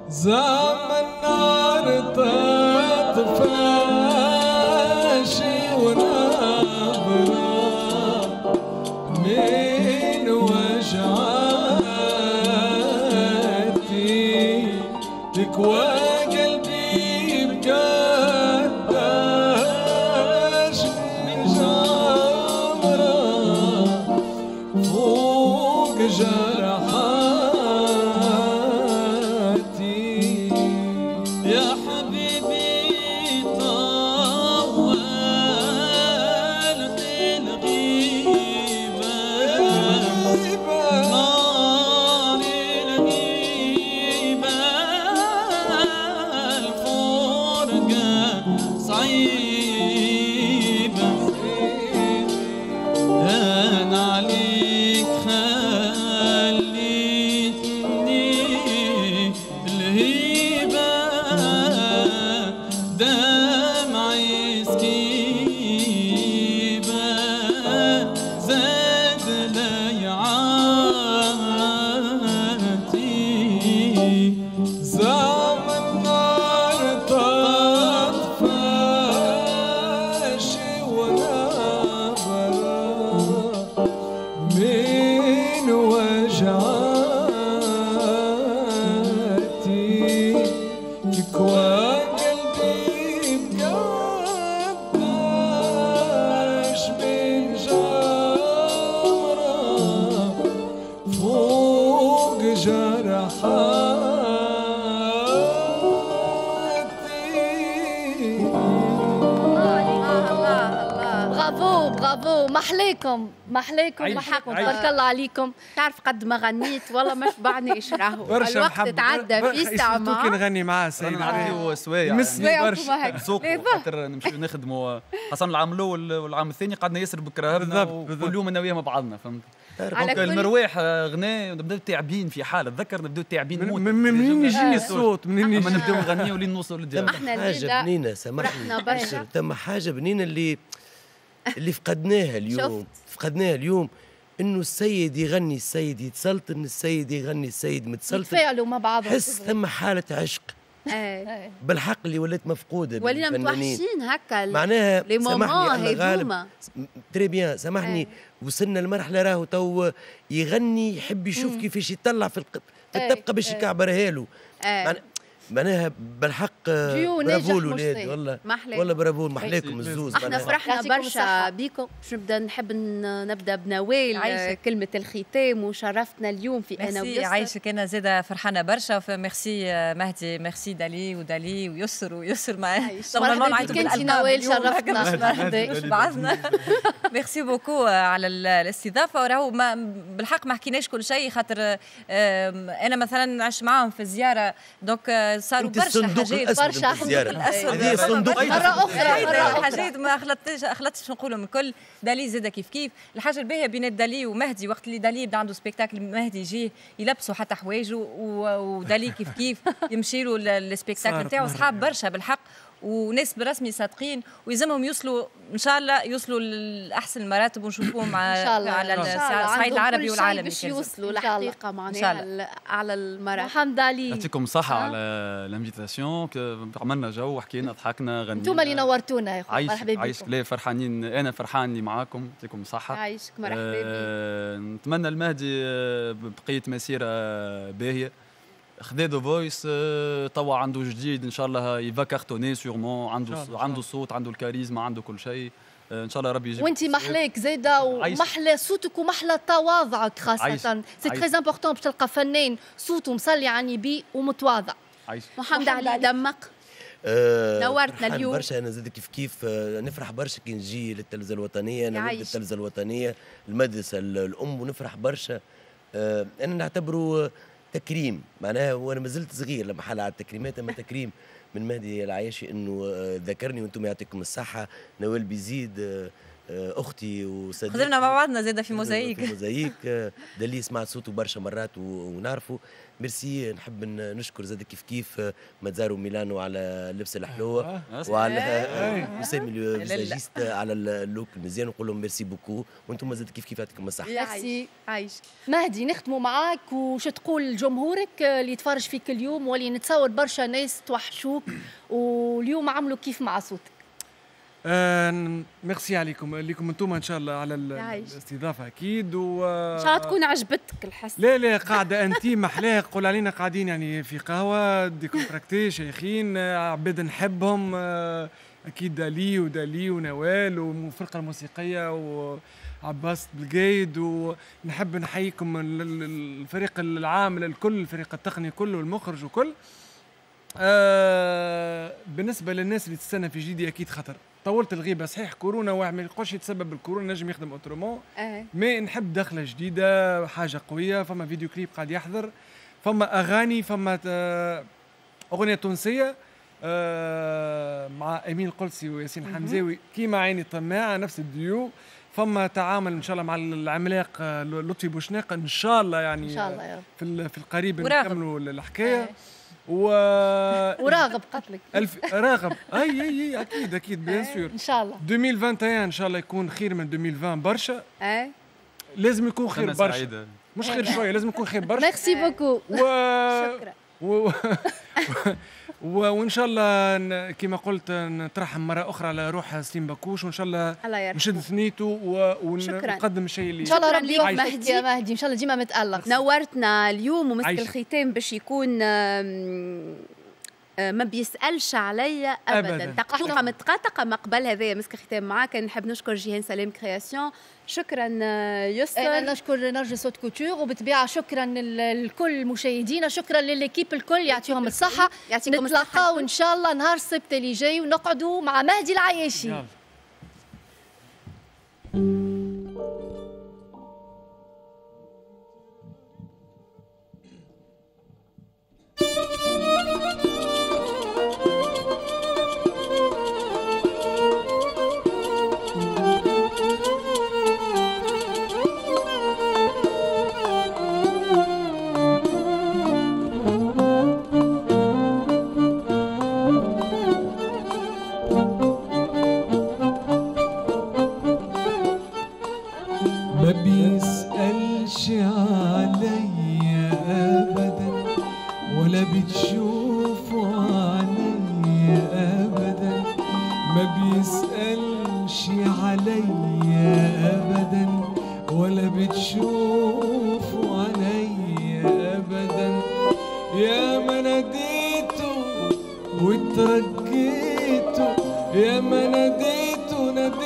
زمن نار تطفاشي ونابرة من وجعاتي تكوى قلبي بقداش من جمرة فوق جرحاتي يا حبيبي طولت الغيبة نار الغيبة الفرقة صعيبة هان عليك خليتني الهيبة دمعي سكيبة زاد ليعاتي زمن نار تطفاشي ونابرة من وجعاتي تكوى قلبي بقداش من جمرة فوق جرحاتي. برافو برافو، محليكم محليكم تبارك الله عليكم. تعرف قد ما غنيت والله ما شبعنيش راهو الوقت تعدى في ساعة معاه نغني معاه سيدي نعطيو سوايع مسوايع برشا نسوقوا خاطر نمشيو نخدموا خاصة العام الأول والعام الثاني قعدنا ياسر بكراهبنا وكل يوم أنا وياه مع بعضنا فهمت. المرواح غنى نبداو تعبين في حاله تذكر نبداو تعبين موت منين يجيني الصوت منين يجي نبداو نغنيو ولين نوصلوا للدار. حاجه بنينه سامحني ثم حاجه بنينه اللي فقدناها اليوم انه السيد يغني السيد يتسلطن السيد يغني السيد متسلطن يتفاعلوا مع بعضهم حس ثم حاله عشق بالحق اللي ولات مفقوده ولينا متوحشين هكا معناها سامحني غالب تري بيان سامحني وصلنا لمرحله راهو تو يغني يحب يشوف كيفاش يطلع في الطبقه باش يكعبرها له معناها بالحق برافو الولاد والله برافو محلاكم الزوز. احنا فرحنا برشا بيكم. باش نحب نبدا بنوال كلمه الختام وشرفتنا اليوم في انا ويسر. عايشك انا زاده فرحانه برشا فميرسي مهدي ميرسي دالي ويسر معاه طبعا معاكم كنتي نوال شرفتنا بعضنا ميرسي بوكو على الاستضافه وراهو بالحق ما حكيناش كل شيء خاطر انا مثلا عشت معاهم في الزياره دوك صاروا برشا حاجات برشا هذه الصندوق مرة أخرى حاجات ما خلطتش نقولهم الكل. دالي زاد كيف الحاجة الباهية بين دالي ومهدي وقت اللي دالي يبدا عنده سبيكتاكل مهدي يجيه يلبسوا حتى حوايجه ودالي كيف يمشي له السبيكتاكل نتاعو صحاب برشا بالحق وناس برسمي صادقين ويلزمهم يوصلوا ان شاء الله يوصلوا لاحسن المراتب ونشوفوهم على الصعيد العربي والعالمي باش يوصلوا الحقيقه معناها على المراتب. محمد علي يعطيكم الصحه على الانفيتاسيون عملنا جو وحكينا ضحكنا غنينا. انتم اللي نورتونا يا اخويا مرحبا بكم. عايشك ليه فرحانين انا فرحان اللي معاكم يعطيكم الصحه. عايشك مرحبا بك. نتمنى المهدي بقيه مسيره باهيه خذا ذا فويس توا عنده جديد ان شاء الله يفا كارتوني سيغمون عنده الصوت عنده الكاريزما عنده كل شيء ان شاء الله ربي يجيب. وانت محلاك زايده ومحلى صوتك ومحلى تواضعك خاصه سي تري امبورطون باش تلقى فنان صوته مصلي عني بيه ومتواضع. محمد علي دمق نورتنا اليوم برشا. انا زاد كيف نفرح برشا كي نجي للتلفزه الوطنيه. انا ولد التلفزه الوطنيه المدرسه الام ونفرح برشا. انا نعتبره تكريم معناها وانا ما زلت صغير لما حل على التكريمات اما تكريم من مهدي العياشي انه ذكرني وانتم يعطيكم الصحه. نوال بيزيد اختي وصديقتي خدمنا مع بعضنا زاده في موزايك. في موزايك ده اللي سمعت صوته برشا مرات ونعرفه. ميرسي. نحب نشكر زاد كيف مازارو ميلانو على اللبسه الحلوه وعلى وسامي الفيزاجيست على اللوك المزيان، ونقول لهم ميرسي بوكو، وانتم زاد كيف يعطيكم الصحه. ميرسي. عايش مهدي، نختموا معاك وش تقول لجمهورك اللي يتفرج فيك اليوم، واللي نتصور برشا ناس توحشوك واليوم عملوا كيف مع صوتك. ميرسي عليكم انتم ان شاء الله على الاستضافه اكيد، و ان شاء الله تكون عجبتك الحس. لا قاعده انتيم محلاه، قول علينا قاعدين يعني في قهوه ديكونتراكتي شيخين عباد نحبهم اكيد، دالي ونوال والفرقه الموسيقيه وعباس بالقايد، ونحب نحييكم الفريق العامل الكل، الفريق التقني كله والمخرج وكل. بالنسبه للناس اللي تستنى في جديدي اكيد خطر، طولت الغيبه صحيح، كورونا واحد ما يقولش يتسبب بالكورونا، نجم يخدم اوترومون، مي نحب دخله جديده، حاجه قويه، فما فيديو كليب قاعد يحضر، فما اغاني، فما اغنيه تونسيه مع امين القلسي وياسين حمزاوي كيما عيني طماعه نفس الديو، فما تعامل ان شاء الله مع العملاق لطفي بوشناق ان شاء الله، يعني ان شاء الله يا رب في القريب نكملوا الحكايه. وراغب قتلك راغب اي اكيد بيان سور ان شاء الله 2021 ان شاء الله يكون خير من 2020 برشا. لازم يكون خير برشا، مش خير شويه، لازم يكون خير برشا. ميرسي بوكو. شكرا. وان شاء الله كما قلت نترحم مره اخرى على روح سليم باكوش، وان شاء الله نشد ثنيته ونقدم الشيء اللي ان شاء الله ربي يوفقك يا مهدي، ان شاء الله ديما متالق. نورتنا اليوم، ومسك الختام باش يكون ما بيسالش عليا ابدا تقطقه متقاطقه ما قبل هذايا مسك ختام معاك. نحب نشكر جيهان سلام كرياسيون، شكرا يسر. انا نشكر نرجس صوت كوتور، وبالطبيعه شكرا لكل مشاهدينا، شكرا للكيب الكل، يعطيهم الصحه. نتلاقاو ان شاء الله نهار السبت اللي جاي ونقعدوا مع مهدي العياشي. ما بيسألش عليا أبدا ولا بتشوفوا عليا أبدا، ما بيسألش عليا أبدا ولا بتشوفوا عليا أبدا. يا ما ناديته وترجيته، يا ما ناديته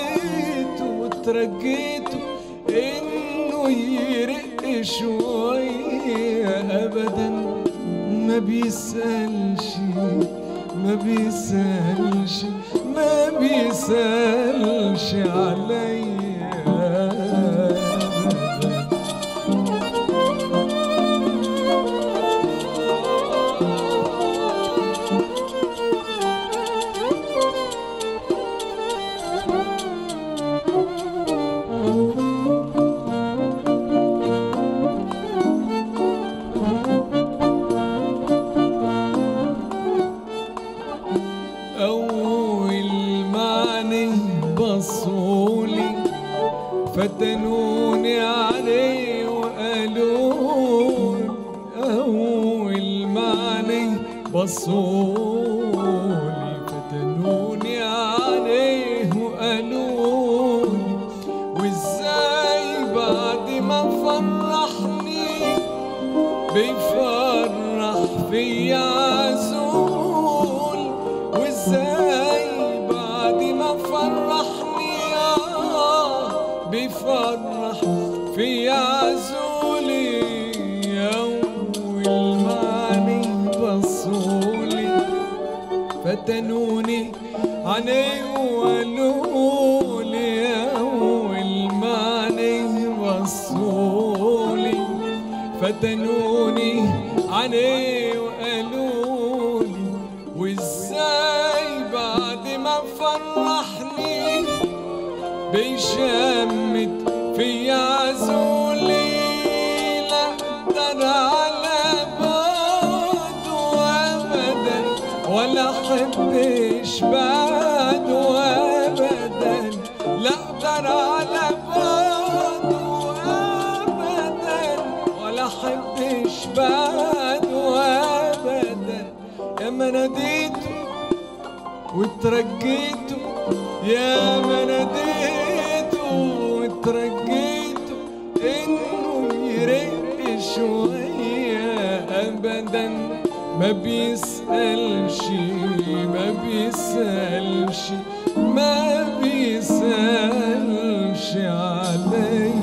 وترجيته إنه يرق شوية أبدا. ما بيسألش عليا فتنوني عليه وقالولي، أول معني بصولي فتنوني عليه وقالولي، وازاي بعد ما فرحني بيفرح فيا عزول، وازاي بعد ما فرحني بيفرح في عزولي. أول معني بصولي فتنوني عليه وقالولي، أول معني بصولي فتنوني عليه وقالولي، وازاي بعد ما فرحني بيشمت في عزولي لا اقدر على بعده ابدا ولا احبش بعده ابدا لا اقدر على بعده ابدا ولا احبش بعده ابدا يا ما ناديته وترجيته يا ما ناديته وترجيته انه يرق شويه ابدا ما بيسألش ما بيسألش ما بيسألش عليا